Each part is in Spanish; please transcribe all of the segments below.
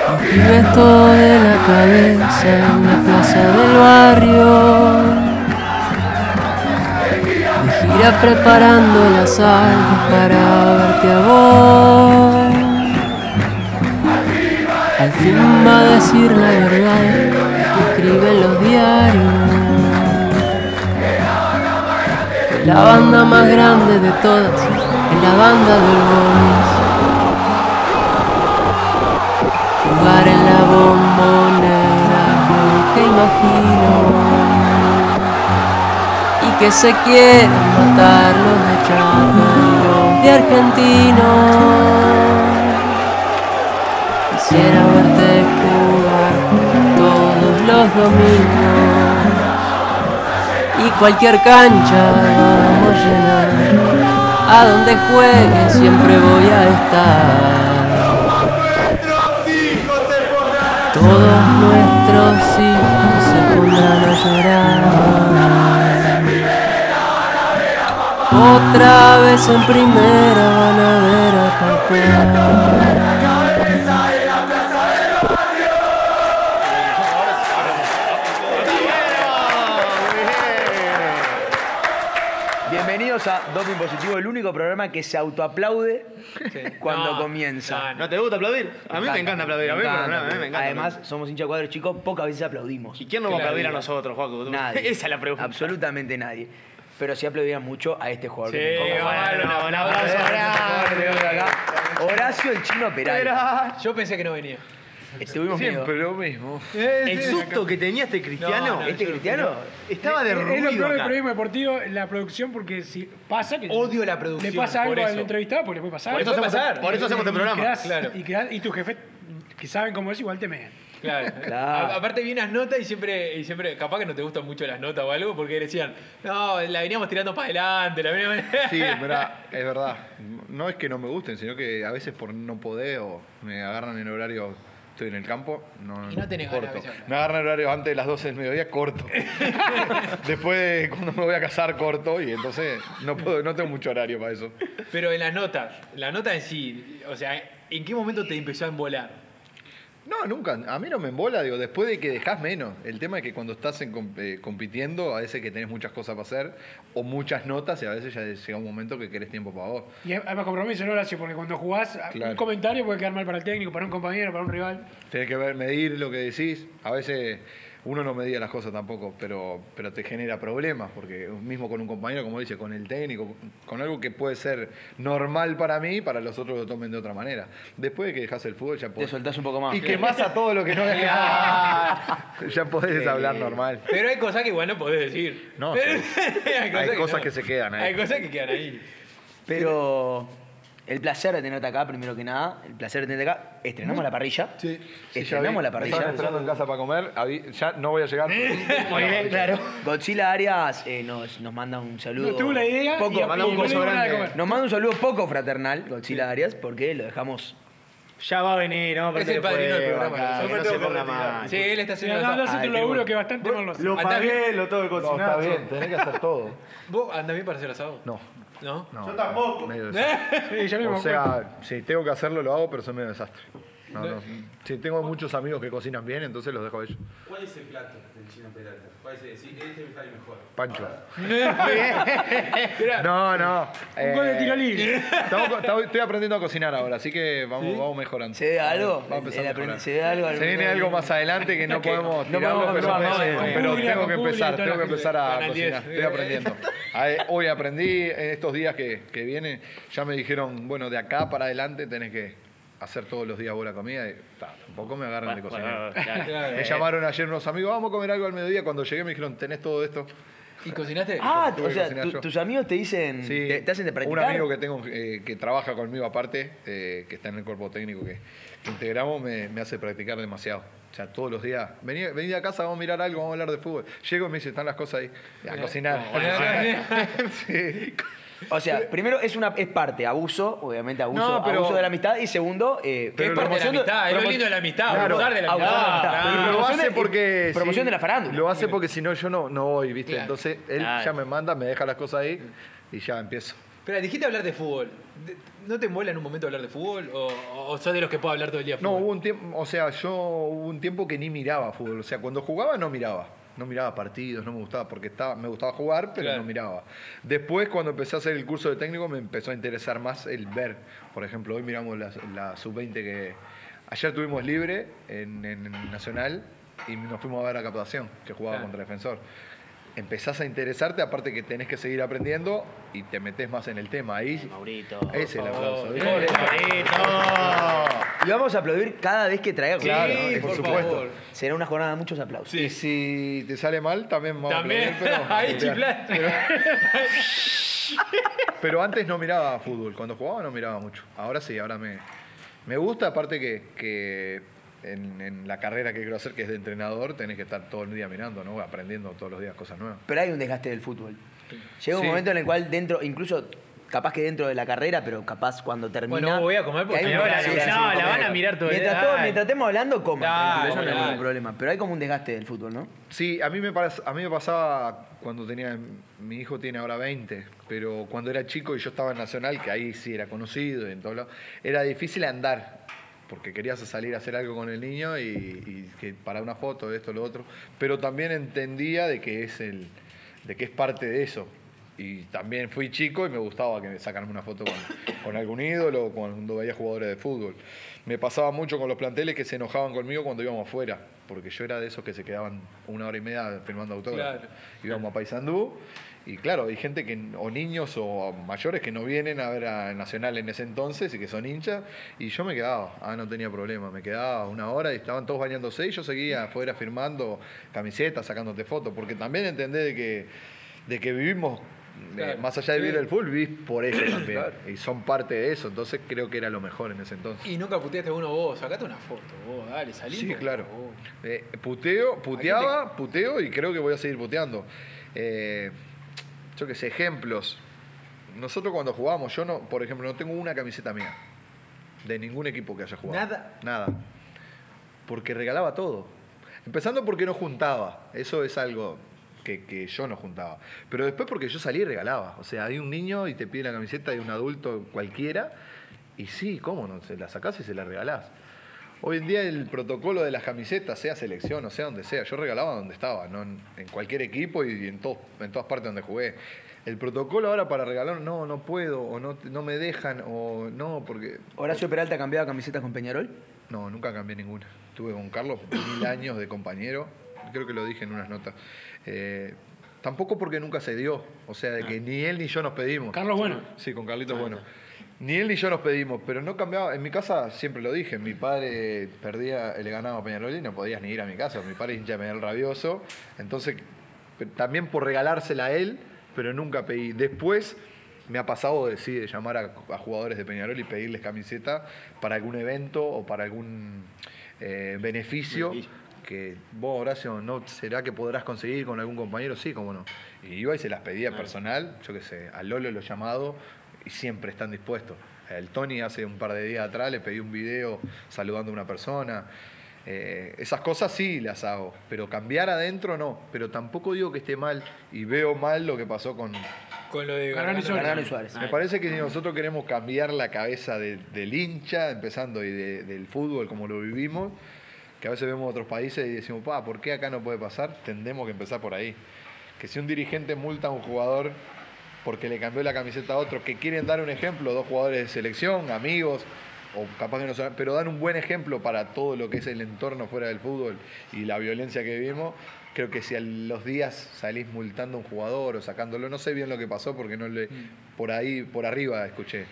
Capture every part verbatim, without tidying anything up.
Escribes todo de la cabeza en la plaza del barrio, de gira preparando el asalto para verte a vos. Al fin va a decir la verdad que escriben los diarios, que la banda más grande de todas es la banda del Bonis. Jugar en la bombonera es lo que imagino, y que se quieren matar los de Chaco y los de Argentinos. Quisiera verte jugar todos los domingos, y cualquier cancha vamos a llenar, a donde juegue siempre voy a estar. Todos nuestros hijos se pondrán a llorar, otra vez en primera van a ver a papá. Bienvenidos a Doping Positivo, el único programa que se autoaplaude sí. cuando no, comienza. No, ¿no te gusta aplaudir? A mí me encanta aplaudir. Me a, mí, encanta, no, a mí me encanta. Además, aplaudir. somos hincha cuadros chicos, pocas veces aplaudimos. ¿Y quién nos va a aplaudir a nosotros, Juaco? Nadie. Esa es la pregunta. Absolutamente nadie. Pero sí aplaudirían mucho a este jugador. Sí, que bueno, un abrazo. Horacio el Chino Peral. Yo pensé que no venía. Estuvimos Siempre miedo. lo mismo. El susto que tenía este cristiano. No, no, ¿Este yo- cristiano? Estaba Es lo derruido peor del acá. periodismo deportivo, la producción, porque si pasa que Odio la producción, le pasa algo por al eso. entrevistado, porque le puede pasar. Por eso puede hacemos, pasar. por eso hacemos este Y programa. quedás- Claro. Y, quedás- y tu jefe, que saben cómo es, igual te mean. Claro. Claro. A- aparte vi unas notas y siempre, y siempre, capaz que no te gustan mucho las notas o algo, porque decían, no, la veníamos tirando para adelante, la veníamos... Sí, mirá, es verdad. No es que no me gusten, sino que a veces por no poder o me agarran en horario, estoy en el campo, no, Y no tenés ganas corto. a veces. Me agarran en horario antes de las doce del mediodía, corto. Después, cuando me voy a casar, corto, y entonces no puedo, no tengo mucho horario para eso. Pero en las notas, la nota en sí, o sea, ¿en qué momento te empezó a embolar? No, nunca. A mí no me embola, digo, después de que dejás menos. El tema es que cuando estás en com- eh, compitiendo, a veces que tenés muchas cosas para hacer, o muchas notas, y a veces ya llega un momento que querés tiempo para vos. Y hay más compromiso, ¿no, Horacio? Porque cuando jugás, Claro. un comentario puede quedar mal para el técnico, para un compañero, para un rival. Tenés que ver, medir lo que decís. A veces uno no medía las cosas tampoco, pero, pero te genera problemas, porque mismo con un compañero, como dice, con el técnico, con algo que puede ser normal para mí, para los otros lo tomen de otra manera. Después de que dejás el fútbol ya Te podés... soltás un poco más. Y quemás a todo lo que no dejás. Ya podés Sí. hablar normal. Pero hay cosas que igual no podés decir. No, sí. Hay cosas que no. se quedan ahí. Hay cosas que quedan ahí. Pero el placer de tenerte acá, primero que nada. El placer de tenerte acá. Estrenamos la parrilla. Sí, sí, ya Estrenamos vi. la Me estaban parrilla. esperando en casa para comer. avi- Ya no voy a llegar. Muy bien, claro. Godzilla Arias eh, nos, nos manda un saludo. No tuvo la idea poco, y, y manda no un le coso dio nada de grande. comer. Nos manda un saludo poco fraternal, Godzilla Arias, porque lo dejamos. Ya va a venir, ¿no? Es el padrino del programa. Acá, Yo que me no tengo se que ponga retirar. mal. Sí, él está Sí, haciendo... andá, andá a eso. hacer tu Ay, laburo qué que bastante mal lo hace. Lo Andá pagué, lo tengo que No, cocinar. está bien, tenés que hacer todo. ¿Vos andás bien para hacer asado? No, ¿No? no. Yo tampoco. Medio desastre. Sí, ya mismo. O sea, si tengo que hacerlo, lo hago, pero soy medio desastre. No, no. Sí, tengo muchos amigos que cocinan bien, entonces los dejo a ellos. ¿Cuál es el plato del Chino Peralta? ¿Cuál es el? Sí, este me sale mejor. Pancho. Mirá, No, no. Un gol de eh, tiro libre. estamos co- estamos- estoy aprendiendo a cocinar ahora, así que vamos, vamos mejorando. ¿Se ve algo? Vamos a empezar El a aprendi- mejorar. ¿Se ve algo? Se viene algo más adelante que no podemos no tirarlo, podemos pero, confirmar, pero- no, pero con Puglia, tengo que con Puglia empezar, y toda tengo la que empezar a Canal cocinar. diez. Estoy aprendiendo. A- Hoy aprendí, en estos días que, que vienen, ya me dijeron, bueno, de acá para adelante tenés que hacer todos los días vos la comida. Y, ta, tampoco me agarran de cocinar. claro. Me llamaron ayer unos amigos, vamos a comer algo al mediodía. Cuando llegué me dijeron, ¿tenés todo esto? ¿Y cocinaste? Ah, Tuve o que sea, cocinar tu- yo. tus amigos te dicen, Sí, te, te hacen de practicar. un amigo que tengo eh, que trabaja conmigo aparte, eh, que está en el cuerpo técnico que, que integramos, me, me hace practicar demasiado. O sea, todos los días, vení, vení a casa, vamos a mirar algo, vamos a hablar de fútbol. Llego y me dice, están las cosas ahí, a cocinar. Sí. O sea, primero es una es parte, abuso, obviamente abuso, No, pero- abuso de la amistad, y segundo, eh, Que es parte de la amistad, es lo lindo de la amistad, Claro, abusar de la abusar de la amistad. amistad. claro. Pero lo promoción hace de- porque... promoción sí, de la farándula. Lo hace porque si no yo no, no voy, ¿viste? Claro. Entonces él Claro. ya me manda, me deja las cosas ahí y ya empiezo. Pero dijiste hablar de fútbol. De- ¿No te mola en un momento hablar de fútbol? ¿O, o sos de los que puedo hablar todo el día de No, fútbol? hubo un tiempo, o sea, yo hubo un tiempo que ni miraba fútbol. O sea, cuando jugaba no miraba. No miraba partidos, no me gustaba, porque estaba, me gustaba jugar, pero Claro. no miraba. Después, cuando empecé a hacer el curso de técnico, me empezó a interesar más el ver. Por ejemplo, hoy miramos la, la sub veinte que ayer tuvimos libre en, en Nacional y nos fuimos a ver a Captación, que jugaba Claro. contra Defensor. Empezás a interesarte, aparte que tenés que seguir aprendiendo y te metés más en el tema. Ahí, Maurito. ese es el aplauso. favor. ¿viste? Pobre Y vamos a aplaudir cada vez que traiga. Claro, Sí, por por supuesto. favor. Será una jornada de muchos aplausos. Sí. Y si te sale mal, también vamos a También. aplaudir, pero- Ahí chiflaste. Pero antes no miraba fútbol. Cuando jugaba no miraba mucho. Ahora sí, ahora me, me gusta. Aparte que, que en, en la carrera que quiero hacer, que es de entrenador, tenés que estar todo el día mirando, ¿no? Aprendiendo todos los días cosas nuevas. Pero hay un desgaste del fútbol. Llega un Sí. momento en el cual dentro, incluso capaz que dentro de la carrera, pero capaz cuando termina. Bueno, voy a comer porque que hay si un- no, la- sí, no, sí, la comer. van a mirar todo el Mientras, día. todo- Ay. mientras estemos hablando, coman. Claro, tranquilo, eso no hay claro. ningún problema. Pero hay como un desgaste del fútbol, ¿no? Sí, a mí me, pas- a mí me pasaba cuando tenía. Mi hijo tiene ahora veinte, pero cuando era chico y yo estaba en Nacional, que ahí sí era conocido y en todo lado, era difícil andar. Porque querías salir a hacer algo con el niño y, y que para una foto, esto, lo otro. Pero también entendía de que es el, de que es parte de eso. Y también fui chico y me gustaba que me sacaran una foto con, con algún ídolo o cuando veía jugadores de fútbol. Me pasaba mucho con los planteles que se enojaban conmigo cuando íbamos afuera, porque yo era de esos que se quedaban una hora y media firmando autógrafos. Claro. Íbamos a Paysandú y claro, hay gente que, o niños o mayores que no vienen a ver a Nacional en ese entonces y que son hinchas, y yo me quedaba, ah, no tenía problema, me quedaba una hora y estaban todos bañándose y yo seguía afuera firmando camisetas, sacándote fotos, porque también entendés de que, de que vivimos, eh, Claro. más allá de vivir Sí. el fútbol, vivís por eso también, Claro. y son parte de eso, entonces creo que era lo mejor en ese entonces. Y nunca puteaste a uno vos, sacate una foto vos, dale, salí. Sí, por claro. favor. Eh, puteo, puteaba, puteo y creo que voy a seguir puteando. Eh, yo qué sé, ejemplos. Nosotros cuando jugamos, yo no, por ejemplo, no tengo una camiseta mía. De ningún equipo que haya jugado. ¿Nada? Nada. Porque regalaba todo. Empezando porque no juntaba. Eso es algo que, que yo no juntaba. Pero después porque yo salí y regalaba. O sea, hay un niño y te pide la camiseta de un adulto cualquiera. Y sí, ¿cómo no? Se la sacás y se la regalás. Hoy en día el protocolo de las camisetas, sea selección o sea donde sea, yo regalaba donde estaba, no en, en cualquier equipo y en, todo, en todas partes donde jugué. El protocolo ahora para regalar, no, no puedo, o no, no me dejan, o no, porque... Horacio Peralta cambiaba camisetas con Peñarol. No, nunca cambié ninguna. Estuve con Carlos mil años de compañero, creo que lo dije en unas notas. Eh, tampoco porque nunca se dio, o sea, de que ni él ni yo nos pedimos. Carlos, bueno. Sí, con Carlitos, bueno. Ni él ni yo nos pedimos, pero no cambiaba. En mi casa siempre lo dije, mi padre perdía, le ganaba a Peñarol y no podías ni ir a mi casa. Mi padre es hincha de Peñarol rabioso, entonces pe- también por regalársela a él, pero nunca pedí. Después me ha pasado de, sí, de llamar a, a jugadores de Peñarol y pedirles camiseta para algún evento o para algún eh, beneficio. Que vos, Horacio, ¿no será que podrás conseguir con algún compañero? Sí, cómo no. Y iba y se las pedía personal, yo qué sé, a Lolo lo he llamado y siempre están dispuestos. El Tony hace un par de días atrás le pedí un video saludando a una persona. Eh, esas cosas sí las hago, pero cambiar adentro no. Pero tampoco digo que esté mal y veo mal lo que pasó con... Con lo de Gargano y Suárez. Gargano y Suárez. Me parece que si nosotros queremos cambiar la cabeza de- del hincha, empezando y de- del fútbol como lo vivimos, que a veces vemos otros países y decimos, pa, ¿por qué acá no puede pasar? Tendemos que empezar por ahí. Que si un dirigente multa a un jugador porque le cambió la camiseta a otro, que quieren dar un ejemplo, dos jugadores de selección, amigos, o capaz que no son, pero dan un buen ejemplo para todo lo que es el entorno fuera del fútbol y la violencia que vivimos. Creo que si a los días salís multando a un jugador o sacándolo, no sé bien lo que pasó porque no le por ahí, por arriba escuché.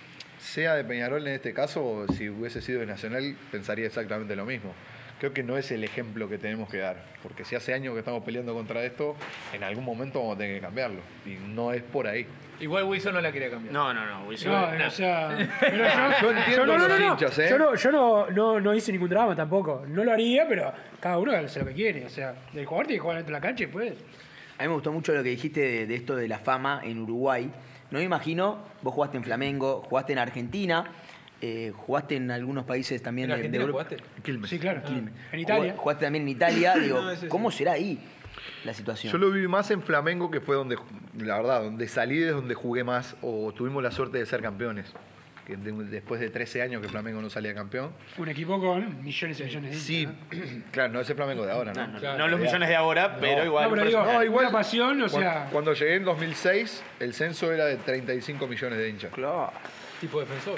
Sea de Peñarol en este caso, o si hubiese sido de Nacional, pensaría exactamente lo mismo. Creo que no es el ejemplo que tenemos que dar, porque si hace años que estamos peleando contra esto, en algún momento vamos a tener que cambiarlo, y no es por ahí. Igual Wilson no la quería cambiar. No, no, no. Wilson. No, no. o sea. Pero yo, Yo entiendo no, no, a los no, no. hinchas, ¿eh? Yo, no, yo no, no, no hice ningún drama tampoco. No lo haría, pero cada uno hace lo que quiere. O sea, el jugador tiene que jugar dentro de la cancha y después. A mí me gustó mucho lo que dijiste de, de esto de la fama en Uruguay. No me imagino, vos jugaste en Flamengo, jugaste en Argentina, eh, jugaste en algunos países también ¿En de, de Argentina Europa. jugaste? Quilmes. Sí, claro. Quilmes. En Italia. Jugaste también en Italia. Digo, No, ese sí. ¿cómo será ahí? la situación. Yo lo viví más en Flamengo, que fue donde, la verdad, donde salí, es donde jugué más, o tuvimos la suerte de ser campeones. Que de- después de trece años que Flamengo no salía campeón. Un equipo con millones y millones de Sí, hinchas, claro, no es el Flamengo de ahora, No, ¿no? no, Claro. no los millones de ahora, pero ¿no? igual. No, pero un digo, personaje. No, igual- una pasión, o sea, Cuando, cuando llegué en dos mil seis, el censo era de treinta y cinco millones de hinchas. Claro. Tipo defensor.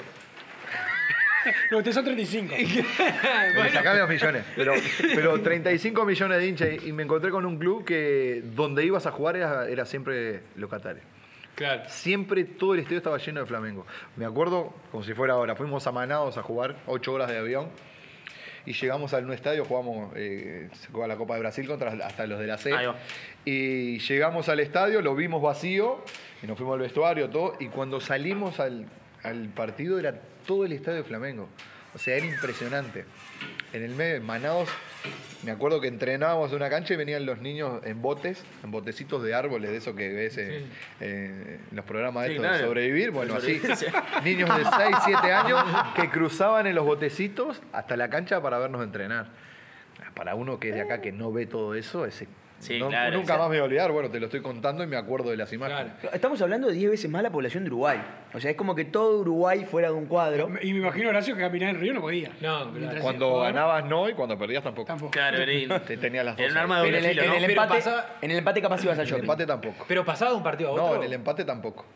no, ustedes son treinta y cinco. Me sacame dos millones. Pero, pero treinta y cinco millones de hinchas y, y me encontré con un club que donde ibas a jugar era, era siempre locatario. Claro. Siempre todo el estadio estaba lleno de Flamengo. Me acuerdo como si fuera ahora. Fuimos a Manaos a jugar ocho horas de avión y llegamos al nuevo estadio, jugamos eh, se jugaba la Copa de Brasil contra hasta los de la C. Ahí va. Y llegamos al estadio, lo vimos vacío y nos fuimos al vestuario, todo. Y cuando salimos al, al partido era todo el estadio de Flamengo. O sea, era impresionante. En el medio, en Manaos, me acuerdo que entrenábamos en una cancha y venían los niños en botes, en botecitos de árboles, de eso que ves eh, Sí. eh, en los programas Sí, estos de claro. sobrevivir. Bueno, De así, sobrevivencia. niños de seis, siete años que cruzaban en los botecitos hasta la cancha para vernos entrenar. Para uno que es de acá que no ve todo eso, ese, Sí, no- claro, nunca o sea- más me voy a olvidar. Bueno, te lo estoy contando y me acuerdo de las imágenes. Claro. Estamos hablando de diez veces más la población de Uruguay. O sea, es como que todo Uruguay fuera de un cuadro. Y me imagino, Horacio, que caminar en Río no podía. No, Mientras claro. Cuando jugaba, ganabas no y cuando perdías tampoco. Tampoco. Claro, era, Te tenías las dos. era un arma de Pero doble en el, filo, en ¿no? el Pero empate, pasa- en el empate capaz ibas al En el shopping. empate tampoco. Pero pasaba de un partido a otro. No, en el empate tampoco.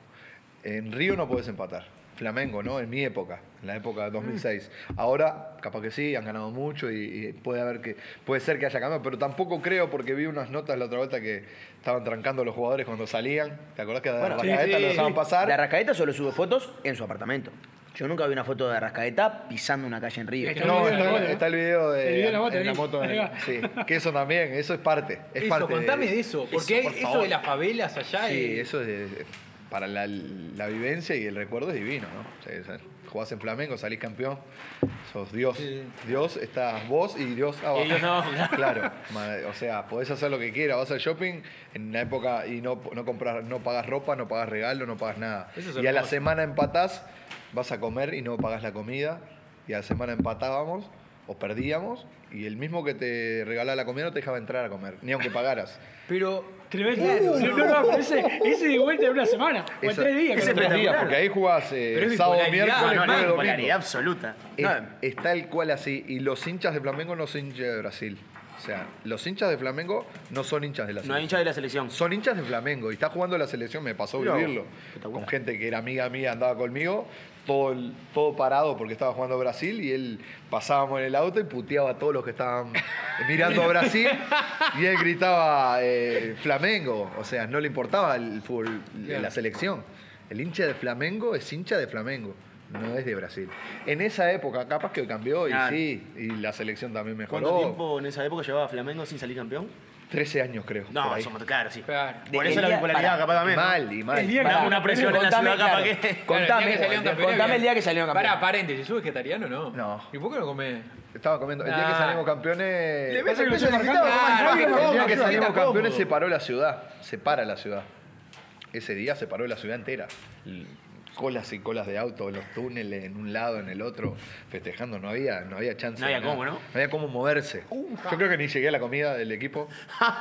En Río no podés empatar. Flamengo, ¿no? En mi época, en la época de dos mil seis. Ahora, capaz que sí, han ganado mucho y, y puede haber que puede ser que haya cambiado, pero tampoco creo porque vi unas notas la otra vuelta que estaban trancando a los jugadores cuando salían. ¿Te acordás que a Bueno, Arrascaeta sí, sí, lo dejaban sí. pasar? De Arrascaeta solo sube fotos en su apartamento. Yo nunca vi una foto de Arrascaeta pisando una calle en Río. Está el No, video de la está, moto, ¿no? está el video de El video de la moto, en la ahí. moto. Ahí va. Sí, que eso también, eso es parte. Es Eso, parte contame de, eso. Porque Eso, por eso favor. de las favelas allá Sí, es... eso es de- para la, la vivencia y el recuerdo es divino, ¿no? O sea, o sea, jugás en Flamengo, salís campeón, sos Dios. Sí. Dios, estás vos y Dios abajo. Y Dios abajo, claro. Claro, ma- o sea, podés hacer lo que quieras, vas al shopping en una época y no, no compras, no pagas ropa, no pagas regalo, no pagas nada. Eso es Y a la hermoso. semana empatás, vas a comer y no pagas la comida, y a la semana empatábamos o perdíamos, y el mismo que te regalaba la comida no te dejaba entrar a comer, ni aunque pagaras. Pero... Tremendo. No, no, no, pero ese, ese de vuelta en una semana. O en Eso- tres días. ese creo que Tres días, espectacular. porque ahí jugás eh, Pero es sábado, bipolaridad, miércoles, No, no, jueves, no, domingo. polaridad absoluta. Es, No. es tal cual así. Y los hinchas de Flamengo no son hinchas de Brasil. O sea, los hinchas de Flamengo no son hinchas de la No selección. hay hincha de la selección. Son hinchas de Flamengo. Y está jugando la selección, me pasó Mirá, vivirlo. espectacular. Con gente que era amiga mía, andaba conmigo. Todo, el- todo parado porque estaba jugando Brasil. Y él pasábamos en el auto y puteaba a todos los que estaban mirando a Brasil. Y él gritaba eh, Flamengo. O sea, no le importaba el fútbol, la selección. El hincha de Flamengo es hincha de Flamengo. No es de Brasil. En esa época, capaz que cambió y Claro. sí, y la selección también mejoró. ¿Cuánto tiempo en esa época llevaba Flamengo sin salir campeón? trece años creo. No, por ahí. somos, claro, sí. Claro. Por De- eso el la día- bipolaridad, para- capaz también. ¿no? Mal y mal. El día que- Para una presión en la Contame, ciudad, capaz claro. que. Claro, Contame, el día que salieron campeones, contame el día que salieron campeones. Pará, paréntesis, ¿sos vegetariano o no? No. ¿Y por qué no comés? Estaba comiendo. El día que Ah. salimos campeones. Le ves el peso marcando. Claro, Nadie que lo El coma, día marcaba. que que salimos está campeones cómodo. se paró la ciudad. Se para la ciudad. Ese día se paró la ciudad entera. L- Colas y colas de auto, los túneles en un lado, en el otro, festejando. No había, no había chance. No había de nada. cómo, ¿no? No había cómo moverse. Yo creo que ni llegué a la comida del equipo.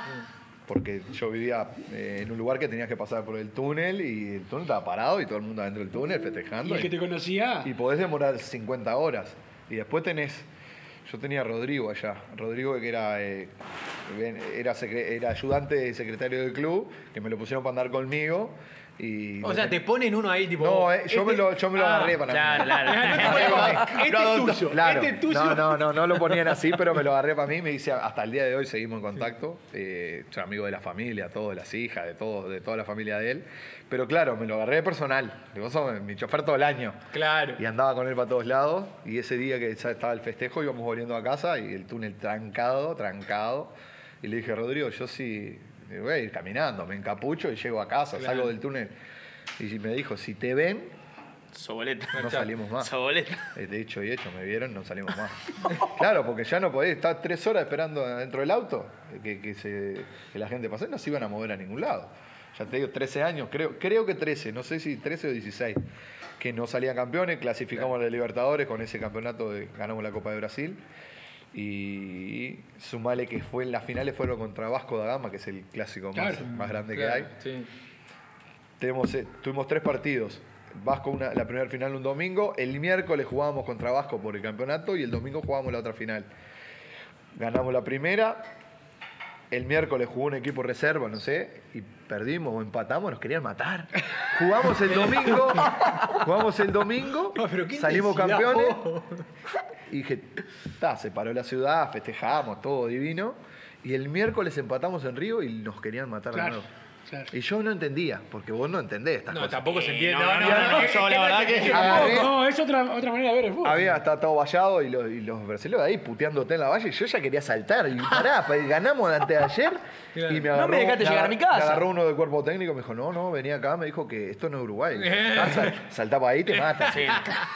Porque yo vivía eh, en un lugar que tenías que pasar por el túnel y el túnel estaba parado y todo el mundo adentro del túnel Y festejando. el que te conocía. Y podés demorar cincuenta horas. Y después tenés. Yo tenía a Rodrigo allá. Rodrigo, que era, eh, era, secre- era ayudante de secretario del club, que me lo pusieron para andar conmigo. Y O sea, te ponen uno ahí, tipo... No, eh, yo, este- me lo, yo me lo Ah, agarré para Claro, mí. claro. Este Lo es adoptó. tuyo, Claro. este es tuyo. No, no, no, no lo ponían así, pero me lo agarré para mí. Me dice, hasta el día de hoy seguimos en contacto. Eh, soy amigo de la familia, todo, de las hijas, de todo, de toda la familia de él. Pero claro, me lo agarré personal. Digo, sos mi chofer todo el año. Claro. Y andaba con él para todos lados. Y ese día que ya estaba el festejo, íbamos volviendo a casa y el túnel trancado, trancado. Y le dije, Rodrigo, yo sí voy a ir caminando, me encapucho y llego a casa, Claro. salgo del túnel. Y me dijo, si te ven, Soboleta. no salimos más. Soboleta. Eh, De hecho y hecho, me vieron, no salimos más. Claro, porque ya no podés estar tres horas esperando dentro del auto eh, que, que, se, que la gente pase, no se iban a mover a ningún lado. Ya te digo, trece años, creo, creo que trece, no sé si trece o dieciséis, que no salían campeones, clasificamos a la Libertadores con ese campeonato, de, ganamos la Copa de Brasil. Y sumale que fue en las finales fueron contra Vasco da Gama, que es el clásico más, Claro. más grande Claro, que hay. sí. Tenemos, eh, tuvimos tres partidos. Vasco una, la primera final un domingo, el miércoles jugábamos contra Vasco por el campeonato y el domingo jugábamos la otra final. Ganamos la primera, el miércoles jugó un equipo reserva, no sé, y perdimos o empatamos, nos querían matar. Jugamos el domingo, jugamos el domingo, No, pero qué salimos intensidad, campeones. vos. Y dije, ta, se paró la ciudad, festejamos, todo divino. Y el miércoles empatamos en Río y nos querían matar de Claro, nuevo. claro. Y yo no entendía, porque vos no entendés estas No, cosas. tampoco se entiende. no, no, no, no, yo la verdad que- Agarré- No, es otra, otra manera de ver el fútbol. Había estaba todo vallado y los, y los brasileños ahí puteándote en la valle y yo ya quería saltar. Y pará, pa- ganamos antes de ayer. Claro. Y me No agarró, me dejaste llegar a agar- mi casa. Me agarró uno del cuerpo técnico y me dijo, no, no, vení acá. Me dijo que esto no es Uruguay. Ah, sal- Saltá para ahí y te mata. Sí.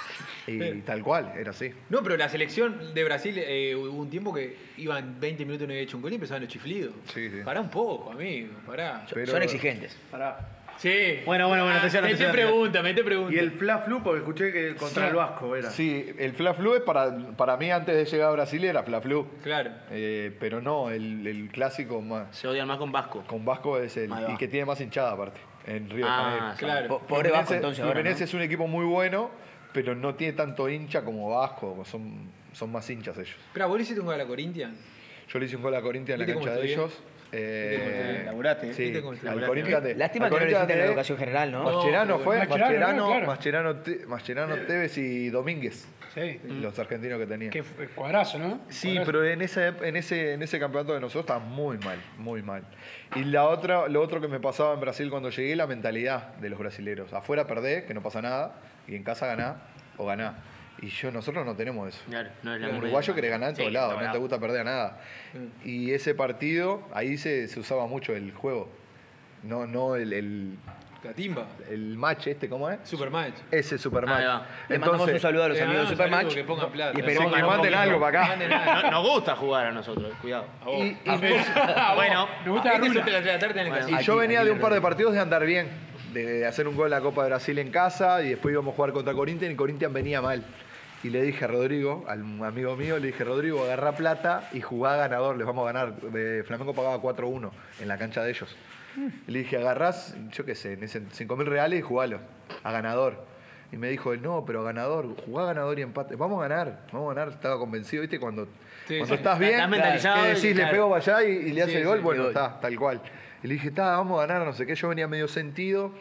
Y tal cual, era así. No, pero la selección de Brasil eh, hubo un tiempo que iban veinte minutos y no había hecho un gol y empezaban los chiflidos. Sí, sí. Pará un poco, amigo, pará. Pero- Son exigentes. Sí. Bueno, bueno, bueno, Ah, atención, me te atención, pregunta, me te pregunta. Y el Fla Flu, porque escuché que contra el Vasco era. Sí, el Fla Flu es para, para mí antes de llegar a Brasil era Fla Flu. Claro. Eh, pero no, el, el clásico más, Se odian más con Vasco. con Vasco es el Ahí va. y que tiene más hinchada aparte, en Río de Ah, Janeiro. Claro. Po- Pobre Vasco Fluminense- entonces ahora, Fluminense ¿no? es un equipo muy bueno, pero no tiene tanto hincha como Vasco, son, son más hinchas ellos. Pero vos le hiciste un gol a la Corinthians. Yo le hice un gol a Corinthians en la ¿Viste cómo cancha de estoy ellos. Eh, Laburate. sí, ¿Viste cómo estoy? al Laburate. Corinthians. Lástima al que no le Corinthians hiciste en la de- educación general, ¿no? Mascherano No, fue, Mascherano, Mascherano, claro. Mascherano, Te- Mascherano, Tevez y Domínguez, Sí. los argentinos que tenían. Que fue cuadrazo, ¿no? Sí, Cuadrazo. pero en ese, en ese, en ese campeonato de nosotros estaba muy mal, muy mal. Y la otra, lo otro que me pasaba en Brasil cuando llegué, la mentalidad de los brasileros. Afuera perdés, que no pasa nada, y en casa ganás o ganás. Y yo, nosotros no tenemos eso. Claro, no es la Como moneda. uruguayo querés ganar en Sí, todos lados, no logrado. te gusta perder a nada. Y ese partido, ahí se, se usaba mucho el juego. No, no el, el, La timba. el match este, ¿cómo es? Supermatch. Ese Supermatch. Ahí va. Le mandamos un saludo a los le amigos de mandamos un saludo, Supermatch. que pongan plata. Y esperemos Sí, que que manden algo para acá. Manden algo. No- Nos gusta jugar a nosotros, cuidado. A vos. Y- y- A vos. Ah, bueno. Me gusta Este la es rula. el de la tarde en el Bueno. casino. Y yo Aquí- venía aquí de un lo par de recuerdo. partidos de andar bien, de hacer un gol en la Copa de Brasil en casa y después íbamos a jugar contra Corinthians y Corinthians venía mal. Y le dije a Rodrigo, al amigo mío, le dije, Rodrigo, agarrá plata y jugá ganador, les vamos a ganar. De Flamengo pagaba cuatro uno en la cancha de ellos. Y le dije, agarrás, yo qué sé, cinco mil reales y jugalo, a ganador. Y me dijo él, no, pero a ganador, jugá ganador y empate. Vamos a ganar, vamos a ganar. Estaba convencido, ¿viste? Cuando, Sí, cuando sí. estás bien, Estás mentalizado que y decís, le claro. pego para allá y, y le hace Sí, el gol, sí, bueno, gol. está, tal cual. Y le dije, está, vamos a ganar, no sé qué. Yo venía medio sentido.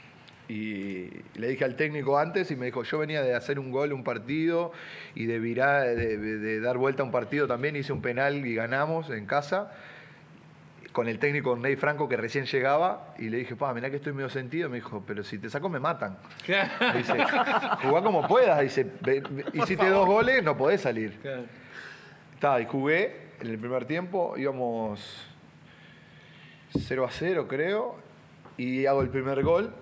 Y le dije al técnico antes y me dijo, yo venía de hacer un gol, un partido y de virar, de, de dar vuelta a un partido también, hice un penal y ganamos en casa con el técnico Ney Franco que recién llegaba y le dije, pa, mirá que estoy medio sentido, me dijo, pero si te saco me matan. Claro. Me dice, jugá como puedas, dice, "Ve- ve- hiciste dos goles, no podés salir. Claro. Está, y jugué en el primer tiempo, íbamos cero a cero creo, y hago el primer gol.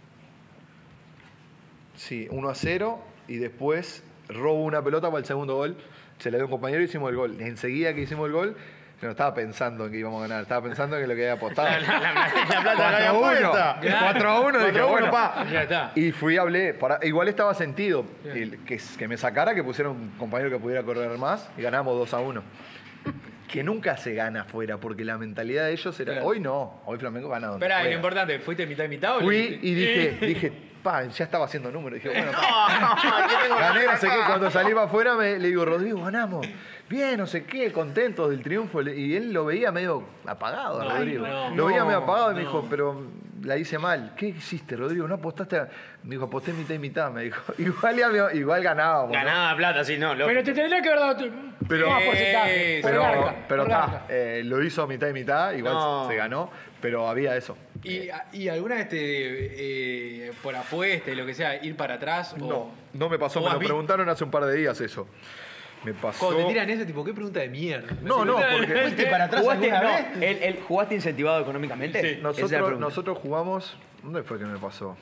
Sí, uno a cero, y después robo una pelota para el segundo gol. Se la dio un compañero y hicimos el gol. Enseguida que hicimos el gol, yo no estaba pensando en que íbamos a ganar, estaba pensando en lo que había apostado. La, la- la- la plata no había cuatro a uno. puesta. cuatro a uno, dije, cuatro a uno, bueno, pa. Ya está. y fui, hablé, para, igual estaba sentido, Bien. el- que, que me sacara, que pusiera un compañero que pudiera correr más, y ganamos dos a uno. Que nunca se gana afuera, porque la mentalidad de ellos era, Claro. hoy no, hoy Flamengo gana donde Esperá, y lo juega. importante, ¿fuiste mitad y mitad o le Fui dijiste? y dije, dije, pa, ya estaba haciendo números. Dije, bueno, pa. Gané, no sé qué. Cuando salí para afuera me, le digo, Rodrigo, ganamos. Bien, no sé qué, contentos del triunfo. Le- Y él lo veía medio apagado, a No, Rodrigo. no, lo veía no, medio apagado y me no. dijo, pero la hice mal. ¿Qué hiciste, Rodrigo? ¿No apostaste? a-?" Me dijo, aposté mitad y mitad. Me dijo, igual, ya- igual ganábamos. ¿no? Ganaba plata, sí, no. lógico. Pero te tendría que haber dado tu, Pero- más porcentaje. por Pero, garca, pero por está, garca. eh, lo hizo mitad y mitad, igual No. se ganó, pero había eso. ¿Y, ¿Y alguna vez te, eh, por apuesta y lo que sea, ir para atrás? No, o, no me pasó, o me has lo vi- preguntaron hace un par de días eso. Me pasó. Cuando te tiran ese tipo, qué pregunta de mierda. No, no, porque- ¿Fuiste para atrás ¿Jugaste- alguna no, vez? ¿El, el- ¿Jugaste incentivado económicamente? Sí. Esa es la Nosotros, pregunta. nosotros jugamos. ¿Dónde fue que me pasó?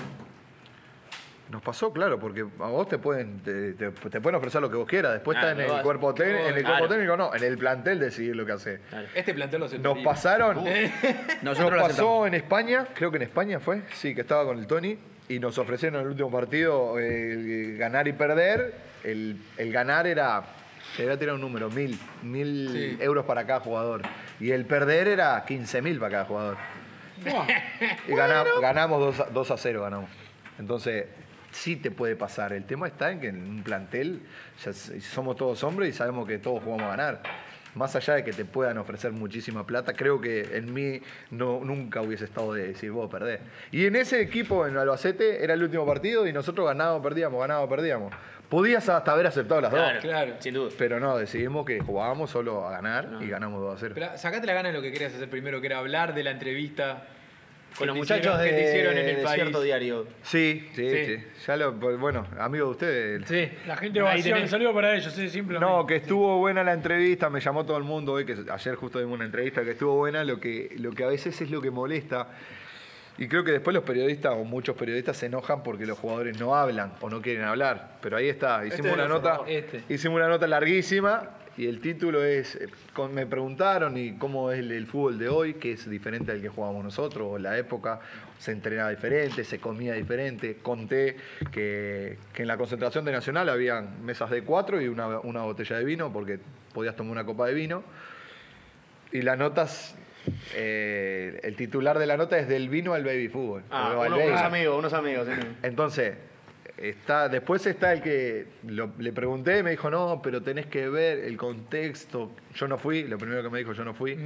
Nos pasó, claro, porque a vos te pueden, te, te- te pueden ofrecer lo que vos quieras. Después Claro, está en el vas- cuerpo técnico, en el Claro. cuerpo técnico no, en el plantel decidir lo que hace. Este plantel lo hace Nos Torino. pasaron. Nosotros Nos lo pasó aceptamos. en España, creo que en España fue, sí, que estaba con el Tony, y nos ofrecieron en el último partido eh, ganar y perder. El, el ganar era te voy a tirar un número, mil, mil Sí. euros para cada jugador. Y el perder era quince mil para cada jugador. Buah. Y gana- ganamos dos a cero, ganamos. Entonces, sí te puede pasar. El tema está en que en un plantel ya s- somos todos hombres y sabemos que todos jugamos a ganar. Más allá de que te puedan ofrecer muchísima plata, creo que en mí no, nunca hubiese estado de decir, vos perdés. Y en ese equipo, en Albacete, era el último partido y nosotros ganábamos, perdíamos, ganábamos, perdíamos. Podías hasta haber aceptado las Claro, dos. Claro. Sin duda. Pero no, decidimos que jugábamos solo a ganar y ganamos dos a cero. Pero sacate la gana de lo que querías hacer primero, que era hablar de la entrevista Con los que te muchachos hicieron- de, que te hicieron en el de país. cierto diario. Sí, sí, Sí. sí. Ya lo, bueno, amigo de ustedes. Sí. La gente Ahí ovación, tenés. un saludo para ellos, sí, simplemente. No, que estuvo buena la entrevista, me llamó todo el mundo hoy, que ayer justo dimos una entrevista que estuvo buena, lo que, lo que a veces es lo que molesta. Y creo que después los periodistas o muchos periodistas se enojan porque los jugadores no hablan o no quieren hablar. Pero ahí está, hicimos Este una es el nota, formato. Este. hicimos una nota larguísima y el título es, eh, con- me preguntaron y cómo es el, el fútbol de hoy, que es diferente al que jugábamos nosotros, o la época, se entrenaba diferente, se comía diferente. Conté que, que en la concentración de Nacional habían mesas de cuatro y una, una botella de vino, porque podías tomar una copa de vino. Y las notas, eh, el titular de la nota es del vino al baby fútbol. Ah, o al uno- baby. unos amigos, unos amigos. sí. Entonces, está, después está el que lo- le pregunté y me dijo, no, pero tenés que ver el contexto. Yo no fui, lo primero que me dijo, yo no fui.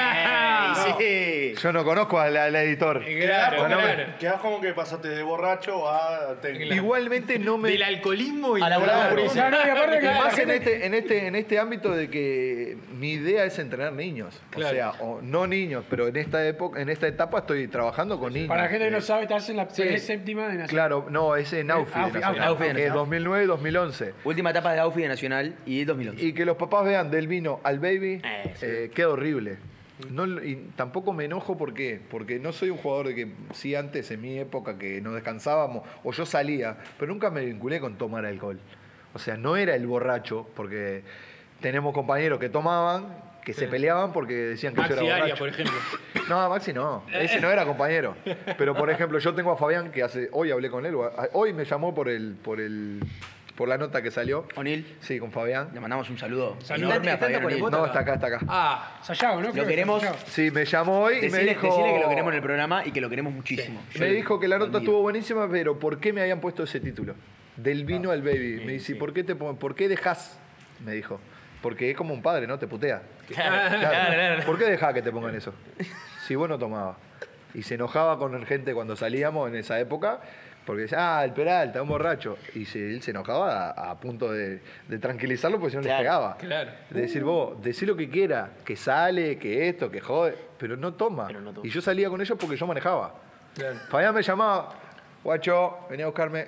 Sí. Yo no conozco al, al editor. Claro, Bueno, claro. Quedás como que pasaste de borracho a técnico. Igualmente no me... Del alcoholismo y A la Claro. brava No, no, y aparte Y que la más en gente- este, en, este, en este ámbito de que mi idea es entrenar niños. Claro. O sea, o no niños, pero en esta época, en esta etapa estoy trabajando con niños. Para la gente que no Eh, sabe, estás en la Sí. séptima de Nacional. Claro, no, es en Aufi, de Aufi, Nacional, Aufi, Aufi, que es dos mil nueve y dos mil once. Última etapa de Aufi de Nacional y dos mil once. Y que los papás vean del vino al baby, Eh, sí. eh, queda horrible. No, y tampoco me enojo, ¿por qué? Porque no soy un jugador de que, sí, antes, en mi época, que nos descansábamos, o yo salía, pero nunca me vinculé con tomar alcohol. O sea, no era el borracho, porque tenemos compañeros que tomaban, que se peleaban porque decían que yo Maxi era Aria, borracho. por ejemplo. No, Maxi no. Ese no era compañero. Pero, por ejemplo, yo tengo a Fabián, que hace hoy hablé con él, o a- hoy me llamó por el, por el, por la nota que salió. O'Neill, Sí, con Fabián. le mandamos un saludo Saludo. enorme a ¿Está- está Fabián con el O'Neill. voto? No, está acá, está acá. Ah, Sayago, ¿no? Creo que queremos- Sayago. Sí, me llamó hoy y me Decile, dijo... decile que lo queremos en el programa y que lo queremos muchísimo. Yo Me le- dijo que la nota lo estuvo buenísima, pero ¿por qué me habían puesto ese título? Del vino al baby. Me dice, sí. ¿por qué te pon- por qué dejás? Me dijo. Porque es como un padre, ¿no? Te putea. Claro, Claro. claro, claro. ¿Por qué dejás que te pongan eso? Si vos no tomabas. Y se enojaba con gente cuando salíamos en esa época, porque decía, ah, el Peralta, un borracho. Y se- él se enojaba a, a punto de, de tranquilizarlo porque si no Claro, le pegaba. claro. De decir, vos, decí lo que quiera, que sale, que esto, que jode, pero no toma. Pero no toma. Y yo salía con ellos porque yo manejaba. Claro. Fabián me llamaba, guacho, venía a buscarme.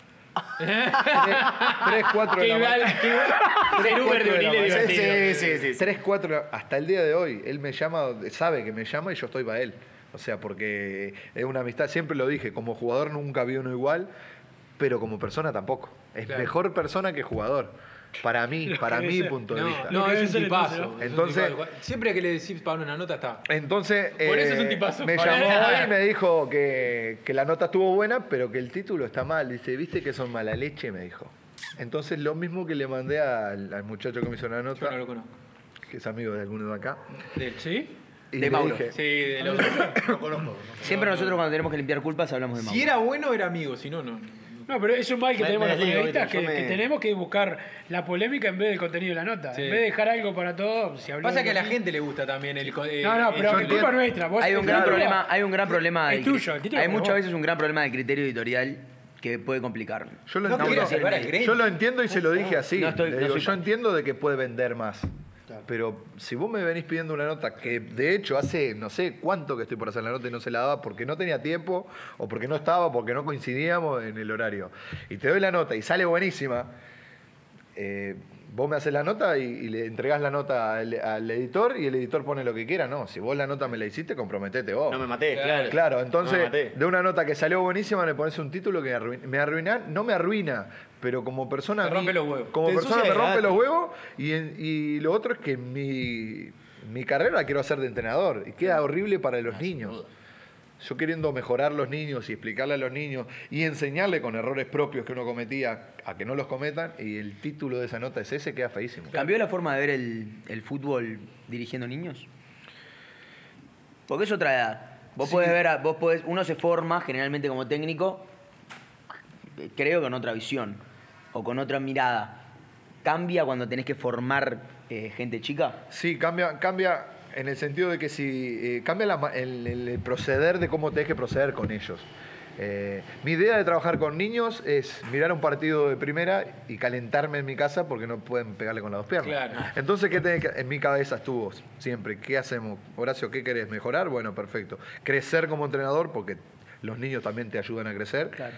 tres, cuatro de Que la igual, mañana. que igual. El Uber de O'Neill es Sí, divertido. sí, sí, sí. tres, cuatro, hasta el día de hoy, él me llama, sabe que me llama y yo estoy para él. O sea, porque es una amistad, siempre lo dije, como jugador nunca vi uno igual, pero como persona tampoco. Es Claro. mejor persona que jugador. Para mí, para que mi ese- punto de No, vista. no, Lo que es es un el tipazo. entonces, es un Entonces- tipazo. Siempre que le decís para una nota está. Entonces, Por eso eh, es un tipazo. me Por llamó eso. hoy y me dijo que, que la nota estuvo buena, pero que el título está mal. Dice, ¿viste que son mala leche? Me dijo. Entonces, lo mismo que le mandé al, al muchacho que me hizo la Yo nota, no lo conozco. que es amigo de alguno de acá, De él. ¿Sí? y De le Mauro. dije, Sí, de los... Lo conozco. Siempre nosotros cuando tenemos que limpiar culpas hablamos de Mauro. Si era bueno, era amigo. Si no, no. No, pero es un mal que Me- tenemos me los desligo, periodistas, que, Vito, yo que me- tenemos que buscar la polémica en vez del contenido de la nota. Sí. En vez de dejar algo para todos, si hablamos Pasa que a de- la gente le gusta también el... co- eh, No, no, el- pero yo es entiendo. culpa nuestra. Vos- Hay un el gran título- problema, hay un gran problema Es de- tuyo, el título hay es muchas vos. veces un gran problema de criterio editorial que puede complicar. yo lo No entiendo. quería salvar al gremio. Yo lo entiendo y se lo dije así. No estoy- Le no digo, soy yo fan. entiendo de que puede vender más. Pero si vos me venís pidiendo una nota que de hecho hace no sé cuánto que estoy por hacer la nota y no se la daba porque no tenía tiempo o porque no estaba, porque no coincidíamos en el horario. Y te doy la nota y sale buenísima, eh, vos me haces la nota y, y le entregás la nota al, al editor y el editor pone lo que quiera. No, si vos la nota me la hiciste, comprometete vos. No me maté, Claro. claro. Claro, No me entonces, maté. de una nota que salió buenísima, le pones un título que arruin- me arruina, no me arruina, pero como persona. Te a mí- rompe los huevos. Como Te persona ensucia me el rompe gato. los huevos y, en- y lo otro es que mi, mi carrera la quiero hacer de entrenador y queda horrible para los niños. yo queriendo mejorar los niños y explicarle a los niños y enseñarle con errores propios que uno cometía a que no los cometan, y el título de esa nota es ese, queda feísimo. ¿Cambió la forma de ver el, el fútbol dirigiendo niños? Porque es otra edad. Vos podés ver, a- vos podés, uno se forma generalmente como técnico, eh, creo que con otra visión o con otra mirada. ¿Cambia cuando tenés que formar eh, gente chica? Sí, cambia, cambia en el sentido de que si eh, cambia la ma- el, el- el proceder de cómo tenés que proceder con ellos. Eh, mi idea de trabajar con niños es mirar un partido de primera y calentarme en mi casa porque no pueden pegarle con las dos piernas. Claro. Entonces, ¿qué tenés que- en mi cabeza estuvo siempre? ¿Qué hacemos? Horacio, ¿qué querés? ¿Mejorar? Bueno, perfecto. Crecer como entrenador porque los niños también te ayudan a crecer. Claro.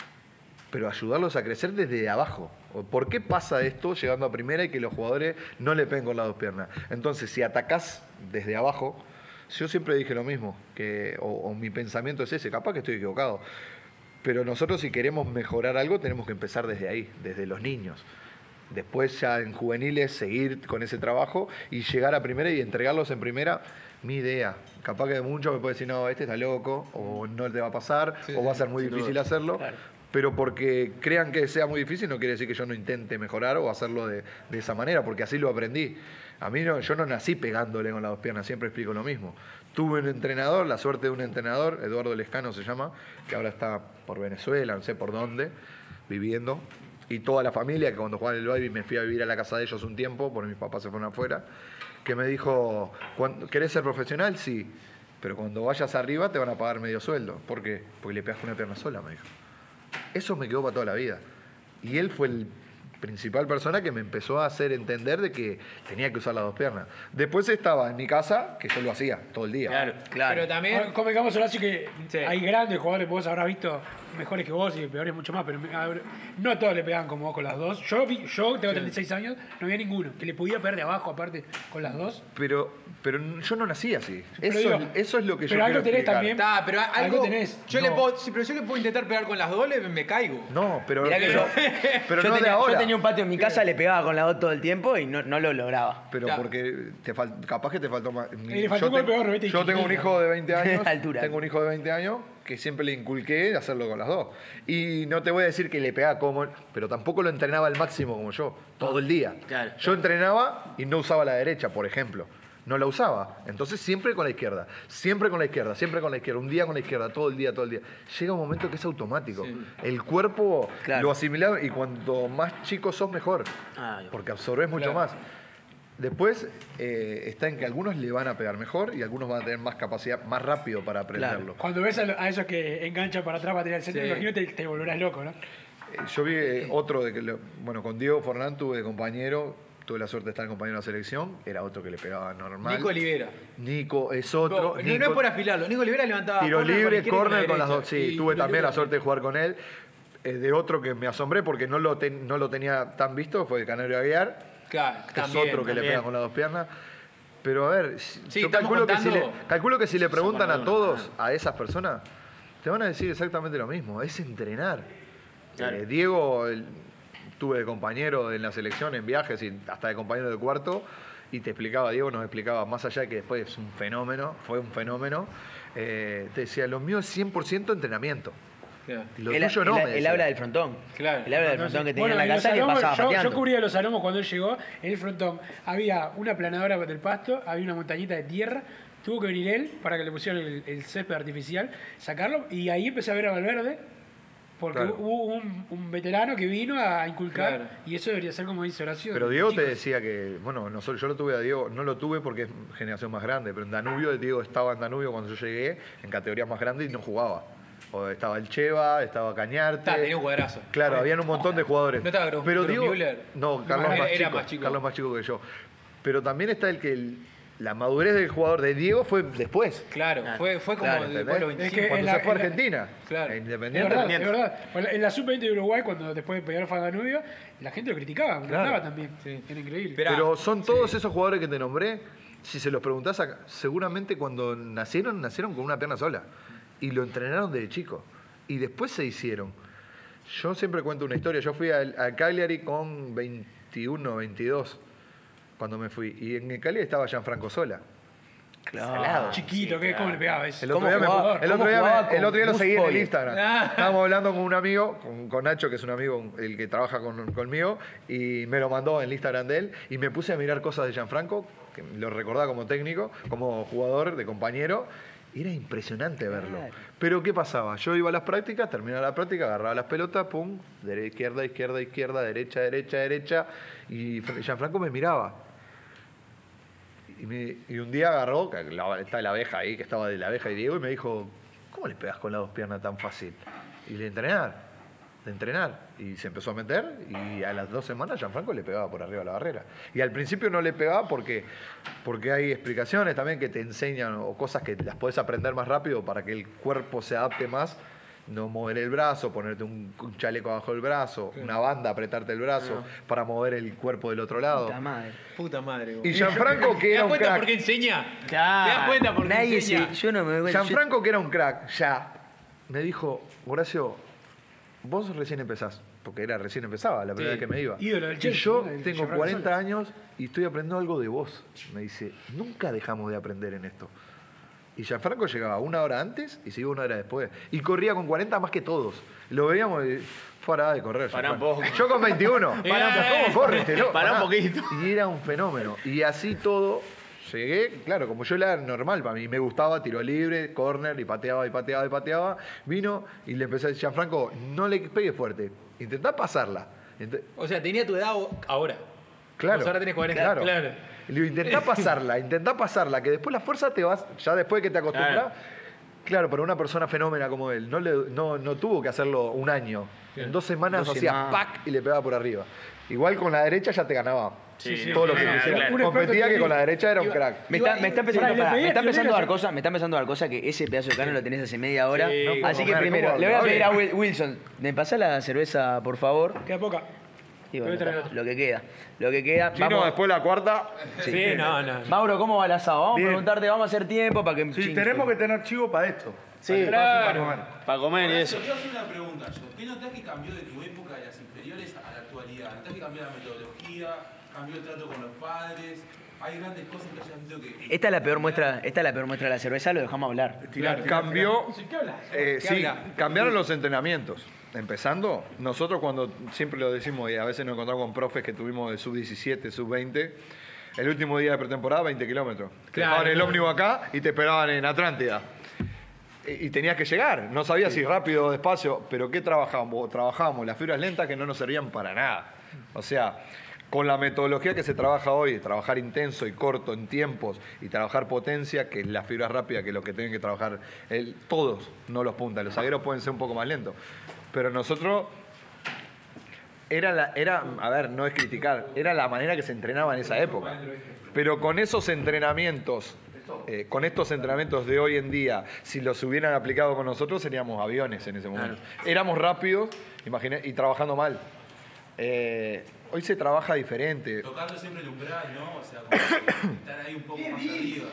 Pero ayudarlos a crecer desde abajo. ¿Por qué pasa esto llegando a primera y que los jugadores no le peguen con las dos piernas? Entonces, si atacás desde abajo, yo siempre dije lo mismo, que, o, o mi pensamiento es ese, capaz que estoy equivocado, pero nosotros si queremos mejorar algo tenemos que empezar desde ahí, desde los niños. Después ya en juveniles seguir con ese trabajo y llegar a primera y entregarlos en primera, mi idea. Capaz que muchos me pueden decir, no, este está loco, o no te va a pasar, Sí, o va a sí, ser muy sin difícil duda. hacerlo. Claro. Pero porque crean que sea muy difícil no quiere decir que yo no intente mejorar o hacerlo de, de esa manera, porque así lo aprendí. A mí no, yo no nací pegándole con las dos piernas, siempre explico lo mismo. Tuve un entrenador, la suerte de un entrenador, Eduardo Lescano se llama, que ahora está por Venezuela, no sé por dónde, viviendo. Y toda la familia, que cuando jugaba en el Baby me fui a vivir a la casa de ellos un tiempo, porque mis papás se fueron afuera, que me dijo, "¿Cuándo- ¿querés ser profesional? Sí, pero cuando vayas arriba te van a pagar medio sueldo. ¿Por qué? Porque le pegas con una pierna sola", me dijo. Eso me quedó para toda la vida. Y él fue el principal persona que me empezó a hacer entender de que tenía que usar las dos piernas. Después estaba en mi casa, que yo lo hacía todo el día. Claro, claro. Pero también. Convengamos, Horacio, que Sí. hay grandes jugadores, vos habrás visto mejores que vos y peores mucho más, pero a ver, no a todos le pegaban como vos con las dos. Yo, vi- yo tengo treinta y seis años, no había ninguno que le podía pegar de abajo aparte con las dos. Pero, pero yo no nací así. Pero Eso, digo, es- eso es lo que yo pero algo quiero tenés explicar. también. Está, pero algo, Algo tenés. Yo le No. puedo, sí, pero yo le puedo intentar pegar con las dos, le- me caigo. No, pero, Mirá que pero, yo, pero yo no tenía, de ahora. yo tenía un patio en mi casa, le pegaba con la dos todo el tiempo y no, no lo lograba. Pero Claro. porque te fal- capaz que te faltó más. Y le faltó yo un golpe tengo- de gorro, ¿viste? yo tengo un hijo de veinte años. Altura. Tengo un hijo de veinte años que siempre le inculqué hacerlo con las dos. Y no te voy a decir que le pegaba como, pero tampoco lo entrenaba al máximo como yo, todo el día. Claro. Yo entrenaba y no usaba la derecha, por ejemplo. No la usaba. Entonces siempre con la izquierda, siempre con la izquierda, siempre con la izquierda, un día con la izquierda, todo el día, todo el día. Llega un momento que es automático. Sí. El cuerpo Claro. lo asimila y cuanto más chico sos mejor, Ah, porque absorbes mucho Claro. más. Después eh, está en que algunos le van a pegar mejor y algunos van a tener más capacidad, más rápido para aprenderlo. Cuando ves a, lo- a esos que enganchan para atrás para tirar el centro, Sí. imagino te, te volverás loco, ¿no? Eh, Yo vi eh, otro de que, lo- bueno, con Diego Forlán tuve de compañero, tuve la suerte de estar compañero de la selección, era otro que le pegaba normal. Nico Olivera. Nico es otro. No, no, no Nico- es por afilarlo. Nico Olivera levantaba. Tiro corner con la libre, izquierda y con la córner con las derecha. dos. Sí, Y tuve Nico también la Olivera suerte de jugar con él. Eh, de otro que me asombré porque no lo, ten- no lo tenía tan visto fue el Canario Aguiar, Claro, que también, es otro que le también. pega con las dos piernas. Pero a ver, si- Sí, yo estamos calculo que, si le, contando- calculo que si le preguntan a Maradona, todos, a esas personas, te van a decir exactamente lo mismo, es entrenar. Eh, Diego, el- tuve de compañero en la selección, en viajes y hasta de compañero de cuarto, y te explicaba, Diego nos explicaba, más allá de que después es un fenómeno, fue un fenómeno, eh, te decía, lo mío es cien por ciento entrenamiento. Claro. Lo él, tuyo no, él- me él decía. habla del frontón. Claro. Él habla del No, frontón sí. que tenía Bueno, en la los casa y que salomos, pasaba yo, pateando. yo cubría los salomos cuando él llegó, en el frontón había una planadora del pasto, había una montañita de tierra, tuvo que venir él para que le pusieran el, el césped artificial, sacarlo, y ahí empecé a ver a Valverde, porque Claro. hubo un, un veterano que vino a inculcar, Claro. y eso debería ser como dice Horacio. Pero Diego te chicos. decía que, bueno, nosotros, yo lo tuve a Diego, no lo tuve porque es generación más grande, pero en Danubio, Diego estaba en Danubio cuando yo llegué, en categorías más grandes y no jugaba. O estaba el Cheva, estaba Cañarte. Está, tenía un cuadrazo. Claro, habían un montón de jugadores. ¿No estaba Gro- pero Gro- Diego, Müller? no, Carlos era- más, era chico, más chico. Carlos más chico que yo. Pero también está el que el- la madurez del jugador de Diego fue después. Claro, fue, fue como Claro, después de los ¿entendés? Es que veinticinco. Cuando en se la- fue a en la- Argentina, Claro. a Es Independiente. verdad, es verdad. Bueno, en la sub veinte de Uruguay, cuando después de pegar Fan Danubio, la gente lo criticaba, lo Claro. ganaba también. Sí. Era increíble. Esperá. Pero son todos esos jugadores que te nombré, si se los preguntás, acá, seguramente cuando nacieron, nacieron con una pierna sola. Y lo entrenaron desde chico. Y después se hicieron. Yo siempre cuento una historia. Yo fui a, a Cagliari con veintiuno, veintidós, cuando me fui. Y en el Cagliari estaba Gianfranco Sola. Claro. Chiquito, ¿qué? ¿Cómo le pegaba ese? El otro ¿Cómo día, me- jugaba- el cómo otro día, me- jugaba el con otro día lo Gus seguí en el Poyet? Instagram. Ah. Estábamos hablando con un amigo, con, con Nacho, que es un amigo, el que trabaja con- conmigo, y me lo mandó en el Instagram de él, y me puse a mirar cosas de Gianfranco, que lo recordaba como técnico, como jugador, de compañero, y era impresionante verlo. Claro. Pero ¿qué pasaba? Yo iba a las prácticas, terminaba la práctica, agarraba las pelotas, pum, dere- izquierda, izquierda, izquierda, derecha, derecha, derecha, y Fra- Gianfranco me miraba. Y, me- y un día agarró, que la- está la abeja ahí, que estaba de la abeja y Diego, y me dijo, ¿cómo le pegas con las dos piernas tan fácil? Y le entrenar, de entrenar. Y se empezó a meter y a las dos semanas Gianfranco le pegaba por arriba de la barrera. Y al principio no le pegaba porque, porque hay explicaciones también que te enseñan o cosas que las puedes aprender más rápido para que el cuerpo se adapte más. No mover el brazo, ponerte un, un chaleco abajo del brazo, una banda, apretarte el brazo para mover el cuerpo del otro lado. Puta madre. Puta madre. Y Gianfranco, que ¿Te era das un cuenta crack. por qué enseña? Claro. ¿Te das cuenta por qué Nadie enseña? se, yo no me doy cuenta. Gianfranco, que era un crack, ya, me dijo, Horacio, vos recién empezás, porque era recién empezaba, la primera Sí. vez que me iba. Ídolo del Y Chelsea, yo ¿no? El tengo Gianfranco cuarenta Sola. años y estoy aprendiendo algo de vos. Me dice, nunca dejamos de aprender en esto. Y Gianfranco llegaba una hora antes y se iba una hora después. Y corría con cuarenta más que todos. Lo veíamos y fuera de correr. Pará un Gianfranco. poco. Yo con veintiuno. Pará un poco. ¿Cómo corre este loco? Pará un Pará. poquito. Y era un fenómeno. Y así todo, llegué, claro, como yo era normal para mí, me gustaba, tiro libre, córner, y pateaba, y pateaba, y pateaba. Vino y le empecé a decir, Gianfranco, no le pegue fuerte, intentá pasarla. Int- O sea, tenía tu edad ahora. Claro. Vos ahora tenés cuarenta. Claro. Claro. Le digo, intentá pasarla, intentá pasarla, que después la fuerza te vas, ya después que te acostumbras. Claro, Claro. para una persona fenómena como él, no, le, no, no tuvo que hacerlo un año. En dos semanas Dos hacía semanas. pac y le pegaba por arriba. Igual con la derecha ya te ganaba. Sí, sí, todo lo que claro, quisiera. claro. Un experto Competía que técnico. con la derecha era un Iba- crack. Me Iba- está, me está Pará, empezando, y le pará, me pedía- está le pedía empezando a dar la- cosa, me está empezando a dar cosa que ese pedazo de carne lo tenés hace media hora. Sí, no puedo Así que comer, primero, ¿cómo le voy a hablo? pedir a Wil- Wilson, ¿me pasás la cerveza, por favor? Queda poca. Y bueno, Voy a traer otra. lo que queda. Lo que queda. Chino, Vamos- después la cuarta. Sí, no, no. Mauro, ¿cómo va el asado? Vamos Bien. a preguntarte, vamos a hacer tiempo para que... Sí, ching, tenemos que tener chivo para esto. Sí, Para comer. para comer y eso. Horacio, quiero hacer una pregunta yo. ¿Qué notas que cambió de tu época de las inferiores a la actualidad? ¿Notas que cambió la metodología? ¿Cambió el trato con los padres? ¿Hay grandes cosas que hayas visto que...? Esta es la peor muestra, esta es la peor muestra de la cerveza, lo dejamos hablar. Cambió. ¿Qué hablas? Eh, ¿Qué sí, habla? cambiaron los entrenamientos. Empezando, nosotros cuando siempre lo decimos y a veces nos encontramos con profes que tuvimos de sub diecisiete, sub veinte, el último día de pretemporada, veinte kilómetros. Te Claro. dejaban el ómnibus acá y te esperaban en Atlántida. Y, y tenías que llegar. No sabías si rápido o despacio, pero ¿qué trabajábamos? Trabajábamos las fibras lentas que no nos servían para nada. O sea, con la metodología que se trabaja hoy, trabajar intenso y corto en tiempos y trabajar potencia, que es la fibra rápida, que es lo que tienen que trabajar el- todos, no los puntas. Los zagueros pueden ser un poco más lentos. Pero nosotros, era, la, era, a ver, no es criticar, era la manera que se entrenaba en esa época. Pero con esos entrenamientos, eh, con estos entrenamientos de hoy en día, si los hubieran aplicado con nosotros, seríamos aviones en ese momento. Éramos rápidos, imaginé, y trabajando mal. Eh, hoy se trabaja diferente. Tocando siempre el umbral, ¿no? O sea, como que estar ahí un poco más arriba.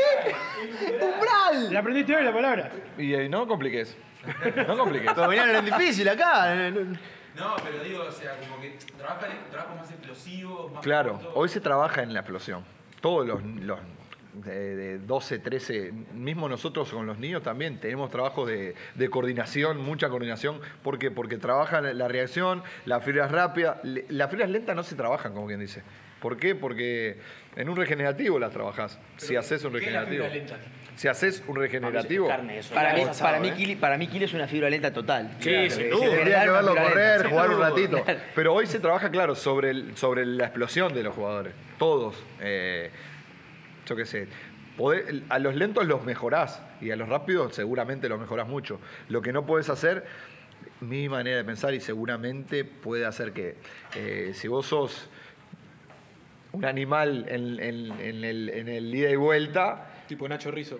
¿La aprendiste hoy la palabra? Y eh, no compliques. No compliques. Pero venía era difícil acá. No, pero digo, o sea, como que trabajan trabajos más explosivos, más Claro, cortos. hoy se trabaja en la explosión. Todos los, los de, de doce, trece, mismo nosotros con los niños también tenemos trabajo de, de coordinación, mucha coordinación. ¿Por qué? Porque trabajan la reacción, las fibras rápidas. Le- Las fibras lentas no se trabajan, como quien dice. ¿Por qué? Porque en un regenerativo las trabajás. Si haces un ¿Qué es la regenerativo. fibra lenta? Si haces un regenerativo. Carne, eso. Para mí, Algo para, asado, mí ¿eh? Kili, para mí Kili es una fibra lenta total. Sí, sin Sí, duda. tendría que verlo Fibra correr, lenta. jugar un Sin ratito. duda. Pero hoy se trabaja, claro, sobre, el- sobre la explosión de los jugadores. Todos. Eh, yo qué sé. Poder- a los lentos los mejorás y a los rápidos seguramente los mejorás mucho. Lo que no puedes hacer, mi manera de pensar, y seguramente puede hacer que eh, si vos sos un animal en, en- en el, en el ida y vuelta, Tipo Nacho Rizzo.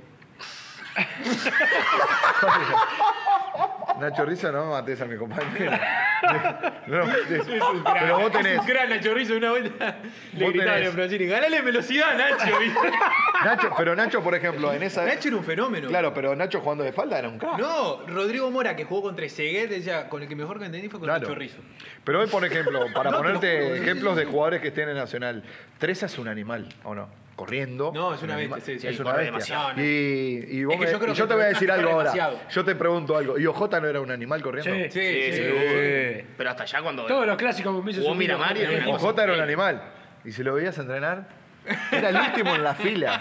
Nacho Rizzo, no mates a mi compañero. No, no, pero vos tenés. Es un gran Nacho Rizzo, una vuelta. Le Vos gritaban tenés- en Francini, ganale velocidad, Nacho. ¿viste? Nacho, pero Nacho, por ejemplo, en esa. Nacho era un fenómeno. Claro, pero Nacho jugando de espalda era un crack. No, Rodrigo Mora, que jugó contra Seguet, decía, con el que mejor que entendí fue con Claro. Nacho Rizzo. Pero hoy, por ejemplo, para No, te lo ponerte juro, ejemplos de jugadores que estén en Nacional, Treza es un animal, ¿o no? corriendo. No, es una un bestia, animal- sí, sí. es una Corre bestia. demasiado, ¿no? Y, y, vos Es que me- yo creo y yo que te voy a corre decir algo ahora. demasiado. Yo te pregunto algo. ¿Y Ojota no era un animal corriendo? Sí. Sí, Sí, sí, sí. Eh, Pero hasta allá cuando. Todos los clásicos con Miso Jugó Miramar y era una cosa Ojota era un increíble. animal. Y si lo veías entrenar, era el último en la fila.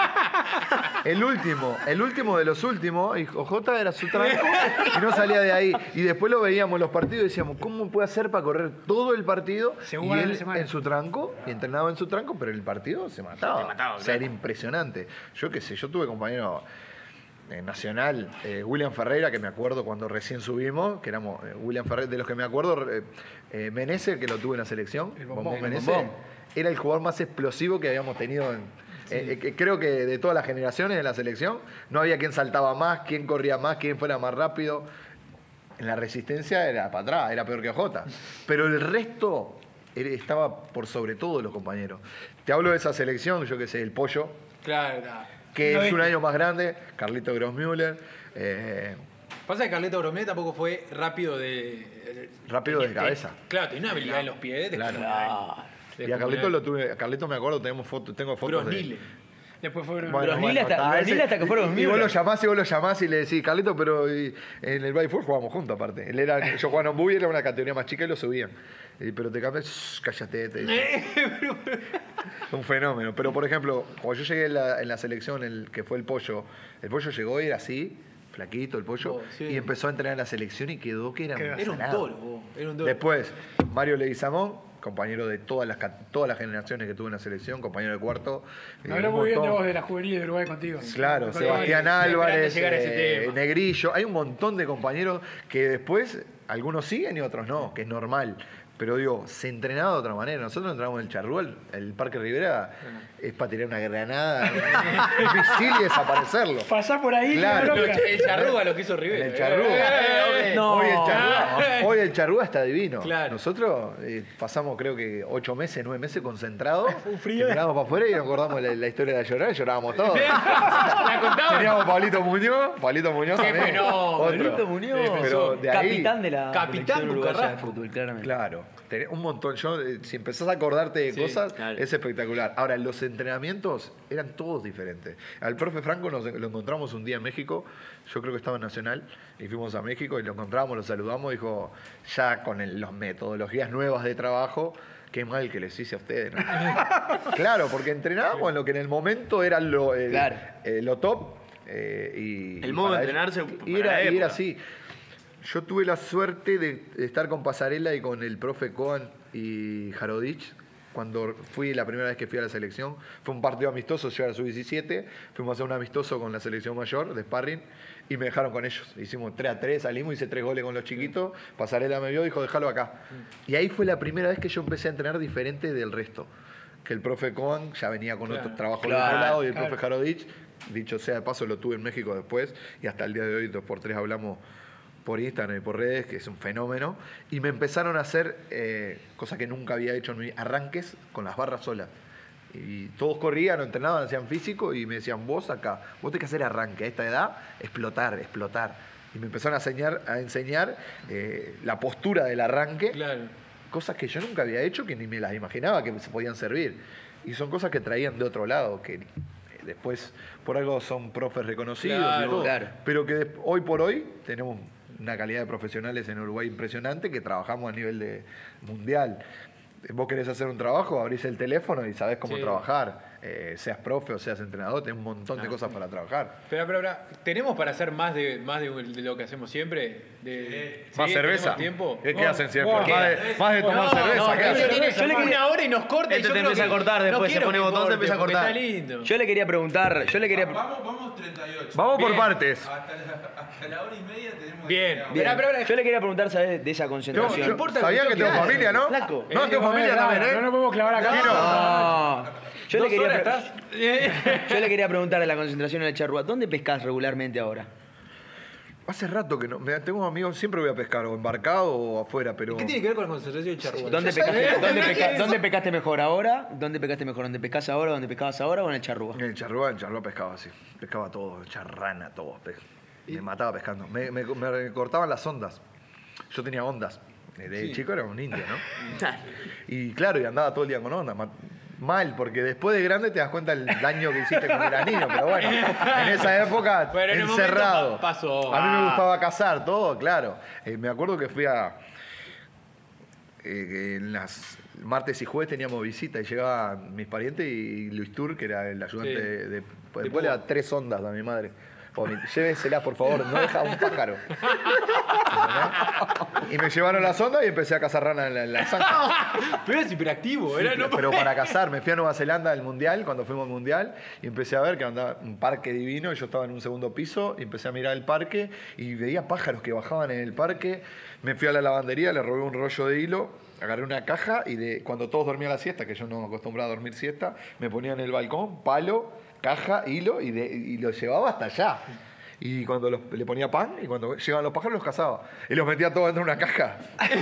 El último, el último de los últimos. Y Ojota era su tranco y no salía de ahí. Y después lo veíamos en los partidos y decíamos, ¿cómo puede hacer para correr todo el partido? Se Y jugaba en él la semana. en su tranco, y entrenaba en su tranco, pero en el partido se mataba. Se mataba, O sea, claro. era impresionante. Yo qué sé, yo tuve compañero eh, nacional, eh, William Ferreira, que me acuerdo cuando recién subimos, que éramos eh, William Ferreira, de los que me acuerdo, eh, eh, Menezes, que lo tuve en la selección, El bombón, Bombón el Menezes, bombón. era el jugador más explosivo que habíamos tenido en, eh, eh, creo que de todas las generaciones de la selección, no había quien saltaba más, quien corría más, quien fuera más rápido. En la resistencia era para atrás, era peor que Ojota. Pero el resto era- estaba por sobre todo los compañeros. Te hablo de esa selección, yo que sé, el Pollo, Claro, está. que No es es- un año más grande, Carlito Grossmüller, eh, Pasa que Carleto Bromé tampoco fue rápido de. Rápido de cabeza. Claro, tenía una habilidad en los pies. De Claro. de y a Carlito lo tuve, a Carlito me acuerdo, tenemos fotos, tengo fotos de... Grosnile. Después fueron. Bueno, Brosnile bueno, hasta- está, Brosnile ese- hasta que fueron y, y vos Müller. lo llamás y vos lo llamás y le decís, Carlito, pero y- en el Bayford jugábamos juntos aparte. Él era, yo jugaba en Ombuy, era una categoría más chica y lo subían. Y, pero te cambias, "Shh, cállate, te dicen. Un fenómeno. Pero por ejemplo, cuando yo llegué en la, en la selección, el que fue el Pollo, el Pollo llegó y era así, flaquito el Pollo, Oh, sí. y empezó a entrenar en la selección y quedó que era, Quedó un Era un salado. toro, vos, era un toro. Después, Mario Leguizamón, compañero de todas las, ca- todas las generaciones que tuve en la selección, compañero de cuarto. Me eh, habló un muy bien de montón. vos de la juvenil de Uruguay contigo. Claro, Con- Sebastián Esperando Álvarez, llegar a ese eh, tema. Negrillo. Hay un montón de compañeros que después algunos siguen y otros no, que es normal. Pero digo, se entrenaba de otra manera. Nosotros entramos en el Charrúa, el, el Parque Rivera, es para tirar una granada, un misil y desaparecerlo. Pasás por ahí, Claro. qué Lo- bronca. el charrúa lo que hizo En Rivera. el Charrúa. Eh, No. Hoy, el charrúa hoy el Charrúa está divino. Claro. Nosotros eh, pasamos creo que ocho meses, nueve meses concentrados. Un frío. Mirábamos para afuera y nos acordamos la, la historia de llorar y llorábamos todos. La contaban. Teníamos a Pablito Muñoz, Pablito Muñoz Qué también. fenómeno. Otro. Pablito Muñoz, Pero de ahí- capitán de la Capitán selección uruguaya de Bucarrasco. fútbol, claramente. Claro, tenés un montón. Yo, eh, si empezás a acordarte de Sí, cosas, claro. es espectacular. Ahora, los entrenamientos eran todos diferentes. Al profe Franco nos, lo encontramos un día en México, yo creo que estaba en Nacional, y fuimos a México y lo encontramos, lo saludamos, dijo, ya con el- las metodologías nuevas de trabajo, qué mal que les hice a ustedes. ¿no?". Claro, porque entrenábamos en lo que en el momento era lo, el- Claro. eh, lo top. eh, y, El y modo de para entrenarse ellos- para Y era, la y era época. así. Yo tuve la suerte de, de estar con Pasarela y con el profe Coan y Jarodich cuando fui la primera vez que fui a la selección. Fue un partido amistoso, yo era sub diecisiete, fuimos a hacer un amistoso con la selección mayor de sparring y me dejaron con ellos. Hicimos tres a tres, salimos, hice tres goles con los chiquitos, Pasarela me vio y dijo, déjalo acá. Y ahí fue la primera vez que yo empecé a entrenar diferente del resto. Que el profe Coan ya venía con Claro. otro trabajo del Claro, otro lado y el claro. profe Jarodich, dicho sea de paso, lo tuve en México después y hasta el día de hoy dos por tres hablamos por Instagram y por redes, que es un fenómeno, y me empezaron a hacer eh, cosas que nunca había hecho en mi arranques con las barras solas. Y todos corrían, entrenaban, hacían físico y me decían, vos acá, vos tenés que hacer arranque a esta edad, explotar, explotar. Y me empezaron a enseñar, a enseñar eh, la postura del arranque, Claro. cosas que yo nunca había hecho, que ni me las imaginaba que se podían servir. Y son cosas que traían de otro lado, que eh, después por algo son profes reconocidos y Claro, todo. claro. Pero que de- hoy por hoy tenemos una calidad de profesionales en Uruguay impresionante que trabajamos a nivel de mundial. Vos querés hacer un trabajo, abrís el teléfono y sabés cómo Sí. trabajar. Eh, seas profe o seas entrenador, tenés un montón de Ah, cosas para trabajar. Pero, pero, pero, ¿tenemos para hacer más de, más de, de lo que hacemos siempre? De, ¿Más ¿sí? cerveza? ¿Tenemos tiempo? ¿Qué, qué Vos, hacen siempre? vos, Más de, más de tomar No, cerveza. no, ¿qué no, hacen? tiene Yo le quería- una hora y nos corta. y Este yo te creo empieza que a cortar, no después se quiero pone que botón, se corte, empieza a porque cortar. Está lindo. Yo le quería preguntar, yo le quería... Vamos, vamos treinta y ocho. Vamos por Bien. partes. Hasta la, hasta la hora y media tenemos Bien. que Bien. Esperá, pero- Yo le quería preguntar, ¿sabes? De esa Tengo- concentración. yo- ¿Sabían que tengo familia, no? Flaco. No, tengo Eh, familia claro, también, ¿eh? No nos podemos clavar acá. No. Yo le, ¿Dos quería horas pre- yo le quería preguntar de la concentración en el Charrúa. ¿Dónde pescás regularmente ahora? Hace rato que no. Me, tengo amigos, siempre voy a pescar, o embarcado o afuera, pero. ¿Qué tiene que ver con la concentración de charrúa? ¿Dónde pecaste, ¿dónde peca- dónde pecaste mejor ahora? ¿Dónde pecaste mejor? ¿Dónde pescás ahora? ¿Dónde pescabas ahora o en el Charrúa? En el charrúa, en el charrúa pescaba así. Pescaba todo, charrana, todo. pe- Me mataba pescando. Me, me- me cortaban las ondas. Yo tenía ondas. De Sí. chico era un indio, ¿no? Y claro, y andaba todo el día con ondas. ma- mal, porque después de grande te das cuenta del daño que hiciste cuando eras niño, pero bueno, en esa época Bueno, en el momento encerrado. pa- pasó. A mí me Ah. gustaba cazar, todo, claro. Eh, me acuerdo que fui a... eh, que en las martes y jueves teníamos visita y llegaban mis parientes y Luis Tur, que era el ayudante Sí. de, de- Púa. después le da tres ondas a mi madre. O mi- llévesela, por favor, no deja un pájaro. ¿Entendés? Y me llevaron las ondas y empecé a cazar ranas en la, en la zanja. Pero eras hiperactivo, era no Pero para cazar, me fui a Nueva Zelanda al Mundial, cuando fuimos al Mundial, y empecé a ver que andaba un parque divino, y yo estaba en un segundo piso, y empecé a mirar el parque, y veía pájaros que bajaban en el parque. Me fui a la lavandería, le robé un rollo de hilo, agarré una caja, y de, cuando todos dormían la siesta, que yo no me acostumbraba a dormir siesta, me ponía en el balcón, palo, caja, hilo, y, de, y lo llevaba hasta allá. Y cuando los- le ponía pan, y cuando llegaban los pájaros los cazaba. Y los metía todos dentro de una caja.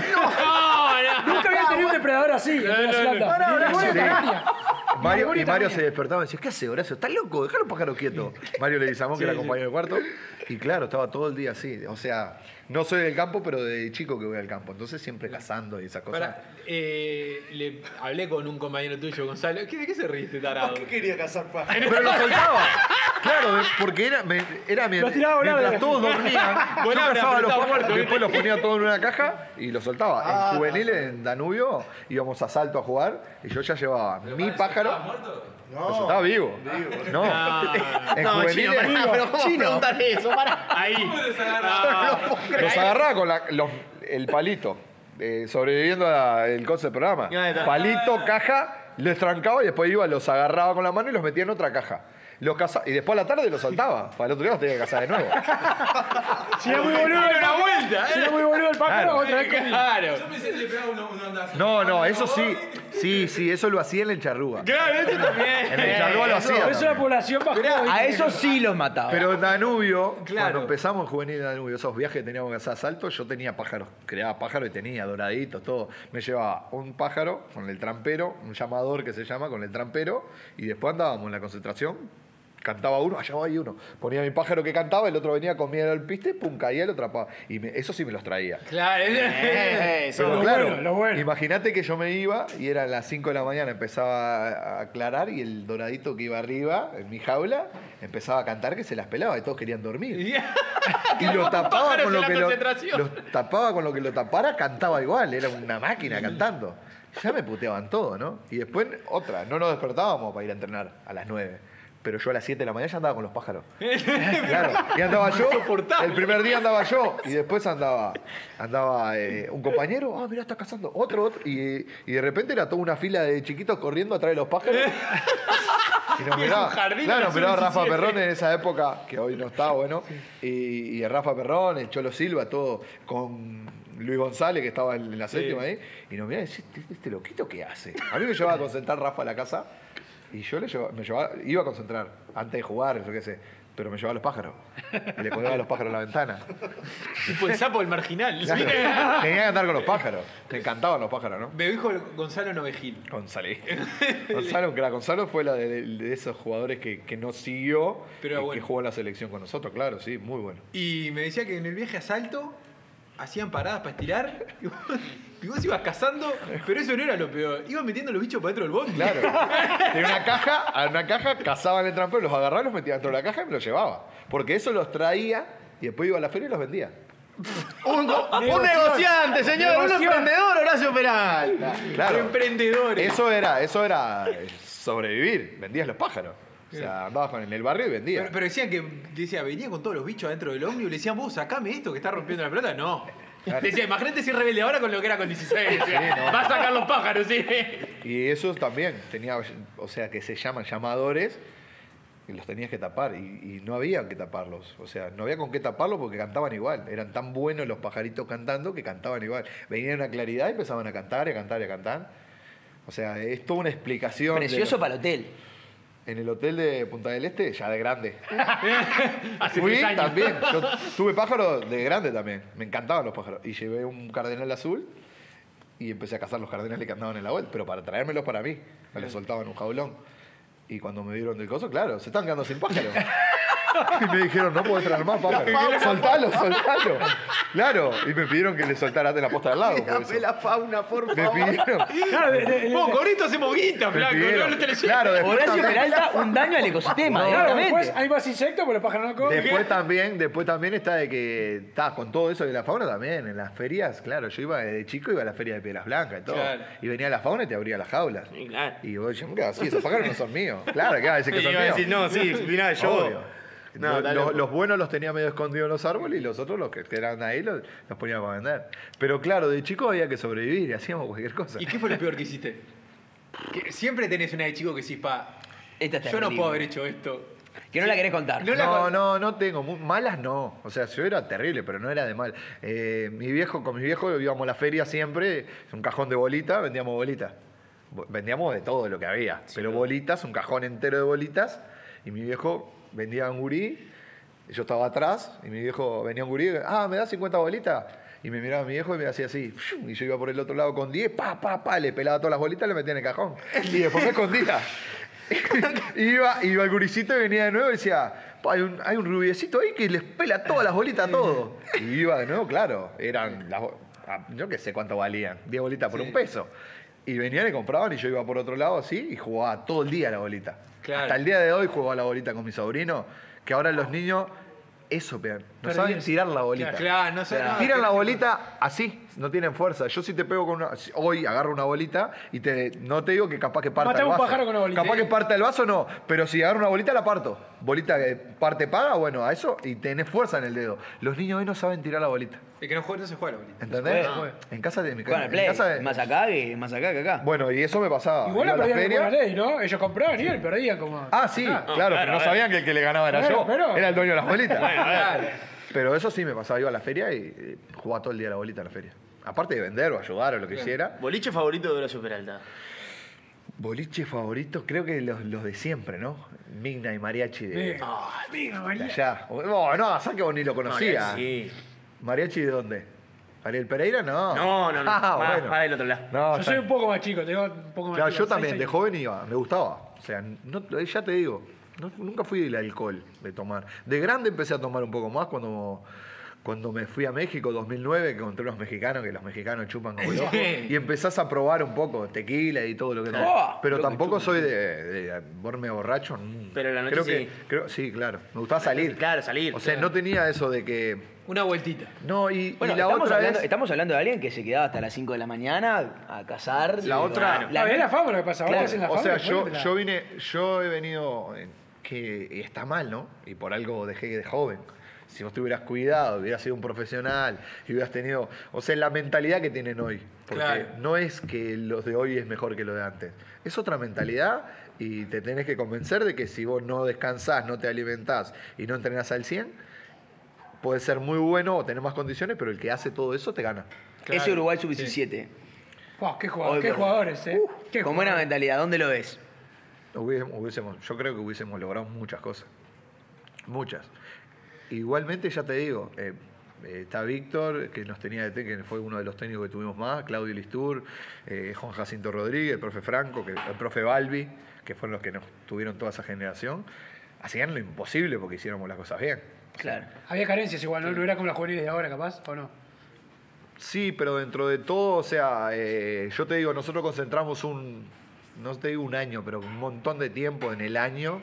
Nunca había tenido un depredador así en Nueva Zelanda. Ni en memoria Sí. canaria. Mario, memoria y Mario también. se despertaba y decía, ¿qué hace, Horacio? ¿Estás loco? Dejá los pájaros quietos. Mario le Leguizamón, que era compañero de cuarto. Y claro, estaba todo el día así. O sea, no soy del campo, pero de chico que voy al campo. Entonces siempre cazando y esas cosas. Pará, eh, le hablé con un compañero tuyo, Gonzalo. ¿Qué, ¿De qué se ríe este tarado? ¿Qué quería cazar pájaros? Pero lo soltaba. Claro, de- porque era, me- era mi- Los tiraba a volar. mientras todos dormían, yo Volaba, cazaba pero los estaba pájaros, muerto, después los ponía todos en una caja y los soltaba. Ah. En juveniles, en Danubio, íbamos a Salto a jugar y yo ya llevaba mi pájaro. muerto? Lo soltaba vivo. No. En No, juveniles, chino, pará, pero ¿cómo preguntar eso? Pará. Ahí. los agarraba con la- los- el palito, eh, sobreviviendo al coche del programa. Ahí está. Palito, caja, les trancaba y después iba, los agarraba con la mano y los metía en otra caja. Los caza- y después a la tarde los soltaba. Para el otro día los tenía que cazar de nuevo. Si era muy boludo el Una pájaro, vuelta, si ¿eh? era muy boludo el pájaro, Claro. otra vez comía. Claro. Yo pensé que le pegaba uno, uno andazo. No, no, eso sí. Sí, sí, eso lo hacía en el charrúa. Claro, este también. En el charrúa lo hacía. Por eso la también. población bajó. A eso sí los mataba. Pero en Danubio, Claro. cuando empezamos en juvenil en Danubio, esos viajes que teníamos que hacer a Salto, yo tenía pájaros, creaba pájaros y tenía doraditos, todo. Me llevaba un pájaro con el trampero, un llamador que se llama, con el trampero, y después andábamos en la concentración. Cantaba uno, allá va ahí uno. Ponía mi pájaro que cantaba, el otro venía, comía el piste, pum, caía, lo atrapaba. Y me- eso sí me los traía. Claro. Eh, eso. Pero Lo claro, bueno, lo bueno. imagínate que yo me iba y eran las cinco de la mañana, empezaba a aclarar y el doradito que iba arriba, en mi jaula, empezaba a cantar que se las pelaba y todos querían dormir. Y lo tapaba pájaros con lo en la que lo, concentración. lo tapaba con lo que lo tapara, cantaba igual, era una máquina cantando. Ya me puteaban todo, ¿no? Y después otra, no nos despertábamos para ir a entrenar a las nueve. Pero yo a las siete de la mañana ya andaba con los pájaros. Claro. Y andaba yo. Insoportable. El primer día andaba yo. Y después andaba, andaba eh, un compañero. Ah, mirá, está cazando. Otro, otro. Y, y de repente era toda una fila de chiquitos corriendo atrás de los pájaros. Y nos Y miraba. un jardín Claro, en nos el miraba sur Rafa diecisiete. Perrón en esa época, que hoy no está, bueno. Y, y el Rafa Perrón, el Cholo Silva, todo con Luis González, que estaba en la séptima ahí. Y nos miraba y decía, ¿este, este loquito qué hace? A mí me llevaba a concentrar Rafa a la casa. Y yo le llevaba, me llevaba, iba a concentrar antes de jugar, yo qué sé, pero me llevaba los pájaros. Y le colgaba los pájaros a la ventana. Tipo el sapo del marginal. Claro. Tenía que andar con los pájaros. Me encantaban los pájaros, ¿no? Me dijo Gonzalo Novejil. Gonzalo. Gonzalo, un crack. Gonzalo fue la de, de esos jugadores que, que nos siguió Pero y bueno. que jugó en la selección con nosotros, claro, sí, muy bueno. Y me decía que en el viaje a Salto hacían paradas para estirar. Y vos, y vos ibas cazando, pero eso no era lo peor. Ibas metiendo los bichos para dentro del bondi. Claro. Tenía una caja, a una caja, cazaban el trampero, los agarraba, los metía dentro de la caja y me los llevaba. Porque eso los traía y después iba a la feria y los vendía. Un, un negociante, señor, un Negoción. emprendedor, Horacio Peral. Claro. Emprendedores. Eso era, eso era sobrevivir. Vendías los pájaros. O sea, andabas con- en el barrio y vendías. Pero, pero decían que decía, venía con todos los bichos adentro del ómnibus y le decían, vos sacame esto que está rompiendo la pelota. No. Claro. Decía, imagínate si es rebelde ahora con lo que era con dieciséis. no. Va a sacar los pájaros, sí. Y esos también tenía, o sea, que se llaman llamadores y los tenías que tapar y, y no había que taparlos. O sea, no había con qué taparlos porque cantaban igual. Eran tan buenos los pajaritos cantando que cantaban igual. Venían una claridad y empezaban a cantar y a cantar y a cantar. O sea, es toda una explicación. de Precioso lo- para el hotel. En el hotel de Punta del Este, ya de grande. Hace Fui tres años. también. Yo tuve pájaros de grande también. Me encantaban los pájaros. Y llevé un cardenal azul y empecé a cazar los cardenales que andaban en la vuelta. Pero para traérmelos para mí. Me los soltaban en un jaulón. Y cuando me vieron del coso, claro, se estaban quedando sin pájaros. Y me dijeron, no podés traer más, papá. Soltalo, soltalo. Claro. Y me pidieron que le soltara de la posta del lago. por Dame eso. la fauna, por Me favor. pidieron. Claro, de- de- de- Vos, con esto hacemos guita, Me flaco. pidieron. No, no te le Claro, después Horacio también- Peralta, un daño al ecosistema, No, claro, directamente. después hay más insectos por los pájaros no comen. Después también, después también está de que está con todo eso de la fauna también. En las ferias, claro, yo iba de chico, iba a la feria de Piedras Blancas y todo. Claro. Y venía la fauna y te abría las jaulas. Sí, claro. Y vos decías, ¿qué así? Esos pájaros no son míos. Claro, ¿qué va a decir que Y son iba a míos? decir, no, sí, mirá, yo. Obvio. No, Lo- dale, los, loco. los buenos los tenía medio escondidos en los árboles y los otros, los que eran ahí, los, los poníamos a vender. Pero claro, de chico había que sobrevivir y hacíamos cualquier cosa. ¿Y qué fue lo peor que hiciste? Que siempre tenés una de chico que decís, pa, Esta es yo no terrible. puedo haber hecho esto. Que no la querés contar. No la- No, no, no tengo. Mu- Malas no. O sea, yo era terrible, pero no era de mal. Eh, mi viejo, con mi viejo íbamos a la feria siempre, un cajón de bolitas, vendíamos bolitas. Bo- Vendíamos de todo lo que había. pero bolitas, un cajón entero de bolitas. Y mi viejo vendía un gurí. Yo estaba atrás y mi viejo venía un gurí. Ah, ¿me das cincuenta bolitas? Y me miraba mi viejo y me hacía así. Y yo iba por el otro lado con diez, pa, pa, pa, le pelaba todas las bolitas y le metía en el cajón. Y después me escondía. iba, iba el guricito y venía de nuevo y decía, "Pa, hay un, hay un rubiecito ahí que les pela todas las bolitas a todos. Y iba de nuevo, claro, eran, las, bo- ah, yo qué sé cuánto valían, diez bolitas por un peso. Y venían y compraban y yo iba por otro lado así y jugaba todo el día a la bolita. Claro. Hasta el día de hoy juego a la bolita con mi sobrino, que ahora los niños, eso peor, no Perdí saben eso. tirar la bolita. Claro, no sé. no, Tiran que- la bolita así, no tienen fuerza. Yo si te pego con una... Hoy agarro una bolita y te, no te digo que capaz que parta Mata el un vaso. pájaro con una bolita, Capaz ¿eh? que parta el vaso, no. Pero si agarro una bolita, la parto. Bolita que parte paga, bueno, a eso y tenés fuerza en el dedo. Los niños hoy no saben tirar la bolita. El que no juega no se juega la bolita. ¿Entendés? Se juega. En casa de mi Juegan al en play. casa de- Más acá que más acá que acá. Bueno, y eso me pasaba. Igual Iba la a la perdían como feria. la ley, ¿no? Ellos compraban y él perdía como. Ah, sí, acá. claro, pero no sabían que el que le ganaba era Bueno, yo. pero- Era el dueño de las bolitas. Claro. Pero eso sí me pasaba. Iba a la feria y eh, jugaba todo el día a la bolita en la feria. Aparte de vender o ayudar o lo que hiciera. Boliche favorito de Horacio Peralta. Boliche favorito, creo que los, los de siempre, ¿no? Migna y Mariachi de, Bien. Amiga, de María. allá. No, no, sabes que vos ni lo conocías. Sí. ¿Mariachi de dónde? ¿Ariel Pereira? No. No, no, no. Ah, más, bueno. más del otro lado. No, Yo está- soy un poco más chico, tengo un poco más Claro, chico, yo también, seis de años. joven iba, me gustaba. O sea, no, ya te digo, no- nunca fui del alcohol de tomar. De grande empecé a tomar un poco más cuando, cuando me fui a México, dos mil nueve, que encontré unos mexicanos, que los mexicanos chupan como locos. Y empezás a probar un poco tequila y todo lo que Oh, Pero lo que tampoco chupan. soy de, de verme borracho. mm. Pero la noche creo sí. que, creo, sí, claro. Me gustaba salir. Claro, salir. O sea, no tenía eso de que... Una vueltita. No, y, Bueno, y la estamos, otra hablando, es... estamos hablando de alguien que se quedaba hasta las cinco de la mañana a cazar. La otra- La, es la fama lo que pasa. Ahora Claro, hacen la O fama. sea, después yo, te la- yo vine, yo he venido, en- que y está mal, ¿no? Y por algo dejé de joven. Si vos te hubieras cuidado, hubieras sido un profesional, y hubieras tenido, o sea, la mentalidad que tienen hoy. Porque Claro. no es que los de hoy es mejor que lo de antes. Es otra mentalidad y te tenés que convencer de que si vos no descansás, no te alimentás y no entrenás al cien, puede ser muy bueno o tener más condiciones, pero el que hace todo eso te gana. Ese Uruguay sub diecisiete. Buah, qué, jugador- Hoy, qué pero- jugadores, ¿eh? Qué Con buena jugadores. mentalidad, ¿dónde lo ves? Hubiésemos, hubiésemos- yo creo que hubiésemos logrado muchas cosas. Muchas. Igualmente, ya te digo, eh, eh, está Víctor, que nos tenía de té, que fue uno de los técnicos que tuvimos más, Claudio Listur, eh, Juan Jacinto Rodríguez, el profe Franco, que, el profe Balbi, que fueron los que nos tuvieron toda esa generación. Hacían lo imposible porque hiciéramos las cosas bien. Claro. Había carencias igual, ¿no? No era como las juveniles de ahora, capaz, ¿o no? Sí, pero dentro de todo, o sea, eh, yo te digo, nosotros concentramos un, no te digo un año, pero un montón de tiempo en el año,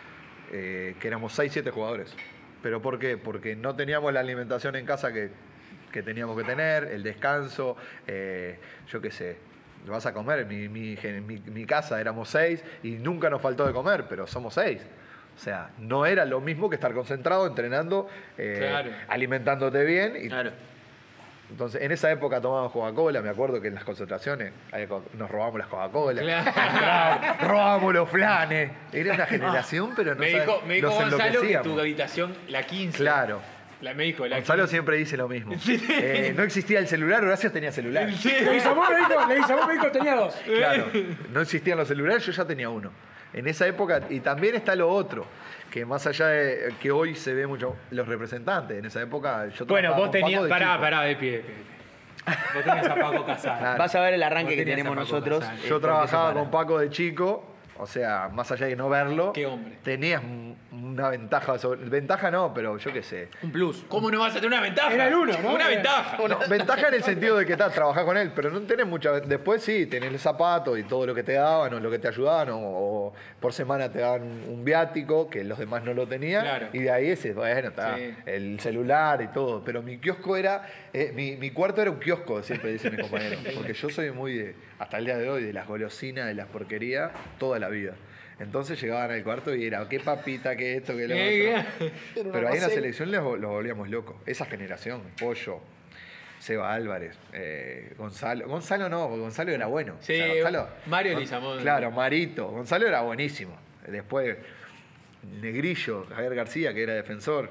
eh, que éramos seis, siete jugadores. ¿Pero por qué? Porque no teníamos la alimentación en casa que, que teníamos que tener, el descanso, eh, yo qué sé, vas a comer, en mi, mi, en mi, mi casa éramos seis y nunca nos faltó de comer, pero somos seis. O sea, no era lo mismo que estar concentrado, entrenando, eh, Claro. alimentándote bien y Claro. entonces, en esa época tomábamos Coca-Cola, me acuerdo que en las concentraciones ahí co- nos robábamos las Coca-Cola, Claro. entrábamos, robábamos los flanes. Era una generación, pero no Me sabes, dijo, me dijo nos Gonzalo que enloquecíamos. tu habitación, la quince. Claro. La, me dijo, la Gonzalo quince. siempre dice lo mismo. Eh, no existía el celular, Horacio tenía celular. Leguizamón me dijo, Leguizamón me dijo tenía dos. Claro, no existían los celulares, yo ya tenía uno. En esa época, y también está lo otro, que más allá de que hoy se ve mucho los representantes, en esa época yo Bueno, trabajaba vos con tenías. Paco de Pará, chico. pará, de pie, de pie. de pie. Vos tenías a Paco Casal. Claro. Vas a ver el Vos arranque que tenías tenemos a Paco nosotros. Casal. eh, Yo porque trabajaba se para. con Paco de chico, O sea, más allá de no verlo, Qué hombre. tenías un- una ventaja. Sobre, ventaja no, pero yo qué sé. Un plus. ¿Cómo no vas a tener una ventaja? Era el uno, ¿no? Una Era- ventaja. No, ventaja en el sentido de que tal, trabajás con él, pero no tenés mucha. Después sí, tenés el zapato y todo lo que te daban o lo que te ayudaban, o, o por semana te daban un viático, que los demás no lo tenían. Claro. Y de ahí ese, bueno, está Sí. el celular y todo. Pero mi kiosco era. eh, mi, mi cuarto era un kiosco, siempre dicen mis compañeros. Porque yo soy muy de, hasta el día de hoy, de las golosinas, de las porquerías, toda la vida. Entonces llegaban al cuarto y era, qué papita, qué esto, qué lo ¿Qué? otro. Pero ahí en la selección los, los volvíamos locos. Esa generación, Pollo, Seba Álvarez, eh, Gonzalo. Gonzalo no, porque Gonzalo era bueno. Sí, O sea, Gonzalo- Mario Gon- Lizamón. Claro, Marito. Gonzalo era buenísimo. Después, Negrillo, Javier García, que era defensor.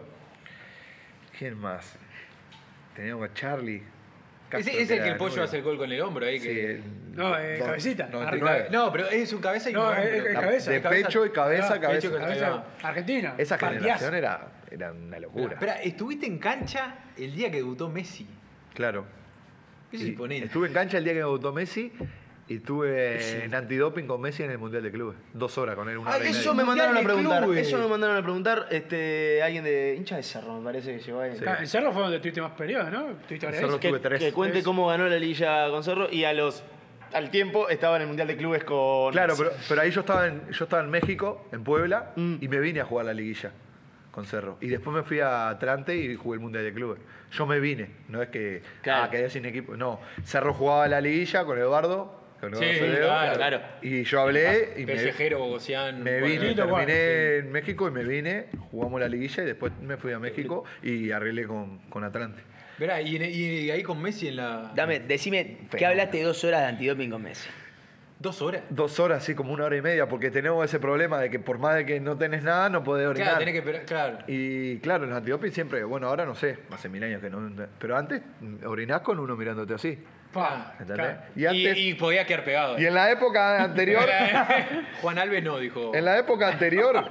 ¿Quién más? Teníamos a Charlie. Castro, Ese es el que era el pollo nueve. hace el gol con el hombro ahí. Sí, Que... el- No, eh, do- cabecita. noventa y nueve. No, pero es un cabeza y No, un hombro. es- es La- cabeza. de cabeza. pecho y cabeza, Ah, cabeza. pecho y Cabeza, Ahí Argentina. Esa Partidazo. generación era, era una locura. Espera, estuviste en cancha el día que debutó Messi. Claro. Eso es Y imponente. estuve en cancha el día que debutó Messi y estuve en antidoping con Messi en el Mundial de Clubes. Dos horas con él, una Ah, hora y eso media. me mandaron a Mundial de preguntar. clubes. Eso me mandaron a preguntar este, alguien de hincha de Cerro, me parece que llegó ahí. Acá, En Cerro fue donde tuviste más periodos, ¿no? Tuviste varias Cerro veces. tuve Que, tres. que cuente Tres. cómo ganó la liguilla con Cerro y a los al tiempo estaba en el Mundial de Clubes con Claro, Messi. pero, pero ahí yo estaba, en, yo estaba en México, en Puebla, Mm. y me vine a jugar la liguilla con Cerro. Y después me fui a Atlante y jugué el Mundial de Clubes. Yo me vine, no es que Claro. ah, quedé sin equipo. No, Cerro jugaba la liguilla con Eduardo. Con Sí, Eduardo Cededo, claro, claro. Y yo hablé y me, Persejero, Bogosian. me bueno, vine, lindo, terminé bueno, en México y me vine, jugamos la liguilla y después me fui a México y arreglé con, con Atlante. Verá, y, en- y ahí con Messi en la. Dame, decime, ¿qué Fenómeno. hablaste dos horas de antidoping con Messi? ¿Dos horas? Dos horas, sí, como una hora y media, porque tenemos ese problema de que por más de que no tenés nada, no podés orinar. Claro, tenés que esperar. Claro. Y claro, en los antidoping siempre, bueno, ahora no sé, hace mil años que no. Pero antes mm, orinás con uno mirándote así. Pa, ¿Entendés? claro. Y antes. Y, y podía quedar pegado. y en la época anterior. Juan Alves no, dijo. En la época anterior,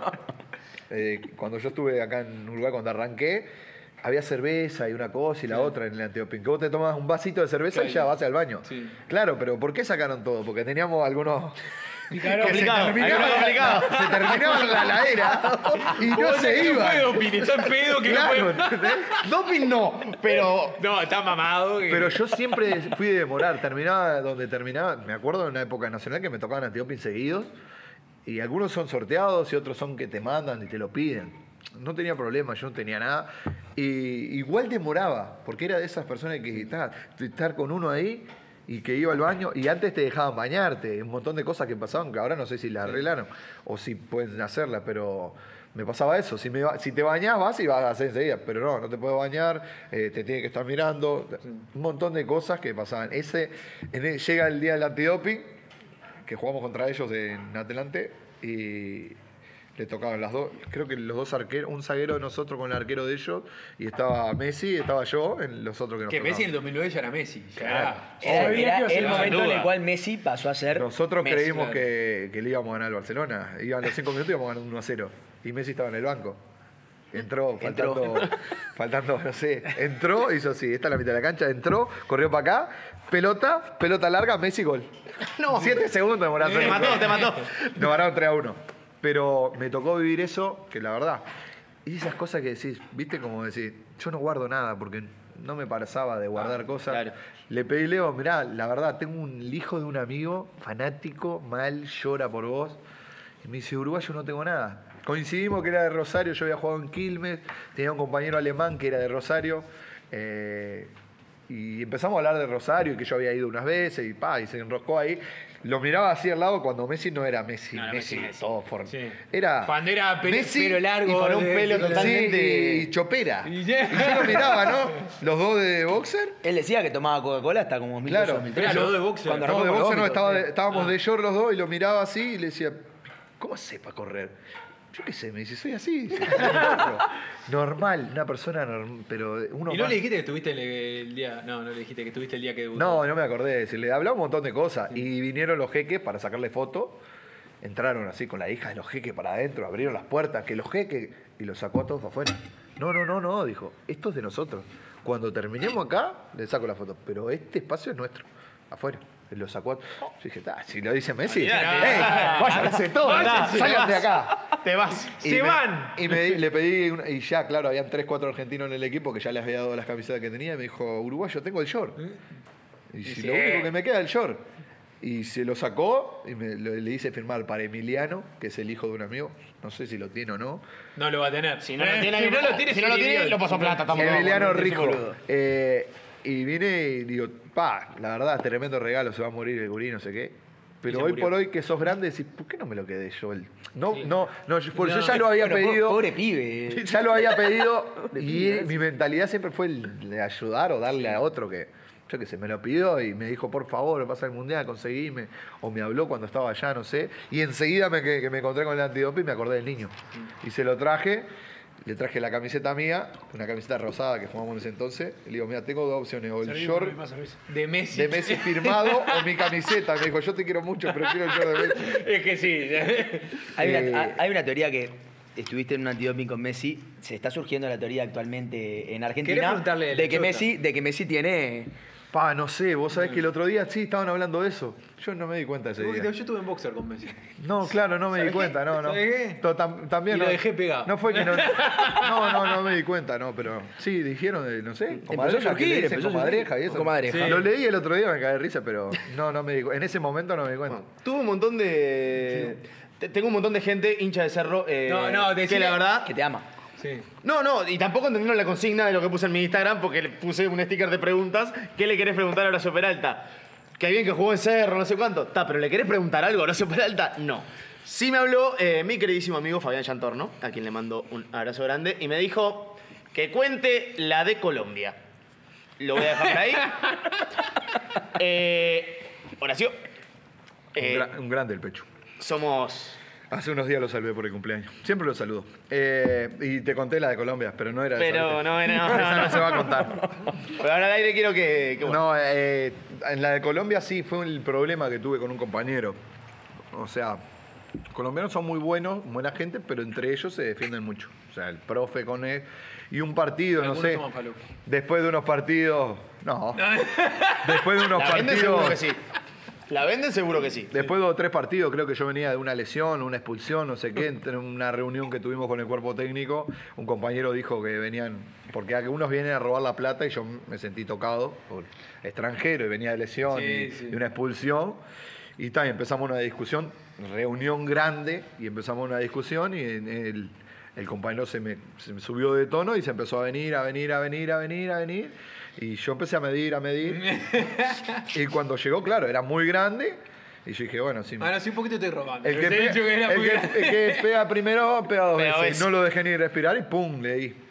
eh, cuando yo estuve acá en Uruguay, cuando arranqué, había cerveza y una cosa y la otra en el antidoping. Que vos te tomabas un vasito de cerveza y ya vas al baño. Sí. Claro, pero ¿por qué sacaron todo? Porque teníamos algunos. Claro, que se complicado, terminaban, algo complicado. se terminaban la heladera y no se No iban. puede opinar, está en pedo que Claro, no puede. ¿entendés? Doping no, pero No, está mamado. que- Pero yo siempre fui de demorar. Terminaba donde terminaba. Me acuerdo en una época nacional que me tocaban antidoping seguidos. Y algunos son sorteados y otros son que te mandan y te lo piden. No tenía problema, yo no tenía nada. Y igual demoraba, porque era de esas personas que ta, estar con uno ahí y que iba al baño y antes te dejaban bañarte. Un montón de cosas que pasaban que ahora no sé si las arreglaron o si pueden hacerlas, pero me pasaba eso. Si, me, ba- si te bañás, vas y vas a hacer enseguida. Pero no, no te puedes bañar, eh, te tiene que estar mirando. Un montón de cosas que pasaban. Ese, en el- llega el día del antidoping, que jugamos contra ellos en Atlante, y le tocaban las dos, creo que los dos arqueros, un zaguero de nosotros con el arquero de ellos, y estaba Messi, y estaba yo, en los otros que nos Que Messi en el tocaban. dos mil nueve ya era Messi. Ya Claro. Era, Sabía era que iba a ser el una momento en duda. el cual Messi pasó a ser Nosotros Messi. creímos claro. que, que le íbamos a ganar al Barcelona. Iban los cinco minutos y íbamos ganando uno a cero. Y Messi estaba en el banco. Entró, Entró. faltando, faltando, no sé, entró, hizo así, esta es la mitad de la cancha, entró, corrió para acá, pelota, pelota larga, Messi, gol. no. Siete segundos demoraron. Te mató, te mató. Nos ganaron tres a uno. Pero me tocó vivir eso, que la verdad, y esas cosas que decís, viste como decir, yo no guardo nada porque no me pasaba de guardar cosas. claro. Le pedí, Leo, mirá, la verdad, tengo un el hijo de un amigo fanático, mal, llora por vos. Y me dice, uruguayo no tengo nada. Coincidimos que era de Rosario, yo había jugado en Quilmes, tenía un compañero alemán que era de Rosario. eh, y empezamos a hablar de Rosario y que yo había ido unas veces y pa, y se enroscó ahí. Lo miraba así al lado cuando Messi no era Messi, No, no, Messi, Messi, Messi. todo for- Sí. Era Cuando era pelo- Messi pelo largo, y con un de- pelo de- totalmente Sí, y chopera. Y Y, ya. yo lo miraba, ¿no? Los dos de boxer. Él decía que tomaba Coca-Cola hasta como mil Claro. dos mil tres. Era los dos de boxer. Cuando No, arrancó de con boxer no, vómitos, estaba sí. de- estábamos Ah. de short los dos y lo miraba así y le decía, ¿cómo haces para correr? Yo qué sé, me dice, soy así. Dice, normal, una persona normal, pero uno ¿Y no más- le dijiste que estuviste el, el día? No, no le dijiste que estuviste el día que debutó. No, no me acordé de decirle. Hablaba un montón de cosas. Y vinieron los jeques para sacarle foto. Entraron así con la hija de los jeques para adentro, abrieron las puertas, que los jeques, y los sacó a todos para afuera. No, no, no, no, dijo, esto es de nosotros. Cuando terminemos acá, le saco la foto. Pero este espacio es nuestro, afuera. Lo sacó. Yo dije, "Ta, si lo dice Messi, ¡ey! Olvidate. ¡Váyanse todos! Andá, ¡Salgan te de vas. acá! Te vas. Y ¡Se me- van! Y me, le pedí, una- y ya, claro, habían tres, cuatro argentinos en el equipo que ya les había dado las camisetas que tenía. Y me dijo, uruguayo, tengo el short. Y si sí. lo único que me queda es el short. Y se lo sacó y me, lo- le hice firmar para Emiliano, que es el hijo de un amigo. No sé si lo tiene o no. No lo va a tener. Si no lo Eh, tiene, si no lo tiene, si no lo es un tiene, idiota. lo pasó plata tampoco. Emiliano ese Rico. boludo. Eh, y vine y digo, pa, la verdad, tremendo regalo, se va a morir el gurí, no sé qué. Pero se hoy murió. por hoy que sos grande, decís, ¿por qué no me lo quedé yo? El- No, no, no, yo, por- yo ya No, lo había Bueno, po- pedido. Pobre pibe. Ya lo había pedido y mi mentalidad siempre fue el de ayudar o darle a otro que, yo qué sé, me lo pidió y me dijo, por favor, pasa el mundial, conseguime. O me habló cuando estaba allá, no sé. Y enseguida me, que, que me encontré con el antidoping me acordé del niño. Y se lo traje, le traje la camiseta mía, una camiseta rosada que jugamos en ese entonces. Y le digo, mira, tengo dos opciones, o el Servimos, short no hay más cerveza. De Messi. de Messi firmado o mi camiseta. Me dijo, yo te quiero mucho, pero quiero el short de Messi. Es que sí. Hay, Eh, una, hay una teoría que estuviste en un antidoping con Messi. Se está surgiendo la teoría actualmente en ¿Querés Argentina preguntarle a la de que chota? Messi, de que Messi tiene. Pa, no sé, vos sabés que el otro día sí estaban hablando de eso. Yo no me di cuenta ese Porque día. yo estuve en boxer con Messi. No, claro, no me di ¿Sabés cuenta, qué? no, no. ¿Sabés qué? To- tam- también Y lo no- dejé pegado. No fue que no. No, no, no me di cuenta, no, pero sí, dijeron, de, no sé, Empezó a comadreja, que surgir, le dicen empezó a comadreja surgir. y eso. Comadreja. Sí. Lo leí el otro día, me caí de risa, pero no, no me di cu- En ese momento no me di cuenta. Bueno, tuvo un montón de. te- Tengo un montón de gente hincha de Cerro. eh, No, no, que decile- la verdad. Que te ama. Sí. No, no, y tampoco entendieron la consigna de lo que puse en mi Instagram porque le puse un sticker de preguntas. ¿Qué le querés preguntar a Horacio Peralta? Qué bien que jugó en Cerro, no sé cuánto. Ta, pero ¿le querés preguntar algo a Horacio Peralta? No. Sí me habló eh, mi queridísimo amigo Fabián Chantorno, a quien le mando un abrazo grande, y me dijo que cuente la de Colombia. Lo voy a dejar por ahí. eh, Horacio, eh, un, gra- un grande el pecho. somos... Hace unos días lo saludé por el cumpleaños. Siempre lo saludo. Eh, y te conté la de Colombia, pero no era esa, Pero ¿viste? no era... No, Esa no, no se va a contar. Pero ahora al aire quiero que... que bueno. No, eh, en la de Colombia sí fue el problema que tuve con un compañero. O sea, colombianos son muy buenos, buena gente, pero entre ellos se defienden mucho. O sea, el profe con él. Y un partido, no Algunos sé. toman falopa. Después de unos partidos. No. Después de unos La venden seguro que partidos. sí. La venden seguro que sí. Después de dos o tres partidos, creo que yo venía de una lesión, una expulsión, no sé qué, en una reunión que tuvimos con el cuerpo técnico, un compañero dijo que venían, porque algunos vienen a robar la plata y yo me sentí tocado por extranjero y venía de lesión Sí, y, sí. y una expulsión. Y también empezamos una discusión, reunión grande, y empezamos una discusión y en el, el compañero se me, se me subió de tono y se empezó a venir, a venir, a venir, a venir, a venir. Y yo empecé a medir, a medir. Y cuando llegó, claro, era muy grande. Y yo dije, bueno, sí. Ahora sí, un poquito estoy robando. El que, Te he pega, dicho que era el muy que- grande. el que pega primero, pega dos Pega veces. veces. No lo dejé ni respirar y pum, le di.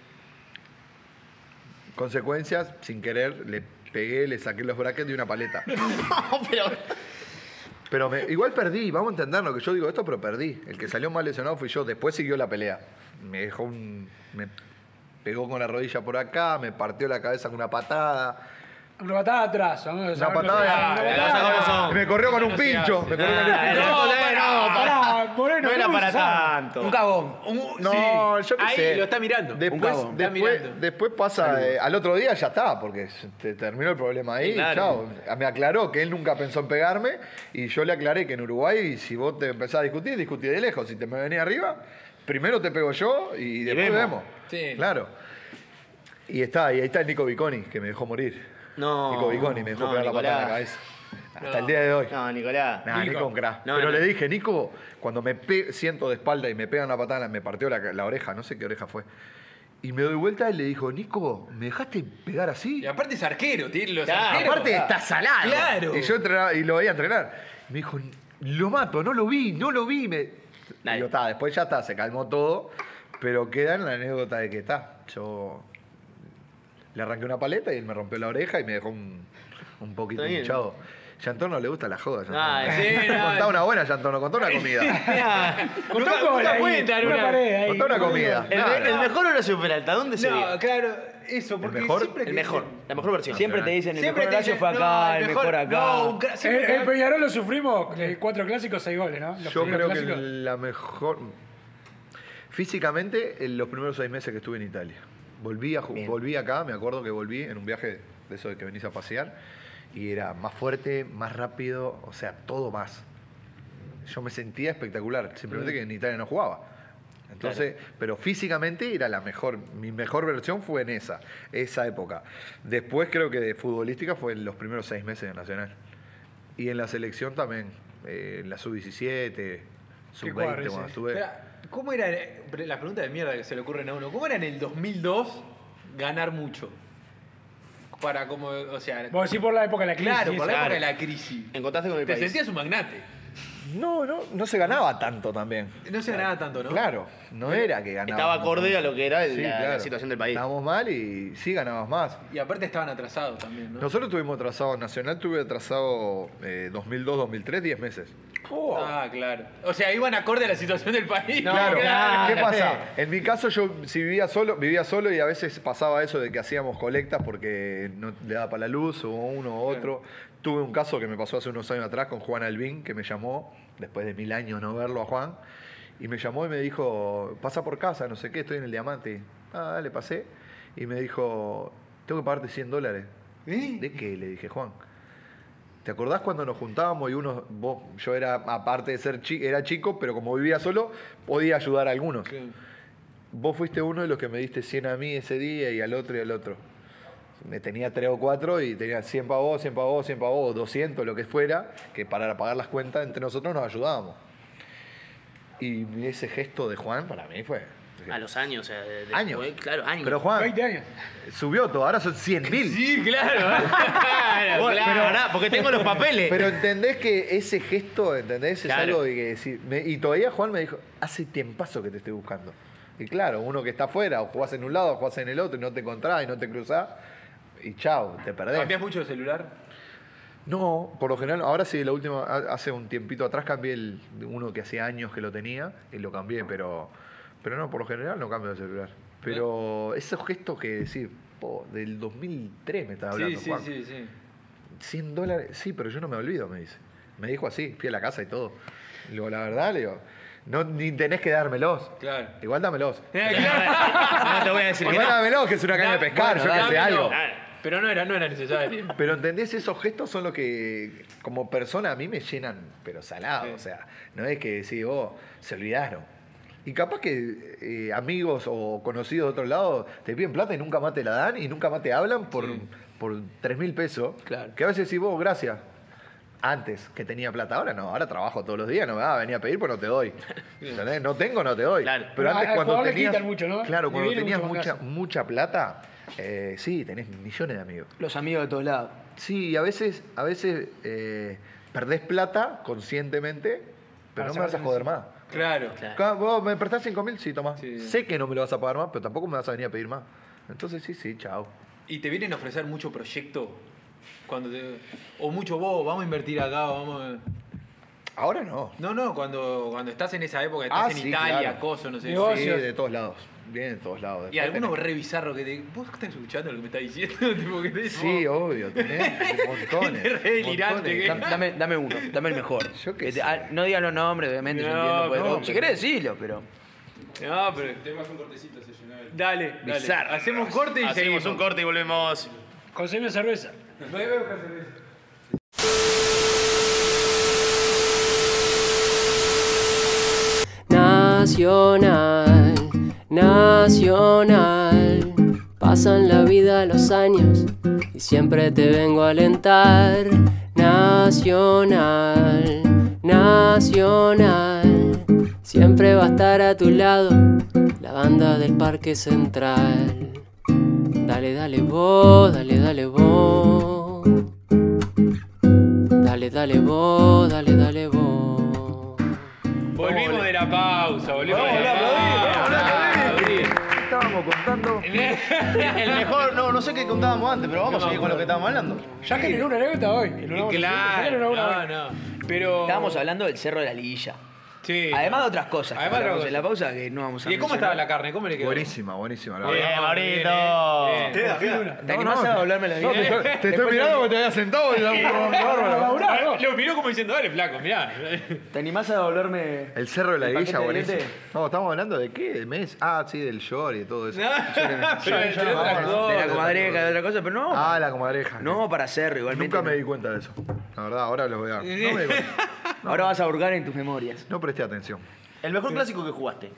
Consecuencias, sin querer, le pegué, le saqué los brackets de una paleta. No, pero... Pero me- igual perdí, vamos a entender lo que yo digo esto, pero perdí. El que salió más lesionado fui yo. Después siguió la pelea. Me dejó un. Me pegó con la rodilla por acá, me partió la cabeza con una patada. Una patada atrás. Vamos a Una saber patada. lo que- Ah, una la patada. cosa como son. Me corrió con un pincho. Me corrió con un Ah, pincho. no, No, no, Pará, Moreno, no era ¿cómo para se sabe? tanto. Un cagón. No, yo qué Ahí sé. lo está mirando. Después, Un cagón. Está después, mirando. después pasa, eh, al otro día ya está, porque se te terminó el problema ahí. Claro. Chao. Me aclaró que él nunca pensó en pegarme y yo le aclaré que en Uruguay, si vos te empezás a discutir, discutí de lejos. Si te me venís arriba, primero te pego yo y después vemos. vemos. Sí. Claro. Y está, y ahí está el Nico Viconi, que me dejó morir. No. Nico Viconi me dejó no, pegar la patada en la Nicolás. cabeza. Hasta No. el día de hoy. No, Nicolás. Nah, Nico. Nico un crack. No, Pero no. le dije, Nico, cuando me pe- siento de espalda y me pegan la patada, me partió la, la oreja, no sé qué oreja fue. Y me doy vuelta y le dijo, Nico, ¿me dejaste pegar así? Y aparte es arquero, tiene los Claro, arqueros. Aparte está salado. Claro. Y yo entrenaba, y lo veía entrenar. Me dijo, lo mato, no lo vi, no lo vi. Me... Dale. Digo, "Ta", después ya está, se calmó todo. Pero queda en la anécdota de que está. Yo le arranqué una paleta y él me rompió la oreja y me dejó un, un poquito Está bien. hinchado. Yantorno le gusta la joda. Yantorno. Ah, sí, no. Contá una buena, Yantorno, contá una comida. Contá Nunca- un gol nunca ahí, cuentan una una- pared ahí. Contá una comida. El, Nada. me- el mejor Horacio Peralta, ¿dónde se No, vio? claro, eso, porque mejor? siempre que El mejor, la mejor versión. Siempre te dicen el Siempre mejor te Horacio dicen, fue acá, no, el mejor acá. No, un cra- El, siempre el Peñarol lo sufrimos, eh, cuatro clásicos, seis goles, ¿no? Los Yo primeros creo que clásicos. la mejor. Físicamente, en los primeros seis meses que estuve en Italia. Volví, a, ju- Bien. volví acá, me acuerdo que volví en un viaje de eso de que venís a pasear. y era más fuerte, más rápido, o sea, todo más. Yo me sentía espectacular, simplemente que en Italia no jugaba. Entonces, pero físicamente era la mejor, mi mejor versión fue en esa, esa época. Después creo que de futbolística fue en los primeros seis meses de Nacional. Y en la selección también, eh, en la sub diecisiete, sub cuadro veinte, ese. cuando estuve. Espera, ¿cómo era, la pregunta de mierda que se le ocurren a uno, ¿cómo era en el dos mil dos ganar mucho? Para como, o sea... Vos decís por la época de la crisis. Claro, por la esa. época de la crisis. Encontraste con el Te país. sentías un magnate. No, no, no se ganaba tanto también. No se ganaba tanto, ¿no? Claro, no era que ganaba. Estaba acorde a lo que era el- Sí, la, la claro. situación del país. Estábamos mal y sí ganabas más. Y aparte estaban atrasados también, ¿no? Nosotros tuvimos atrasado, Nacional tuve atrasado eh, dos mil dos dos mil tres, diez meses. Ah, claro. O sea, iban acorde a la situación del país. Claro, claro. ¿qué pasa? En mi caso yo si vivía solo, vivía solo y a veces pasaba eso de que hacíamos colectas porque no le daba para la luz o uno o otro. Tuve un caso que me pasó hace unos años atrás con Juan Albín, que me llamó, después de mil años no verlo a Juan, y me llamó y me dijo, pasa por casa, no sé qué, estoy en el Diamante. Ah, dale, pasé. Y me dijo, tengo que pagarte cien dólares. ¿Eh? ¿De qué? Le dije, Juan. ¿Te acordás cuando nos juntábamos y uno, vos, yo era, aparte de ser chico, era chico, pero como vivía solo, podía ayudar a algunos. Sí. Vos fuiste uno de los que me diste cien a mí ese día y al otro y al otro. Me tenía tres o cuatro y tenía cien para vos, cien para vos, cien para vos, doscientos, lo que fuera, que para pagar las cuentas entre nosotros nos ayudábamos. Y ese gesto de Juan para mí fue... A los años, o sea, de- de- Años. fue- claro, años. Pero Juan, veinte años. subió todo, ahora son cien mil. Sí, claro. claro, Bueno, claro. pará, porque tengo los papeles. Pero entendés que ese gesto, ¿entendés? Es Claro. algo de que decir. me- y todavía Juan me dijo, hace tiempazo que te estoy buscando. Y claro, uno que está afuera, o jugás en un lado, o jugás en el otro, y no te encontrás y no te cruzás, y chao, te perdés. ¿Cambiás mucho de celular? No, por lo general, ahora sí, la última, ha- hace un tiempito atrás cambié el, uno que hacía años que lo tenía, y lo cambié, pero, pero no, por lo general no cambio de celular. Pero esos gestos que decir, po, del dos mil tres me estaba hablando, Sí, sí, Juan. sí, sí. cien dólares, sí, pero yo no me olvido, me dice. Me dijo así, fui a la casa y todo. Le digo, la verdad, le digo, no, ni tenés que dármelos. Claro. Igual dámelos. No te voy a decir que Igual no. dámelos, que es una caña de pescar, Bueno, yo que sé dámelo. algo. Claro. Pero no era, no era necesario. Pero ¿entendés? Esos gestos son los que, como persona, a mí me llenan, pero salado. Sí. O sea, no es que decís, oh, se olvidaron. Y capaz que eh, amigos o conocidos de otro lado te piden plata y nunca más te la dan y nunca más te hablan por, Sí. por tres mil pesos. Claro. Que a veces decís, vos, gracias. Antes que tenía plata, ahora no, ahora trabajo todos los días, no me vas a venir a pedir porque no te doy. ¿Entendés? No tengo, no te doy. Claro. Pero Pero antes al cuando jugador le tenías, quitan mucho, ¿no? claro, Le cuando viene tenías mucho más mucha, casa. mucha plata, eh, sí, tenés millones de amigos. Los amigos de todos lados. Sí, y a veces, a veces eh, perdés plata conscientemente, pero Para no me vas a sacarse joder más. Claro. Claro. Acá, ¿Vos me prestás cinco mil? Sí, toma. Sí. Sé que no me lo vas a pagar más, pero tampoco me vas a venir a pedir más. Entonces sí, sí, chao. ¿Y te vienen a ofrecer mucho proyecto? Cuando te- o mucho vos, vamos a invertir acá, vamos a... Ahora no. No, no, cuando, cuando estás en esa época, estás Ah, en sí, Italia, claro. coso, no sé. Negocio. Sí, Socios. de todos lados. Viene de todos lados. Y Después alguno tenés- re bizarro que te... ¿Vos estás escuchando lo que me estás diciendo? tipo, que te Sí, obvio, tenés montones. Qué re delirante montones. que- Dame, dame, dame uno, dame el mejor. Yo qué Que te- sé. ah, no digan los nombres, obviamente, yo No, entiendo. pues, no, si pero- querés decirlo, pero. No, pero... Tenemos un cortecito, se llenó el... Dale, dale. Bizarro. Hacemos un corte y Hacemos seguimos. un corte y volvemos. Consumime cerveza. Voy a buscar cerveza. Nacional, nacional. Pasan la vida los años y siempre te vengo a alentar. Nacional, nacional. Siempre va a estar a tu lado la banda del Parque Central. Dale, dale vos, dale, dale vos. Dale, dale vos, dale, dale vos. Volvimos de la pausa, volvimos de la pausa. Estábamos contando. El mejor, no, no sé qué contábamos antes, pero vamos a seguir con lo que estábamos hablando. Ya generó una anécdota hoy. que lo Y vamos a hacer. Ya claro, generó una no, hoy. no. Pero... Estábamos hablando del cerro de la liguilla. Sí. Además de otras cosas. que Además de hablamos otras en la pausa que no vamos a ¿Y cómo mencionar. estaba la carne? ¿Cómo le quedó? Buenísima, buenísima. La Bien, verdad. Maurito. Bien, bien. Queda, queda. ¿Te animás a doblarme la No, te vida? estoy, te estoy mirando porque te había sentado y Ah, Lo miró como diciendo, dale, flaco, mirá. ¿Te animás a doblarme El cerro de la el Guilla, paquete de buenísimo. leche? No, estamos hablando de qué, del mes. Ah, sí, del short y todo eso. Pero entre ya, otras vámonos. cosas. De la comadreja, de otra cosa, pero no. Ah, la comadreja. No, para cerro, igualmente. Nunca me no. di cuenta de eso. La verdad, ahora lo voy a. No me di cuenta. Ahora vas a hurgar en tus memorias. No presté atención. El mejor clásico que jugaste.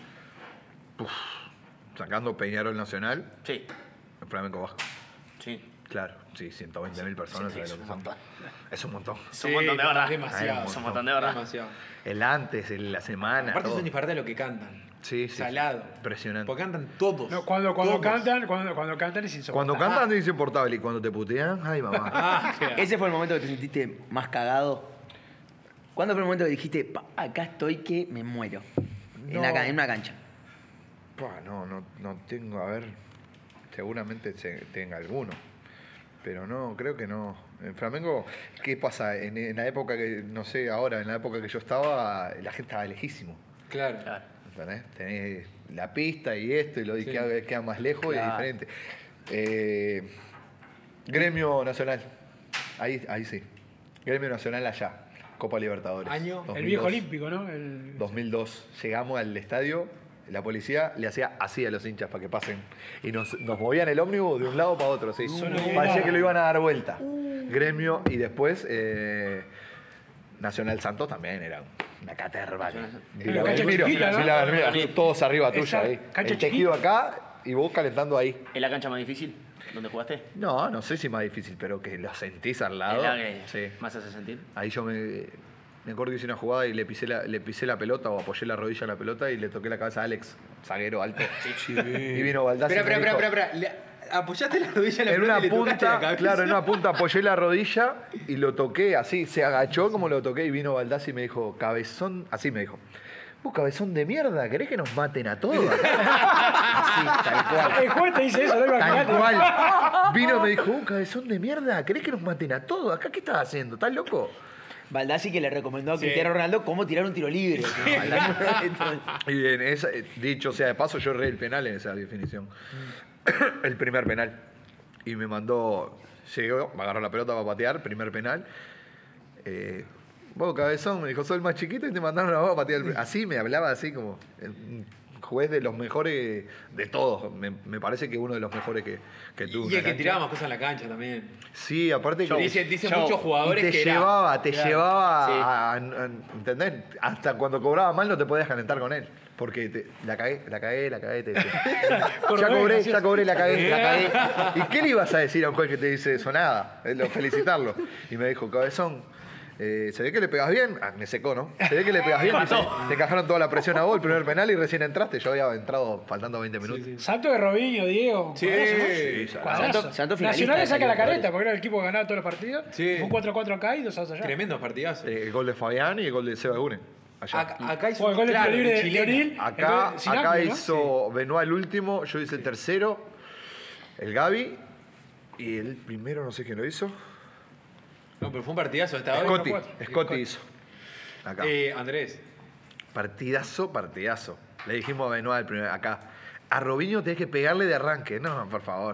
Sacando Peñarol Nacional, Sí. el Flamenco Vasco. Sí. Claro, sí, ciento veinte mil personas. Sí, ¿sabes es lo un que son? montón. Es un montón. Es un montón de verdad. Demasiado. Es un montón de verdad. Demasiado. El antes, el- la semana. Aparte es todo. un disparate lo que cantan. Sí, sí. Salado. Impresionante. Porque cantan todos. No, cuando cuando Todos. cantan, cuando, cuando cantan es insoportable. Cuando cantan es insoportable y cuando te putean, ay mamá. Ah, claro. ¿Ese fue el momento que te sentiste más cagado? ¿Cuándo fue el momento que dijiste, "Pa, acá estoy que me muero"? En, la, No. ca- en una cancha. Pua, no, no, no tengo, a ver, seguramente se- tenga alguno. Pero no, creo que no. En Flamengo, ¿qué pasa? En, en la época que, no sé, ahora, en la época que yo estaba, la gente estaba lejísimo. Claro. Claro. ¿Entendés? Tenés la pista y esto y lo de Sí. que queda más lejos y Claro. es diferente. Eh, Gremio Nacional. Ahí, ahí sí. Gremio Nacional allá. Copa Libertadores. Año. El dos mil viejo dos. olímpico, ¿no? El... dos mil dos. Llegamos al estadio, la policía le hacía así a los hinchas para que pasen. Y nos, nos movían el ómnibus de un lado para otro, sí. Suena Parecía bien. que lo iban a dar vuelta. Gremio y después eh, Nacional Santos también era una caterva. Una cancha chiquita, ¿no? Todos arriba tuya Esa ahí. cancha El tejido acá y vos calentando ahí. ¿Es la cancha más difícil donde jugaste? No, no sé si más difícil, pero que lo sentís al lado. ¿Es la que Sí. más hace sentir? Ahí yo me, me acuerdo que hice una jugada y le pisé, la, le pisé la pelota o apoyé la rodilla a la pelota y le toqué la cabeza a Alex, zaguero alto. Y vino Baldassi. y Espera, me espera, dijo- espera, espera. Le- Apoyaste la rodilla en la En pelota una y le tocaste la punta, cabeza. claro, en una punta apoyé la rodilla y lo toqué así, se agachó como lo toqué y vino Baldassi y me dijo, cabezón, así me dijo. Vos, cabezón de mierda, ¿querés que nos maten a todos acá? Así, tal cual. El juez te dice eso, no iba a Tal cagarte. cual. Vino y me dijo, uh, cabezón de mierda, ¿querés que nos maten a todos? ¿Acá qué estás haciendo? ¿Estás loco? Baldassi que le recomendó a Cristiano Ronaldo cómo tirar un tiro libre. Y en esa, dicho sea de paso, yo erré el penal en esa definición. El primer penal. Y me mandó, llegó, me agarró la pelota para patear, primer penal. Eh, vos, cabezón, me dijo, soy el más chiquito y te mandaron a vos a patear. el- Así me hablaba, así como eh, un juez de los mejores de todos. Me, me parece que uno de los mejores que, que tuvo. Y una el que cancha. tiraba más cosas en la cancha también. Sí, aparte que... Dicen, dicen Show. muchos Y jugadores te que era- llevaba, te Claro. llevaba Sí. a, a- a- ¿entendés? Hasta cuando cobraba mal no te podías calentar con él. Porque te- la cagué, la cagué, la cagué, te decía. ya Cordobés, cobré, gracioso. ya cobré, la cagué, la cagué. ¿Y qué le ibas a decir a un juez que te dice eso? Nada, es lo- felicitarlo. Y me dijo, cabezón, eh, ¿se ve que le pegas bien? Ah, me secó, ¿no? ¿Se ve que le pegas bien? Dice, te encajaron toda la presión a vos, el primer penal y recién entraste. Yo había entrado faltando veinte minutos. Santo de Robinho, Diego. Sí. cuadrazo, ¿no? Cuadrazo. Santo- Santo finalista Nacional le de saca la Libertadores. careta porque era el equipo que ganaba todos los partidos. Sí. Fue un cuatro a cuatro acá y dos a dos allá. Tremendos partidazos. Eh, el gol de Fabián y el gol de Seba Gune. Allá. Acá, acá hizo Fue el gol de claro, tiro libre de chilena. Leonil. Acá, Entonces, sin acá ángulo, ¿no? hizo Benoit el último, yo hice el tercero, el Gaby, y el primero no sé quién lo hizo. No, pero fue un partidazo hasta ahora. Scotty, cuatro. Scotty hizo. Acá. Eh, Andrés. Partidazo, partidazo. Le dijimos a Benoit el primer, acá. A Robinho tenés que pegarle de arranque. No, por favor.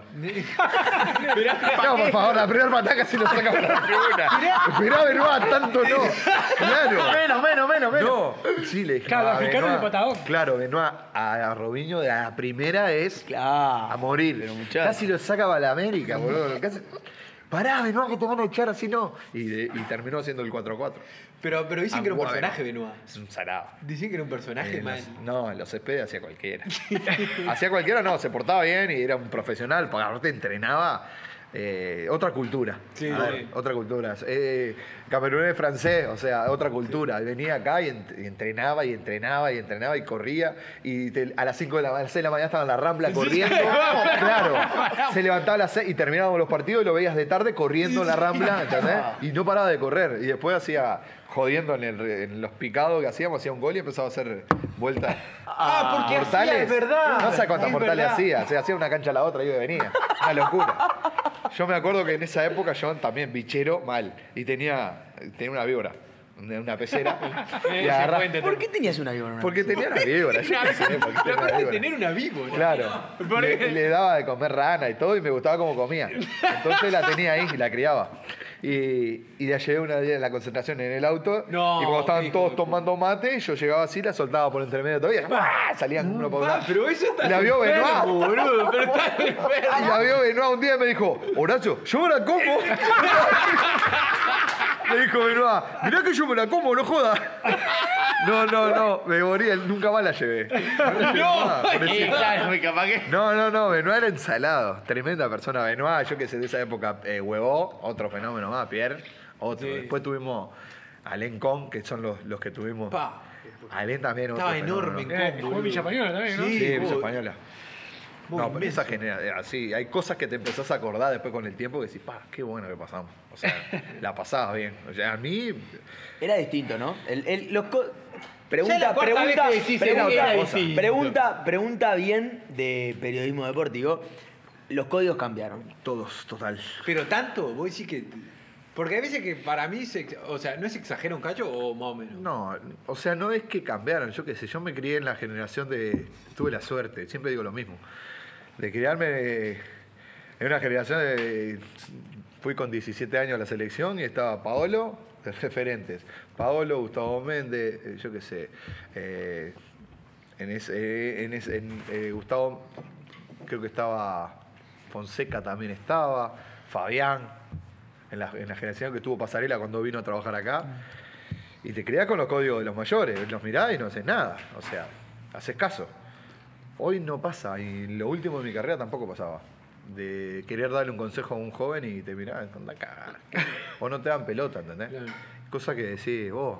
No, por favor, la primera patada casi lo saca por la tribuna. Esperá Benoit, tanto no. Claro. Menos, menos, menos, menos. No, sí, le dije. Claro, no, a africano Benoit- de patadón. Claro, Benoit a, a Robinho de la primera es Claro. a morir. Pero muchacho. Casi lo saca para la América, boludo. Casi- Pará, Benoit, que te van a echar así no. Y, de- y terminó haciendo el cuatro cuatro. Pero, pero dicen que era un Agua, personaje, Benoit. Benoit. Es un zarado. Dicen que era un personaje, En man. los- no, en los céspedes hacía cualquiera. Hacía cualquiera, no, se portaba bien y era un profesional, porque aparte entrenaba eh, otra cultura. Sí, A ver, sí. otra cultura. Eh, camerunés francés, o sea, otra cultura. Y venía acá y, ent- y entrenaba y entrenaba y entrenaba y corría. Y te- a las cinco de la, a las seis de la mañana estaba en la rambla corriendo. Claro. Se levantaba a las seis y terminábamos los partidos y lo veías de tarde corriendo en la rambla, ¿entendés? Y no paraba de correr. Y después hacía, jodiendo en, el- en los picados que hacíamos, hacía un gol y empezaba a hacer vueltas. Ah, porque mortales. hacía, es verdad. No sé cuántas Es mortales verdad. hacía. O sea, hacía una cancha a la otra y iba y venía. Una locura. Yo me acuerdo que en esa época yo también bichero mal. Y tenía, tenía una víbora. de una pecera. y Ese agarraba- puente ¿Por qué tenías una víbora? en una porque pecera? tenía una víbora. Yo qué sé, porque tenía La una cosa es víbora. tener una víbora. Claro. Porque- Le, le daba de comer rana y todo y me gustaba cómo comía. Entonces la tenía ahí y la criaba. Y, y la llevé una día en la concentración en el auto. No, y cuando estaban hijo todos de tomando mate, yo llegaba así, la soltaba por entre medio todavía. ¡Buah! Salían uno por uno. Ah, pero eso está Y la vio enfermo, Benoit. boludo. Pero está enfermo. Y la vio Benoit un día y me dijo, Horacio, yo me la como. Me dijo Benoit, mirá que yo me la como, no jodas. No, no, no, me morí, nunca más la llevé. No, la llevé más, pobrecito. Claro, muy capaz que. No, no, no, Benoit era ensalado. Tremenda persona. Benoit, yo que sé, de esa época, eh, Huevó, otro fenómeno más, Pierre, otro. Sí. Después tuvimos a Len Con, que son los, los que tuvimos. Pa. A Len también, otro Estaba fenómeno. enorme en Eh, combo, jugó boludo. Villa Española también, ¿no? Sí, Sí, Villa muy- Española. muy No, pero inmenso. esa genera, así, hay cosas que te empezás a acordar después con el tiempo que decís, pa, qué bueno que pasamos. O sea, la pasabas bien. O sea, a mí, Era distinto, ¿no? El, el- los co- Ya es Pregunta, la cuarta pregunta, vez que decís, pregunta, era pregunta, distinto. pregunta, pregunta bien de periodismo deportivo. Los códigos cambiaron. todos, total. Pero tanto, vos decís que. Porque hay veces que para mí, se, ex- o sea, ¿no se exagera un cacho o más o menos? No, o sea, no es que cambiaron, yo qué sé, yo me crié en la generación de, tuve la suerte, siempre digo lo mismo, de criarme en una generación de, fui con diecisiete años a la selección y estaba Paolo, de referentes, Paolo, Gustavo Méndez, eh, yo qué sé, eh, en ese, en ese, en, eh, Gustavo, creo que estaba, Fonseca también estaba, Fabián, en la, en la generación que tuvo Pasarela cuando vino a trabajar acá. Y te criás con los códigos de los mayores, los mirás y no haces nada. O sea, haces caso. Hoy no pasa, y lo último de mi carrera tampoco pasaba. De querer darle un consejo a un joven y te mirás, anda a cagar. O no te dan pelota, ¿entendés? Claro. Cosa que decís, vos,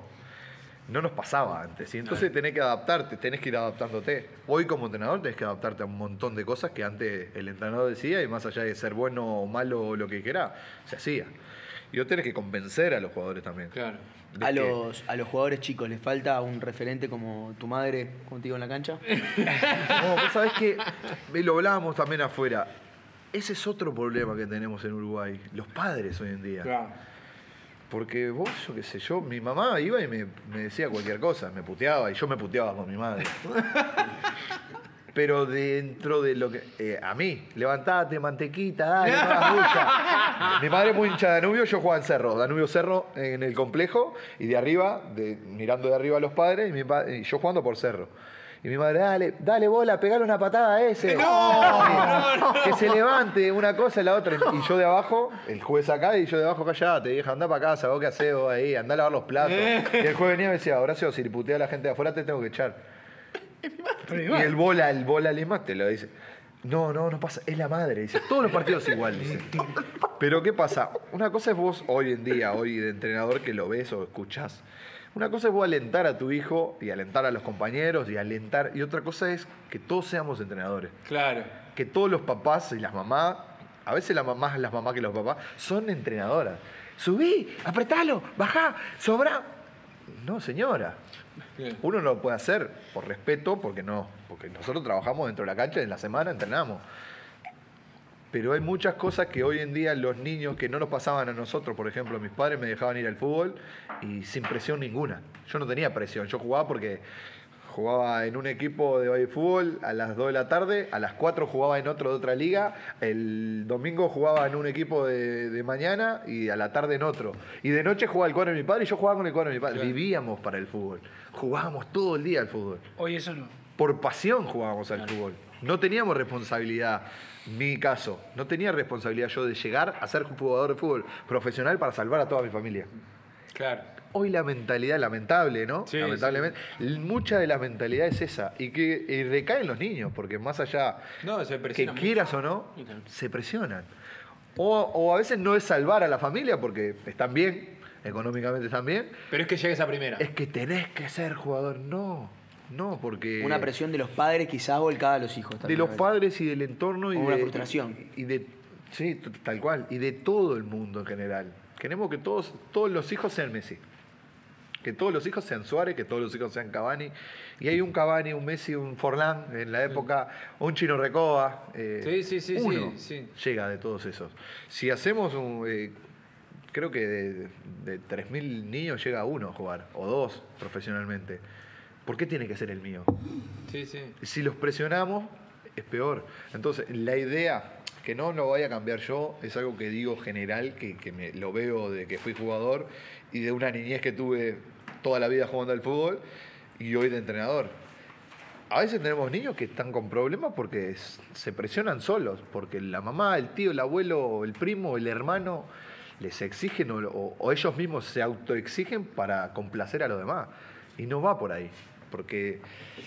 no nos pasaba antes. Y entonces tenés que adaptarte, tenés que ir adaptándote. Hoy como entrenador tenés que adaptarte a un montón de cosas que antes el entrenador decía y más allá de ser bueno o malo o lo que quiera, se hacía. Y vos tenés que convencer a los jugadores también. Claro. De A que- los, a los jugadores chicos, ¿les falta un referente como tu madre contigo en la cancha? No, vos sabés que me lo hablábamos también afuera. Ese es otro problema que tenemos en Uruguay. Los padres hoy en día. Claro. Porque vos, yo qué sé, yo, mi mamá iba y me, me decía cualquier cosa, me puteaba y yo me puteaba con mi madre. Pero dentro de lo que. eh, a mí, levantate, mantequita, dale, no hagas bulla. Mi madre es muy hincha de Danubio, yo jugaba en Cerro. Danubio Cerro en el complejo y de arriba, de, mirando de arriba a los padres, y, mi pa- y yo jugando por Cerro. Y mi madre, dale, dale bola, pegale una patada a ese. No, Sí. Que se levante una cosa y la otra. Y yo de abajo, el juez acá, y yo de abajo callate, vieja, anda para casa, vos qué hacés vos ahí, anda a lavar los platos. Y el juez venía y me decía, Horacio, si le putea a la gente de afuera te tengo que echar. Pero Y igual, el bola, el bola Lima te lo dice. No, no, no pasa, es la madre, dice. Todos los partidos igual, dice. Pero ¿qué pasa? Una cosa es vos hoy en día, hoy de entrenador que lo ves o escuchás. Una cosa es vos alentar a tu hijo y alentar a los compañeros y alentar. Y otra cosa es que todos seamos entrenadores. Claro. Que todos los papás y las mamás, a veces las mamás, las mamás que los papás, son entrenadoras. Subí, apretalo, bajá, sobra. No, señora. Bien. Uno no lo puede hacer por respeto, porque no, porque nosotros trabajamos dentro de la cancha y en la semana entrenamos. Pero hay muchas cosas que hoy en día los niños que no nos pasaban a nosotros, por ejemplo, mis padres me dejaban ir al fútbol y sin presión ninguna. Yo no tenía presión, yo jugaba porque jugaba en un equipo de fútbol a las dos de la tarde, a las cuatro jugaba en otro de otra liga, el domingo jugaba en un equipo de, de mañana y a la tarde en otro. Y de noche jugaba el cuadro de mi padre y yo jugaba con el cuadro de mi padre. Claro. Vivíamos para el fútbol, jugábamos todo el día al fútbol. hoy eso no. Por pasión jugábamos al fútbol. No teníamos responsabilidad, mi caso, no tenía responsabilidad yo de llegar a ser jugador de fútbol profesional para salvar a toda mi familia. Claro. Hoy la mentalidad, lamentable, ¿no? Sí, Lamentablemente, mucha de la mentalidad es esa y que y recae en los niños, porque más allá No, se que presiona mucho. quieras o no, se presionan. O, o a veces no es salvar a la familia porque están bien, económicamente están bien, Pero es que llegue esa primera. es que tenés que ser jugador. No, no, porque... Una presión de los padres quizás volcada a los hijos De también. los a veces. padres y del entorno y Como una de, frustración. y de sí, t- tal cual, y de todo el mundo en general. Queremos que todos todos los hijos sean Messi. Que todos los hijos sean Suárez, que todos los hijos sean Cavani. Y hay un Cavani, un Messi, un Forlán en la época, un Chino Recoba. eh, Sí, sí, sí, uno sí, sí. llega de todos esos. Si hacemos un, eh, creo que de, de tres mil niños llega uno a jugar, o dos profesionalmente. ¿Por qué tiene que ser el mío? Sí, sí. Si los presionamos, es peor. Entonces, la idea, que no lo vaya a cambiar yo, es algo que digo general, que, que me, lo veo de que fui jugador y de una niñez que tuve toda la vida jugando al fútbol y hoy de entrenador. A veces tenemos niños que están con problemas porque s- se presionan solos, porque la mamá, el tío, el abuelo, el primo, el hermano les exigen o, o- o ellos mismos se autoexigen para complacer a los demás. Y no va por ahí, porque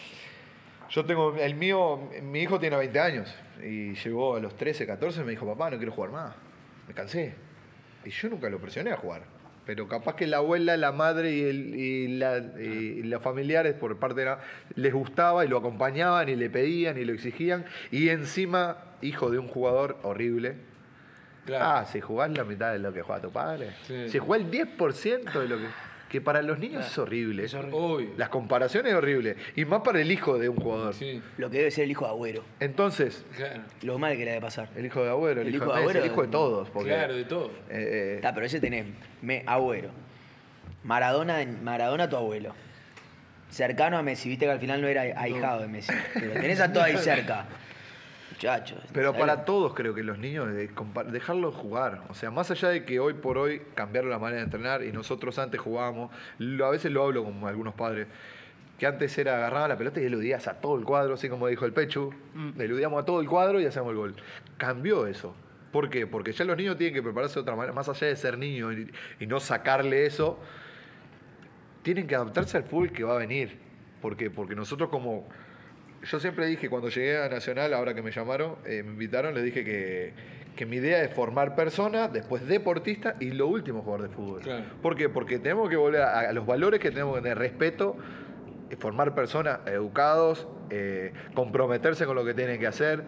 yo tengo, el mío, mi hijo tiene veinte años y llegó a los trece, catorce y me dijo, papá, no quiero jugar más, me cansé. Y yo nunca lo presioné a jugar. Pero capaz que la abuela, la madre y, el- y la- y los familiares por parte de la, les gustaba y lo acompañaban y le pedían y lo exigían. Y encima, hijo de un jugador horrible. Claro. Ah, si jugás la mitad de lo que juega tu padre. Sí. Si jugás el diez por ciento de lo que... Que para los niños es horrible. Es horrible. Obvio. Las comparaciones es horrible. Y más para el hijo de un jugador. Sí, Lo que debe ser el hijo de Agüero. Entonces, claro. Lo mal que le debe pasar. el hijo de Agüero, el, El hijo, hijo de es el Agüero, hijo de todos. Porque, Claro, de todo. eh, Está, pero ese tenés me, Agüero. Maradona, Maradona tu abuelo. Cercano a Messi, viste que al final no era ahijado de Messi. Pero tenés a todo ahí cerca. Muchachos. Pero ¿sabes? para todos creo que los niños, de compa- dejarlos jugar. O sea, más allá de que hoy por hoy cambiaron la manera de entrenar y nosotros antes jugábamos, lo- a veces lo hablo con algunos padres, que antes era agarrar la pelota y eludías a todo el cuadro, así como dijo el Pechu, eludíamos a todo el cuadro y hacíamos el gol. Cambió eso. ¿Por qué? Porque ya los niños tienen que prepararse de otra manera, más allá de ser niños y, y no sacarle eso, tienen que adaptarse al fútbol que va a venir. ¿Por qué? Porque nosotros como... Yo siempre dije, cuando llegué a Nacional, ahora que me llamaron, eh, me invitaron, les dije que, que mi idea es formar personas, después deportistas y lo último, jugador de fútbol. Claro. ¿Por qué? Porque tenemos que volver a, a los valores que tenemos que tener, respeto, eh, formar personas educados, eh, comprometerse con lo que tienen que hacer,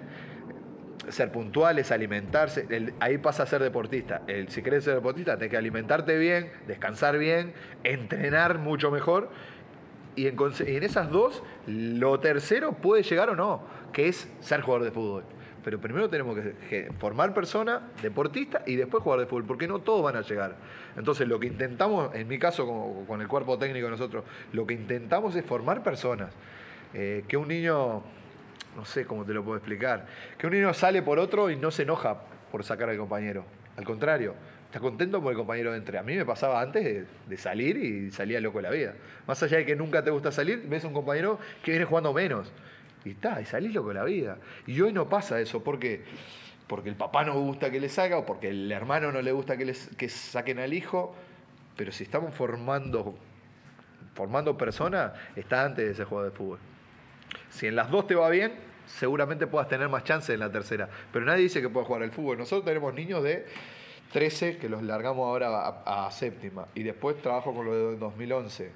ser puntuales, alimentarse. El- ahí pasa a ser deportista. El- si querés ser deportista, tenés que alimentarte bien, descansar bien, entrenar mucho mejor. Y en, conse- y en esas dos, lo tercero puede llegar o no, que es ser jugador de fútbol. Pero primero tenemos que, que formar persona, deportista y después jugar de fútbol, porque no todos van a llegar. Entonces lo que intentamos, en mi caso como- con el cuerpo técnico de nosotros, lo que intentamos es formar personas. Eh, que un niño, no sé cómo te lo puedo explicar, que un niño sale por otro y no se enoja por sacar al compañero. Al contrario, está contento porque el compañero entre. A mí me pasaba antes de, de salir y salía loco de la vida. Más allá de que nunca te gusta salir, ves a un compañero que viene jugando menos. Y está, y salís loco de la vida. Y hoy no pasa eso, ¿por qué? Porque el papá no gusta que le saca o porque el hermano no le gusta que, les, que saquen al hijo. Pero si estamos formando, formando personas, está antes de ese juego de fútbol. Si en las dos te va bien, seguramente puedas tener más chance en la tercera. Pero nadie dice que puedas jugar al fútbol. Nosotros tenemos niños de trece que los largamos ahora a, a séptima. Y después trabajo con los de dos mil once.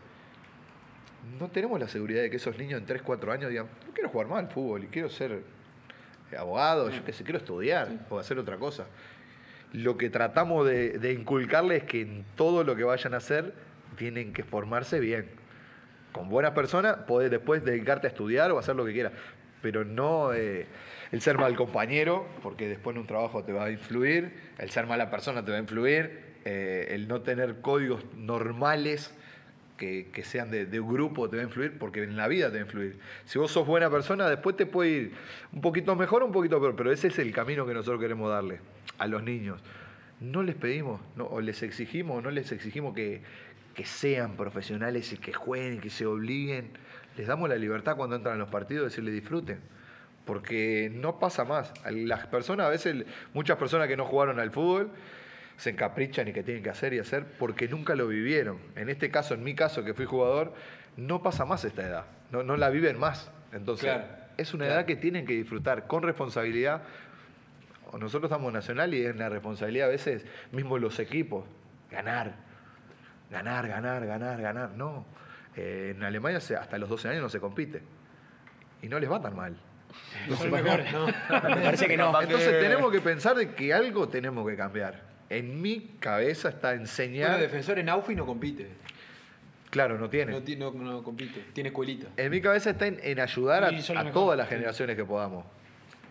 No tenemos la seguridad de que esos niños en tres, cuatro años digan, no quiero jugar más al fútbol y quiero ser abogado, yo qué sé, quiero estudiar o hacer otra cosa. Lo que tratamos de, de inculcarles es que en todo lo que vayan a hacer tienen que formarse bien. Con buenas personas podés después dedicarte a estudiar o hacer lo que quieras, pero no eh, el ser mal compañero, porque después en un trabajo te va a influir, el ser mala persona te va a influir, eh, el no tener códigos normales que, que sean de, de un grupo te va a influir, porque en la vida te va a influir. Si vos sos buena persona, después te puede ir un poquito mejor o un poquito peor, pero ese es el camino que nosotros queremos darle a los niños. No les pedimos, no, o les exigimos, no les exigimos que, que sean profesionales y que jueguen, que se obliguen. Les damos la libertad cuando entran a los partidos de decirle disfruten. Porque no pasa más. Las personas, a veces, muchas personas que no jugaron al fútbol, se encaprichan y que tienen que hacer y hacer porque nunca lo vivieron. En este caso, en mi caso, que fui jugador, no pasa más esta edad. No, no la viven más. Entonces, Claro, es una claro. edad que tienen que disfrutar con responsabilidad. Nosotros estamos en Nacional y es una responsabilidad a veces, mismo los equipos, ganar. Ganar, ganar, ganar, ganar. No. Eh, en Alemania se- hasta los doce años no se compite. Y no les va tan mal. Son mejores. Me parece que no. Entonces tenemos que pensar de que algo tenemos que cambiar. En mi cabeza está Bueno, enseñar... defensor en Aufi no compite. Claro, no tiene. No, ti- no, no compite. Tiene escuelita. En mi cabeza está en, en ayudar Y son a, los a todas mejores, las sí. generaciones que podamos.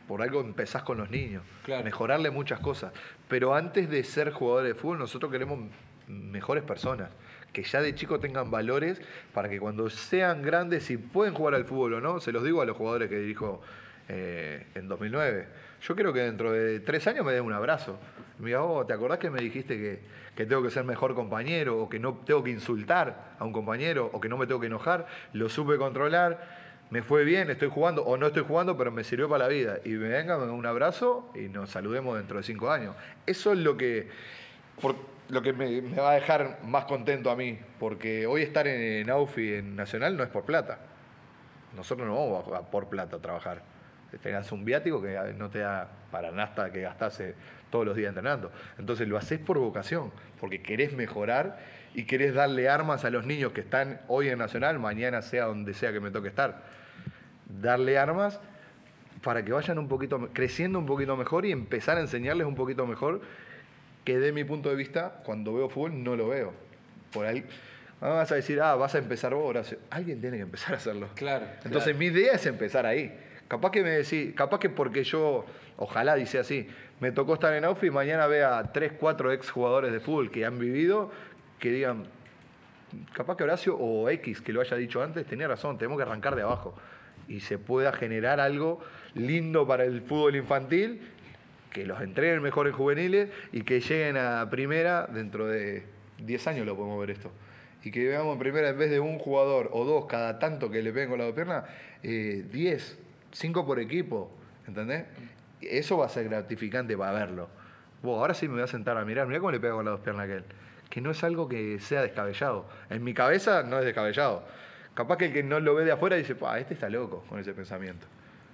por algo empezás con los niños, Claro. mejorarle muchas cosas. Pero antes de ser jugadores de fútbol, nosotros queremos mejores personas, que ya de chico tengan valores para que cuando sean grandes, si pueden jugar al fútbol o no, se los digo a los jugadores que dirijo eh, en dos mil nueve. Yo creo que dentro de tres años me den un abrazo. Me diga, oh, ¿te acordás que me dijiste que, que tengo que ser mejor compañero, o que no tengo que insultar a un compañero, o que no me tengo que enojar? Lo supe controlar. Me fue bien, estoy jugando o no estoy jugando, pero me sirvió para la vida. Y me venga, me da un abrazo y nos saludemos dentro de cinco años. Eso es lo que, por, lo que me, me va a dejar más contento a mí. Porque hoy estar en, en Aufi, en Nacional, no es por plata. Nosotros no vamos a, a por plata a trabajar. Tengas un viático que no te da para nada que gastase todos los días entrenando. Entonces lo haces por vocación, porque querés mejorar y querés darle armas a los niños que están hoy en Nacional, mañana sea donde sea que me toque estar. Darle armas para que vayan un poquito creciendo un poquito mejor y empezar a enseñarles un poquito mejor, que de mi punto de vista, cuando veo fútbol no lo veo. Por ahí vas a decir, ah, vas a empezar vos, Horacio. Alguien tiene que empezar a hacerlo. Claro. Entonces claro. mi idea es empezar ahí. Capaz que me decís, capaz que porque yo, ojalá dice así, me tocó estar en Aufi y mañana vea a tres, cuatro ex jugadores de fútbol que han vivido, que digan, capaz que Horacio o X, que lo haya dicho antes, tenía razón, tenemos que arrancar de abajo. Y se pueda generar algo lindo para el fútbol infantil, que los entreguen mejor en juveniles y que lleguen a primera dentro de diez años lo podemos ver esto. Y que veamos en primera, en vez de un jugador o dos cada tanto que le peguen con la dos piernas, eh, diez, cinco por equipo, ¿entendés? Eso va a ser gratificante para verlo. Wow, ahora sí me voy a sentar a mirar, mirá cómo le pega con las dos piernas a aquel. Que no es algo que sea descabellado. En mi cabeza no es descabellado. Capaz que el que no lo ve de afuera dice, pa, este está loco con ese pensamiento.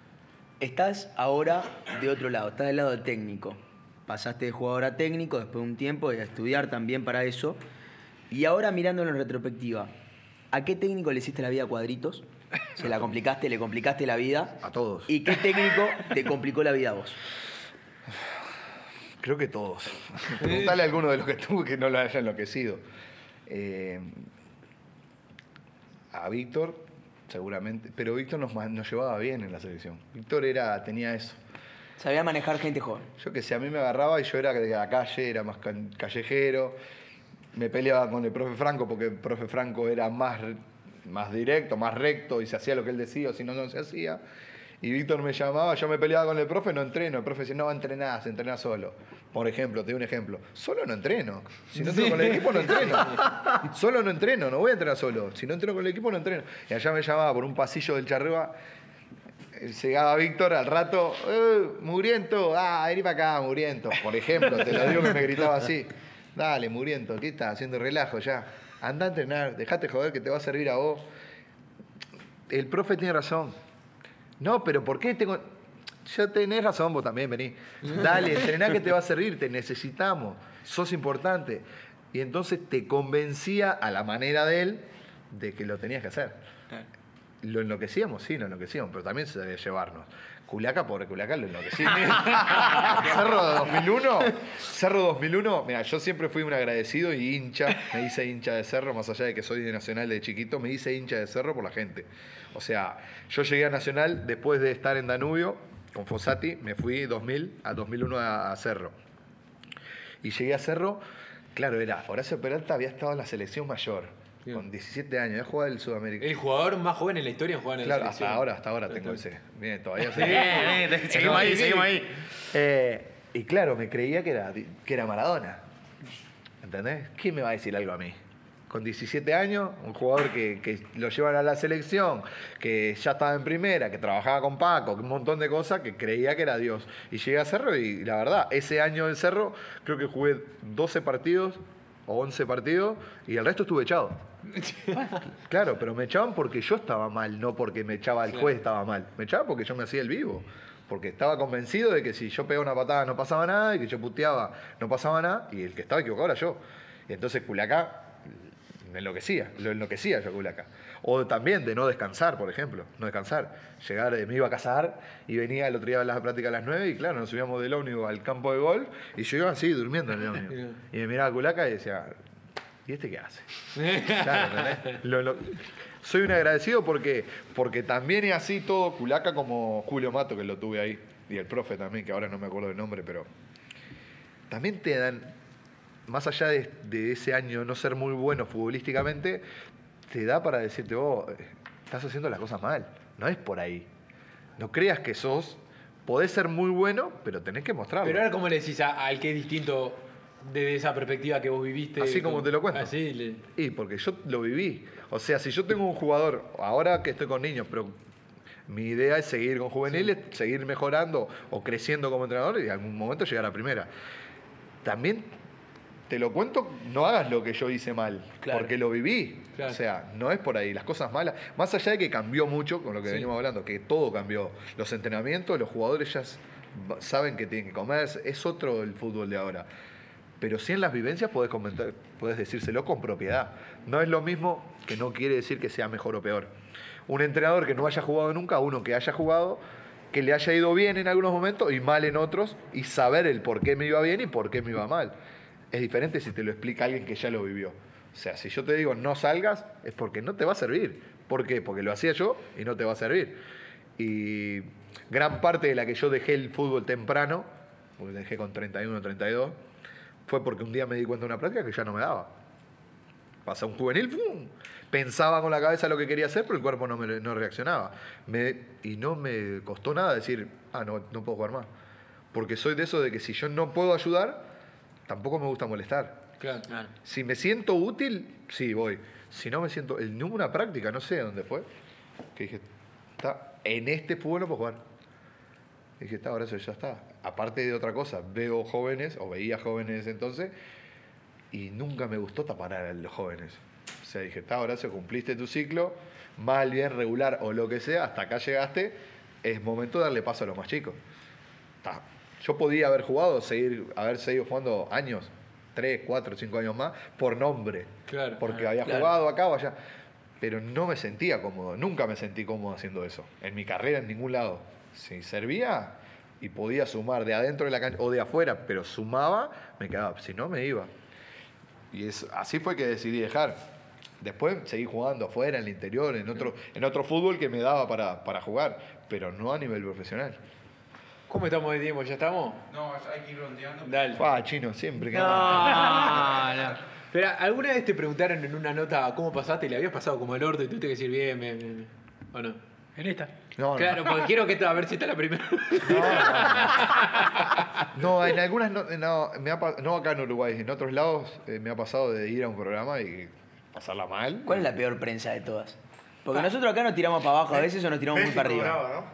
Estás ahora de otro lado, estás del lado del técnico. Pasaste de jugador a técnico después de un tiempo, y a estudiar también para eso. Y ahora mirándolo en retrospectiva, ¿a qué técnico le hiciste la vida a Cuadritos? ¿Se la complicaste, le complicaste la vida? A todos. ¿Y qué técnico te complicó la vida a vos? Creo que todos. Preguntale a alguno de los que tuve que no lo haya enloquecido. Eh, a Víctor, seguramente, pero Víctor nos, nos llevaba bien en la selección. Víctor era, tenía eso. Sabía manejar gente joven. Yo que sé, a mí me agarraba y yo era de la calle, era más callejero. Me peleaba con el profe Franco porque el profe Franco era más, más directo, más recto y se hacía lo que él decía, o si no, no se hacía. Y Víctor me llamaba, yo me peleaba con el profe, no entreno. El profe decía, no va a entrenar, se entrena solo. Por ejemplo, te doy un ejemplo. Solo no entreno. Si no entreno con el equipo, no entreno. Solo no entreno, no voy a entrenar solo. Si no entreno con el equipo, no entreno. Y allá me llamaba por un pasillo del Charrúa. Llegaba Víctor al rato, eh, mugriento, ah, vení para acá, mugriento. Por ejemplo, te lo digo que me gritaba así. Dale, mugriento, ¿qué estás haciendo relajo ya? Anda a entrenar, dejate joder que te va a servir a vos. El profe tiene razón. No, pero ¿por qué tengo...? Ya tenés razón, vos también, vení. Dale, entrená que te va a servir, te necesitamos, sos importante. Y entonces te convencía a la manera de él de que lo tenías que hacer. Lo enloquecíamos, sí, lo enloquecíamos, pero también se debe llevarnos. Culiaca, pobre Culiaca, lo enloquecí. Cerro dos mil uno, Cerro dos mil uno, mira, yo siempre fui un agradecido y hincha, me hice hincha de Cerro, más allá de que soy de Nacional de chiquito, me hice hincha de Cerro por la gente. O sea, yo llegué a Nacional después de estar en Danubio, con Fossati, me fui dos mil a dos mil uno a, a Cerro. Y llegué a Cerro, claro, era, Horacio Peralta había estado en la selección mayor. Bien. Con diecisiete años, ya jugaba el Sudamericano. El jugador más joven en la historia en jugar en claro, la selección. Hasta ahora, hasta ahora tengo ese. Bien, todavía sí, bien, bien, seguimos ahí, seguimos ahí. Eh, y claro, me creía que era, que era Maradona. ¿Entendés? ¿Quién me va a decir algo a mí? Con diecisiete años, un jugador que, que lo llevan a la selección, que ya estaba en primera, que trabajaba con Paco, un montón de cosas, que creía que era Dios. Y llegué a Cerro y la verdad, ese año en Cerro creo que jugué doce partidos o once partidos y el resto estuve echado. Claro, pero me echaban porque yo estaba mal, no porque me echaba el juez estaba mal. Me echaban porque yo me hacía el vivo. Porque estaba convencido de que si yo pegaba una patada no pasaba nada y que yo puteaba no pasaba nada y el que estaba equivocado era yo. Y entonces Culiacá me enloquecía, lo enloquecía yo Culiacá. O también de no descansar, por ejemplo, no descansar. Llegar, me iba a casar y venía el otro día a la práctica a las nueve y claro, nos subíamos del ómnibus al campo de golf y yo iba así durmiendo en el ómnibus. Y me miraba a Culiacá y decía, ¿y este qué hace? Claro, lo, lo, soy un agradecido porque, porque también es así todo Culaca como Julio Mato, que lo tuve ahí. y el profe también, que ahora no me acuerdo del nombre, pero también te dan, más allá de, de ese año no ser muy bueno futbolísticamente, te da para decirte, vos estás haciendo las cosas mal, no es por ahí. No creas que sos, podés ser muy bueno, pero tenés que mostrarlo. Pero ahora, ¿cómo le decís a- al que es distinto desde esa perspectiva que vos viviste? Así como te lo cuento. Así le... Y porque yo lo viví. O sea, si yo tengo un jugador, ahora que estoy con niños, pero mi idea es seguir con juveniles, seguir mejorando o creciendo como entrenador y en algún momento llegar a primera. También te lo cuento, no hagas lo que yo hice mal, Claro. porque lo viví. Claro. O sea, no es por ahí. Las cosas malas, más allá de que cambió mucho, con lo que Sí. venimos hablando, que todo cambió. Los entrenamientos, los jugadores ya s- saben que tienen que comer, es otro el fútbol de ahora. Pero sí en las vivencias podés comentar, podés decírselo con propiedad. No es lo mismo, que no quiere decir que sea mejor o peor. Un entrenador que no haya jugado nunca, uno que haya jugado, que le haya ido bien en algunos momentos y mal en otros, y saber el por qué me iba bien y por qué me iba mal. Es diferente si te lo explica alguien que ya lo vivió. O sea, si yo te digo no salgas, es porque no te va a servir. ¿Por qué? Porque lo hacía yo y no te va a servir. Y gran parte de la que yo dejé el fútbol temprano, porque dejé con treinta y uno, treinta y dos, fue porque un día me di cuenta de una práctica que ya no me daba. Pasé un juvenil, ¡pum! Pensaba con la cabeza lo que quería hacer, pero el cuerpo no, me, no reaccionaba. Me, y no me costó nada decir, ah, no, no puedo jugar más. Porque soy de eso de que si yo no puedo ayudar, tampoco me gusta molestar. Claro. Si me siento útil, sí, voy. Si no me siento... En una práctica, no sé dónde fue, que dije, está, en este fútbol no puedo jugar. Y dije, está, ahora eso ya está. Aparte de otra cosa, veo jóvenes, o veía jóvenes entonces, y nunca me gustó tapar a los jóvenes. O sea, dije, está, ahora se cumpliste tu ciclo, mal, bien, regular o lo que sea, hasta acá llegaste, es momento de darle paso a los más chicos. Está. Yo podía haber jugado, seguir, haber seguido jugando años, tres, cuatro, cinco años más, por nombre. Claro. Porque había Claro. jugado acá o allá. Pero no me sentía cómodo, nunca me sentí cómodo haciendo eso. En mi carrera, en ningún lado. Si servía y podía sumar de adentro de la cancha o de afuera, pero sumaba, me quedaba. Si no, me iba. Y es, así fue que decidí dejar. Después seguí jugando afuera, en el interior, en otro, en otro fútbol que me daba para, para jugar, pero no a nivel profesional. ¿Cómo estamos de tiempo? ¿Ya estamos? No, hay que ir rondeando. Dale. Ah, chino, siempre. que- No, no. Pero, ¿alguna vez te preguntaron en una nota cómo pasaste y le habías pasado como el orto y tuviste que decir bien, bien, bien? bien? ¿O no? En esta. No, no. Claro, porque quiero que a ver si está la primera. No, en algunas no, no, me ha pa- no acá en Uruguay, en otros lados eh, me ha pasado de ir a un programa y pasarla mal. ¿Cuál es la peor prensa de todas? Porque nosotros acá nos tiramos para abajo a veces o nos tiramos muy México para arriba. brava, ¿no?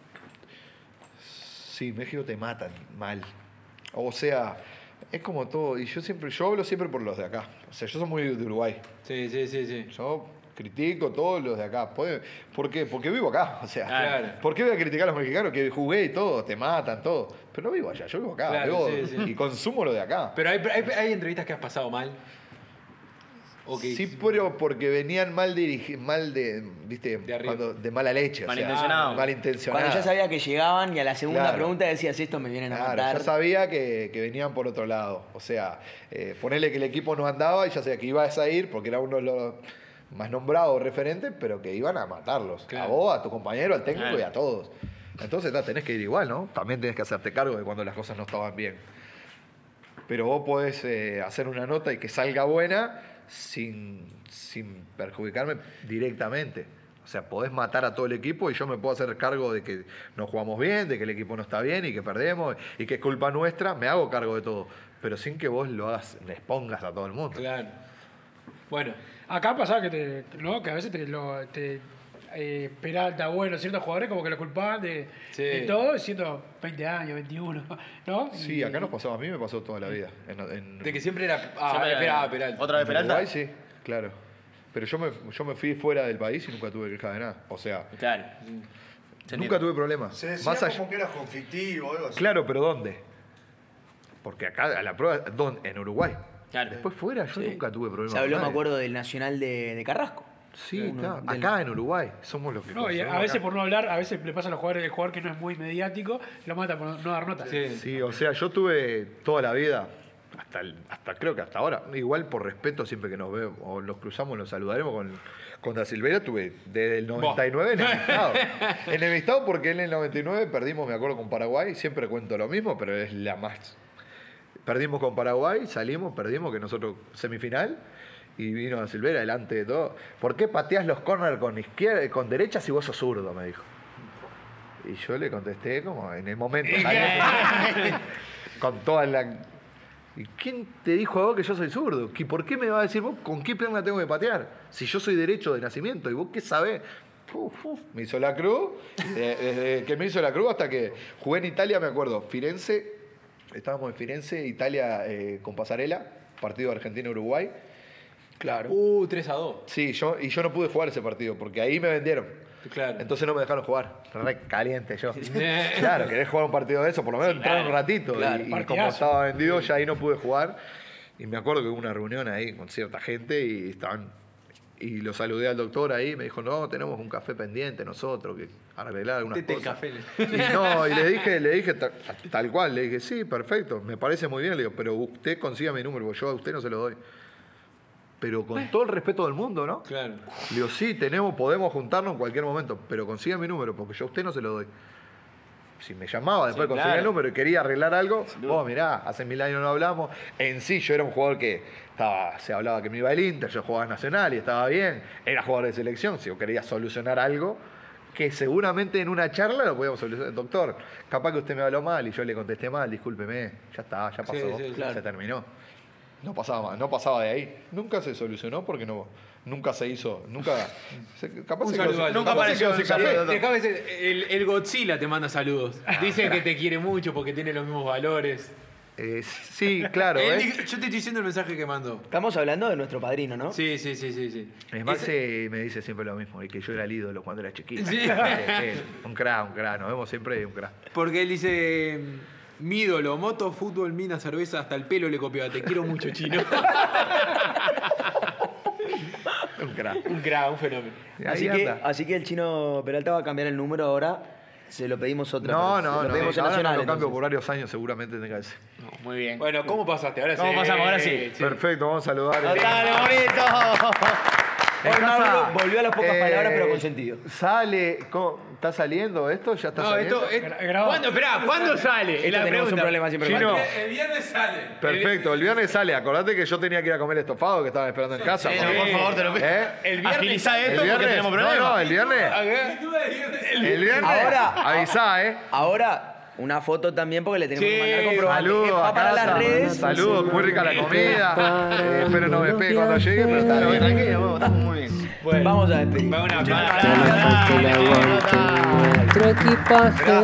Sí, México te matan mal. O sea, es como todo. Y yo siempre, yo hablo siempre por los de acá. O sea, yo soy muy de Uruguay. Sí, sí, sí, sí. Yo critico todos los de acá. Puede- ¿Por qué? Porque vivo acá. O sea, Claro. ¿por qué voy a criticar a los mexicanos que jugué y todo? Te matan, todo. Pero no vivo allá, yo vivo acá. Claro, vivo sí, sí. y consumo lo de acá. Pero hay, hay, hay entrevistas que has pasado mal. O que- Sí, pero porque venían mal dirigidos, mal de, viste, De arriba. cuando- de mala leche. o sea, Malintencionado. malintencionado. Cuando ya sabía que llegaban y a la segunda Claro. pregunta decías, esto me vienen a Claro, matar. ya sabía que, que venían por otro lado. O sea, eh, ponerle que el equipo no andaba y ya sabía que ibas a ir porque era uno de los más nombrados referentes, pero que iban a matarlos. Claro. A vos, a tu compañero, al técnico Claro. y a todos. Entonces ta, tenés que ir igual, ¿no? También tenés que hacerte cargo de cuando las cosas no estaban bien. Pero vos podés eh, hacer una nota y que salga buena sin, sin perjudicarme directamente. O sea, podés matar a todo el equipo y yo me puedo hacer cargo de que no jugamos bien, de que el equipo no está bien y que perdemos y que es culpa nuestra. Me hago cargo de todo. Pero sin que vos lo hagas, le expongas a todo el mundo. Claro. Bueno, Acá pasaba que, te, ¿no? que a veces te, lo, te eh, Peralta, bueno, ciertos jugadores como que lo culpaban de, Sí. de todo, siendo veinte años, veintiuno, ¿no? Sí, Y- acá nos pasaba, a mí me pasó toda la vida. En, en- de que siempre era. Ah, Siempre- esperaba, Peralta. ¿Otra vez en Peralta? Uruguay, sí, claro. Pero yo me, yo me fui fuera del país y nunca tuve queja de nada. O sea, Claro. Se nunca entiende. tuve problemas. Se decía Más allá- como que eras conflictivo o algo así. Claro, pero ¿dónde? Porque acá, a la prueba, ¿dónde? En Uruguay. Claro. Después fuera, yo Sí. nunca tuve problemas. Se habló, con me nadie. acuerdo, del Nacional de, de Carrasco. Sí, Uno está. del- Acá en Uruguay somos los que No, y a consumimos veces acá. por no hablar, a veces le pasa a los jugadores, el jugador que no es muy mediático, lo mata por no dar nota. Sí. Sí, o sea, yo tuve toda la vida, hasta, el- hasta creo que hasta ahora. Igual por respeto, siempre que nos vemos o nos cruzamos, nos saludaremos con, con Da Silveira. Estuve desde el noventa y nueve enemistado. Enemistado porque en el noventa y nueve perdimos, me acuerdo, con Paraguay. Siempre cuento lo mismo, pero es la más. Perdimos con Paraguay, salimos, perdimos, que nosotros semifinal. Y vino Da Silveira delante de todo. ¿Por qué pateás los corners con izquierda, con derecha si vos sos zurdo? Me dijo. Y yo le contesté como en el momento. Con toda la... ¿Y quién te dijo a vos que yo soy zurdo? ¿Y por qué me va a decir vos con qué pierna tengo que patear? Si yo soy derecho de nacimiento. ¿Y vos qué sabés? Uf, uf, me hizo la cruz. Eh, desde que me hizo la cruz hasta que jugué en Italia, me acuerdo. Firenze, estábamos en Firenze, Italia eh, con Pasarela, partido Argentina-Uruguay. Claro. Uh, tres a dos. Sí, yo, y yo no pude jugar ese partido porque ahí me vendieron. Claro. Entonces no me dejaron jugar. Re caliente yo. Claro, querés jugar un partido de eso, por lo menos entrar un ratito. claro. y, y Partidazo. como estaba vendido, ya ahí no pude jugar. Y me acuerdo que hubo una reunión ahí con cierta gente y estaban. Y lo saludé al doctor ahí, me dijo, no, tenemos un café pendiente nosotros, que arreglar algunas Tete el cosas. café. Y no, y le dije, le dije tal, tal cual, le dije, sí, perfecto, me parece muy bien, le digo, pero usted consiga mi número, porque yo a usted no se lo doy. Pero con todo el respeto del mundo, ¿no? Claro. Le digo, sí, tenemos, podemos juntarnos en cualquier momento, pero consiga mi número, porque yo a usted no se lo doy. Si me llamaba después Sí, de conseguir claro. el número y quería arreglar algo, vos mirá, hace mil años no hablamos. En sí, yo era un jugador que estaba, se hablaba que me iba al Inter, yo jugaba en Nacional y estaba bien. Era jugador de selección, si yo quería solucionar algo, que seguramente en una charla lo podíamos solucionar. Doctor, capaz que usted me habló mal y yo le contesté mal, discúlpeme, ya está, ya pasó, Sí, sí, claro. se terminó. No pasaba más, no pasaba de ahí. Nunca se solucionó porque no, nunca se hizo, nunca. se- capaz Un se saludo quedó- al nunca doctor. apareció ese Sí, café. déjame decir, el, el Godzilla te manda saludos. Dice que te quiere mucho porque tiene los mismos valores. Eh, sí, claro, Él ¿eh? di- yo te estoy diciendo el mensaje que mandó. Estamos hablando de nuestro padrino, ¿no? Sí, sí, sí, sí, sí. Es más, eh, me dice siempre lo mismo, y que yo era el ídolo cuando era chiquito. Sí. Eh, eh, un crack, un crack, nos vemos siempre y un crack. Porque él dice, mi ídolo, moto, fútbol, mina, cerveza, hasta el pelo le copiaba. Te quiero mucho, chino. Un crack. Un crack, un fenómeno. Ahí Así que, anda. así que el chino Peralta va a cambiar el número ahora. Se lo pedimos otra No, vez. no, Se lo no. pedimos en Ahora no Nacional, lo cambio entonces. por varios años, seguramente tenga ese. Muy bien. Bueno, ¿cómo pasaste? Ahora ¿Cómo sí. pasamos? Ahora sí. Perfecto, vamos a saludar. ¡Dale, bonito! En Hoy casa, Mauro volvió a las pocas eh, palabras, pero con sentido. Sale, ¿cómo- ¿está saliendo esto? ¿Ya está No, saliendo? esto es... Gra- grabado. ¿Cuándo, esperá, ¿cuándo sale? Es Esto la tenemos un pregunta. problema siempre. Chino. con- El viernes sale. Perfecto, el viernes sale. Acordate que yo tenía que ir a comer estofado que estaban esperando en casa. Sí, porque- no, por favor, te lo pido. ¿Eh? El viernes agiliza ¿El esto porque viernes? tenemos No, problemas. no, el viernes. Sin duda, el viernes sale. El viernes. Ahora- Avisá, ¿eh? Ahora, una foto también porque le tenemos Sí, que mandar comprobante. Saludos Va a para casa. las redes. Saludos, muy rica la comida. Eh, espero no me pegue cuando llegue, pero está Pero bien. tranquilo, vamos, estamos muy bien. Bueno, Vamos a despedir. va una Que nos falta el aguante nuestro equipaje.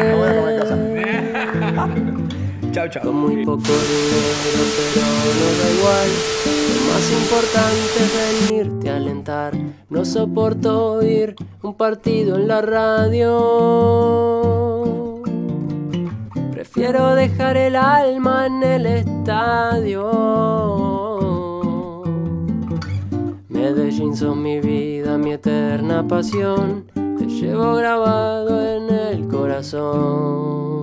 Chau, chau. Con muy poco dinero, pero no da igual. Lo más importante es venirte a alentar. No soporto oír un partido en la radio. Prefiero dejar el alma en el estadio. Medellín sos mi vida, mi eterna pasión. Te llevo grabado en el corazón.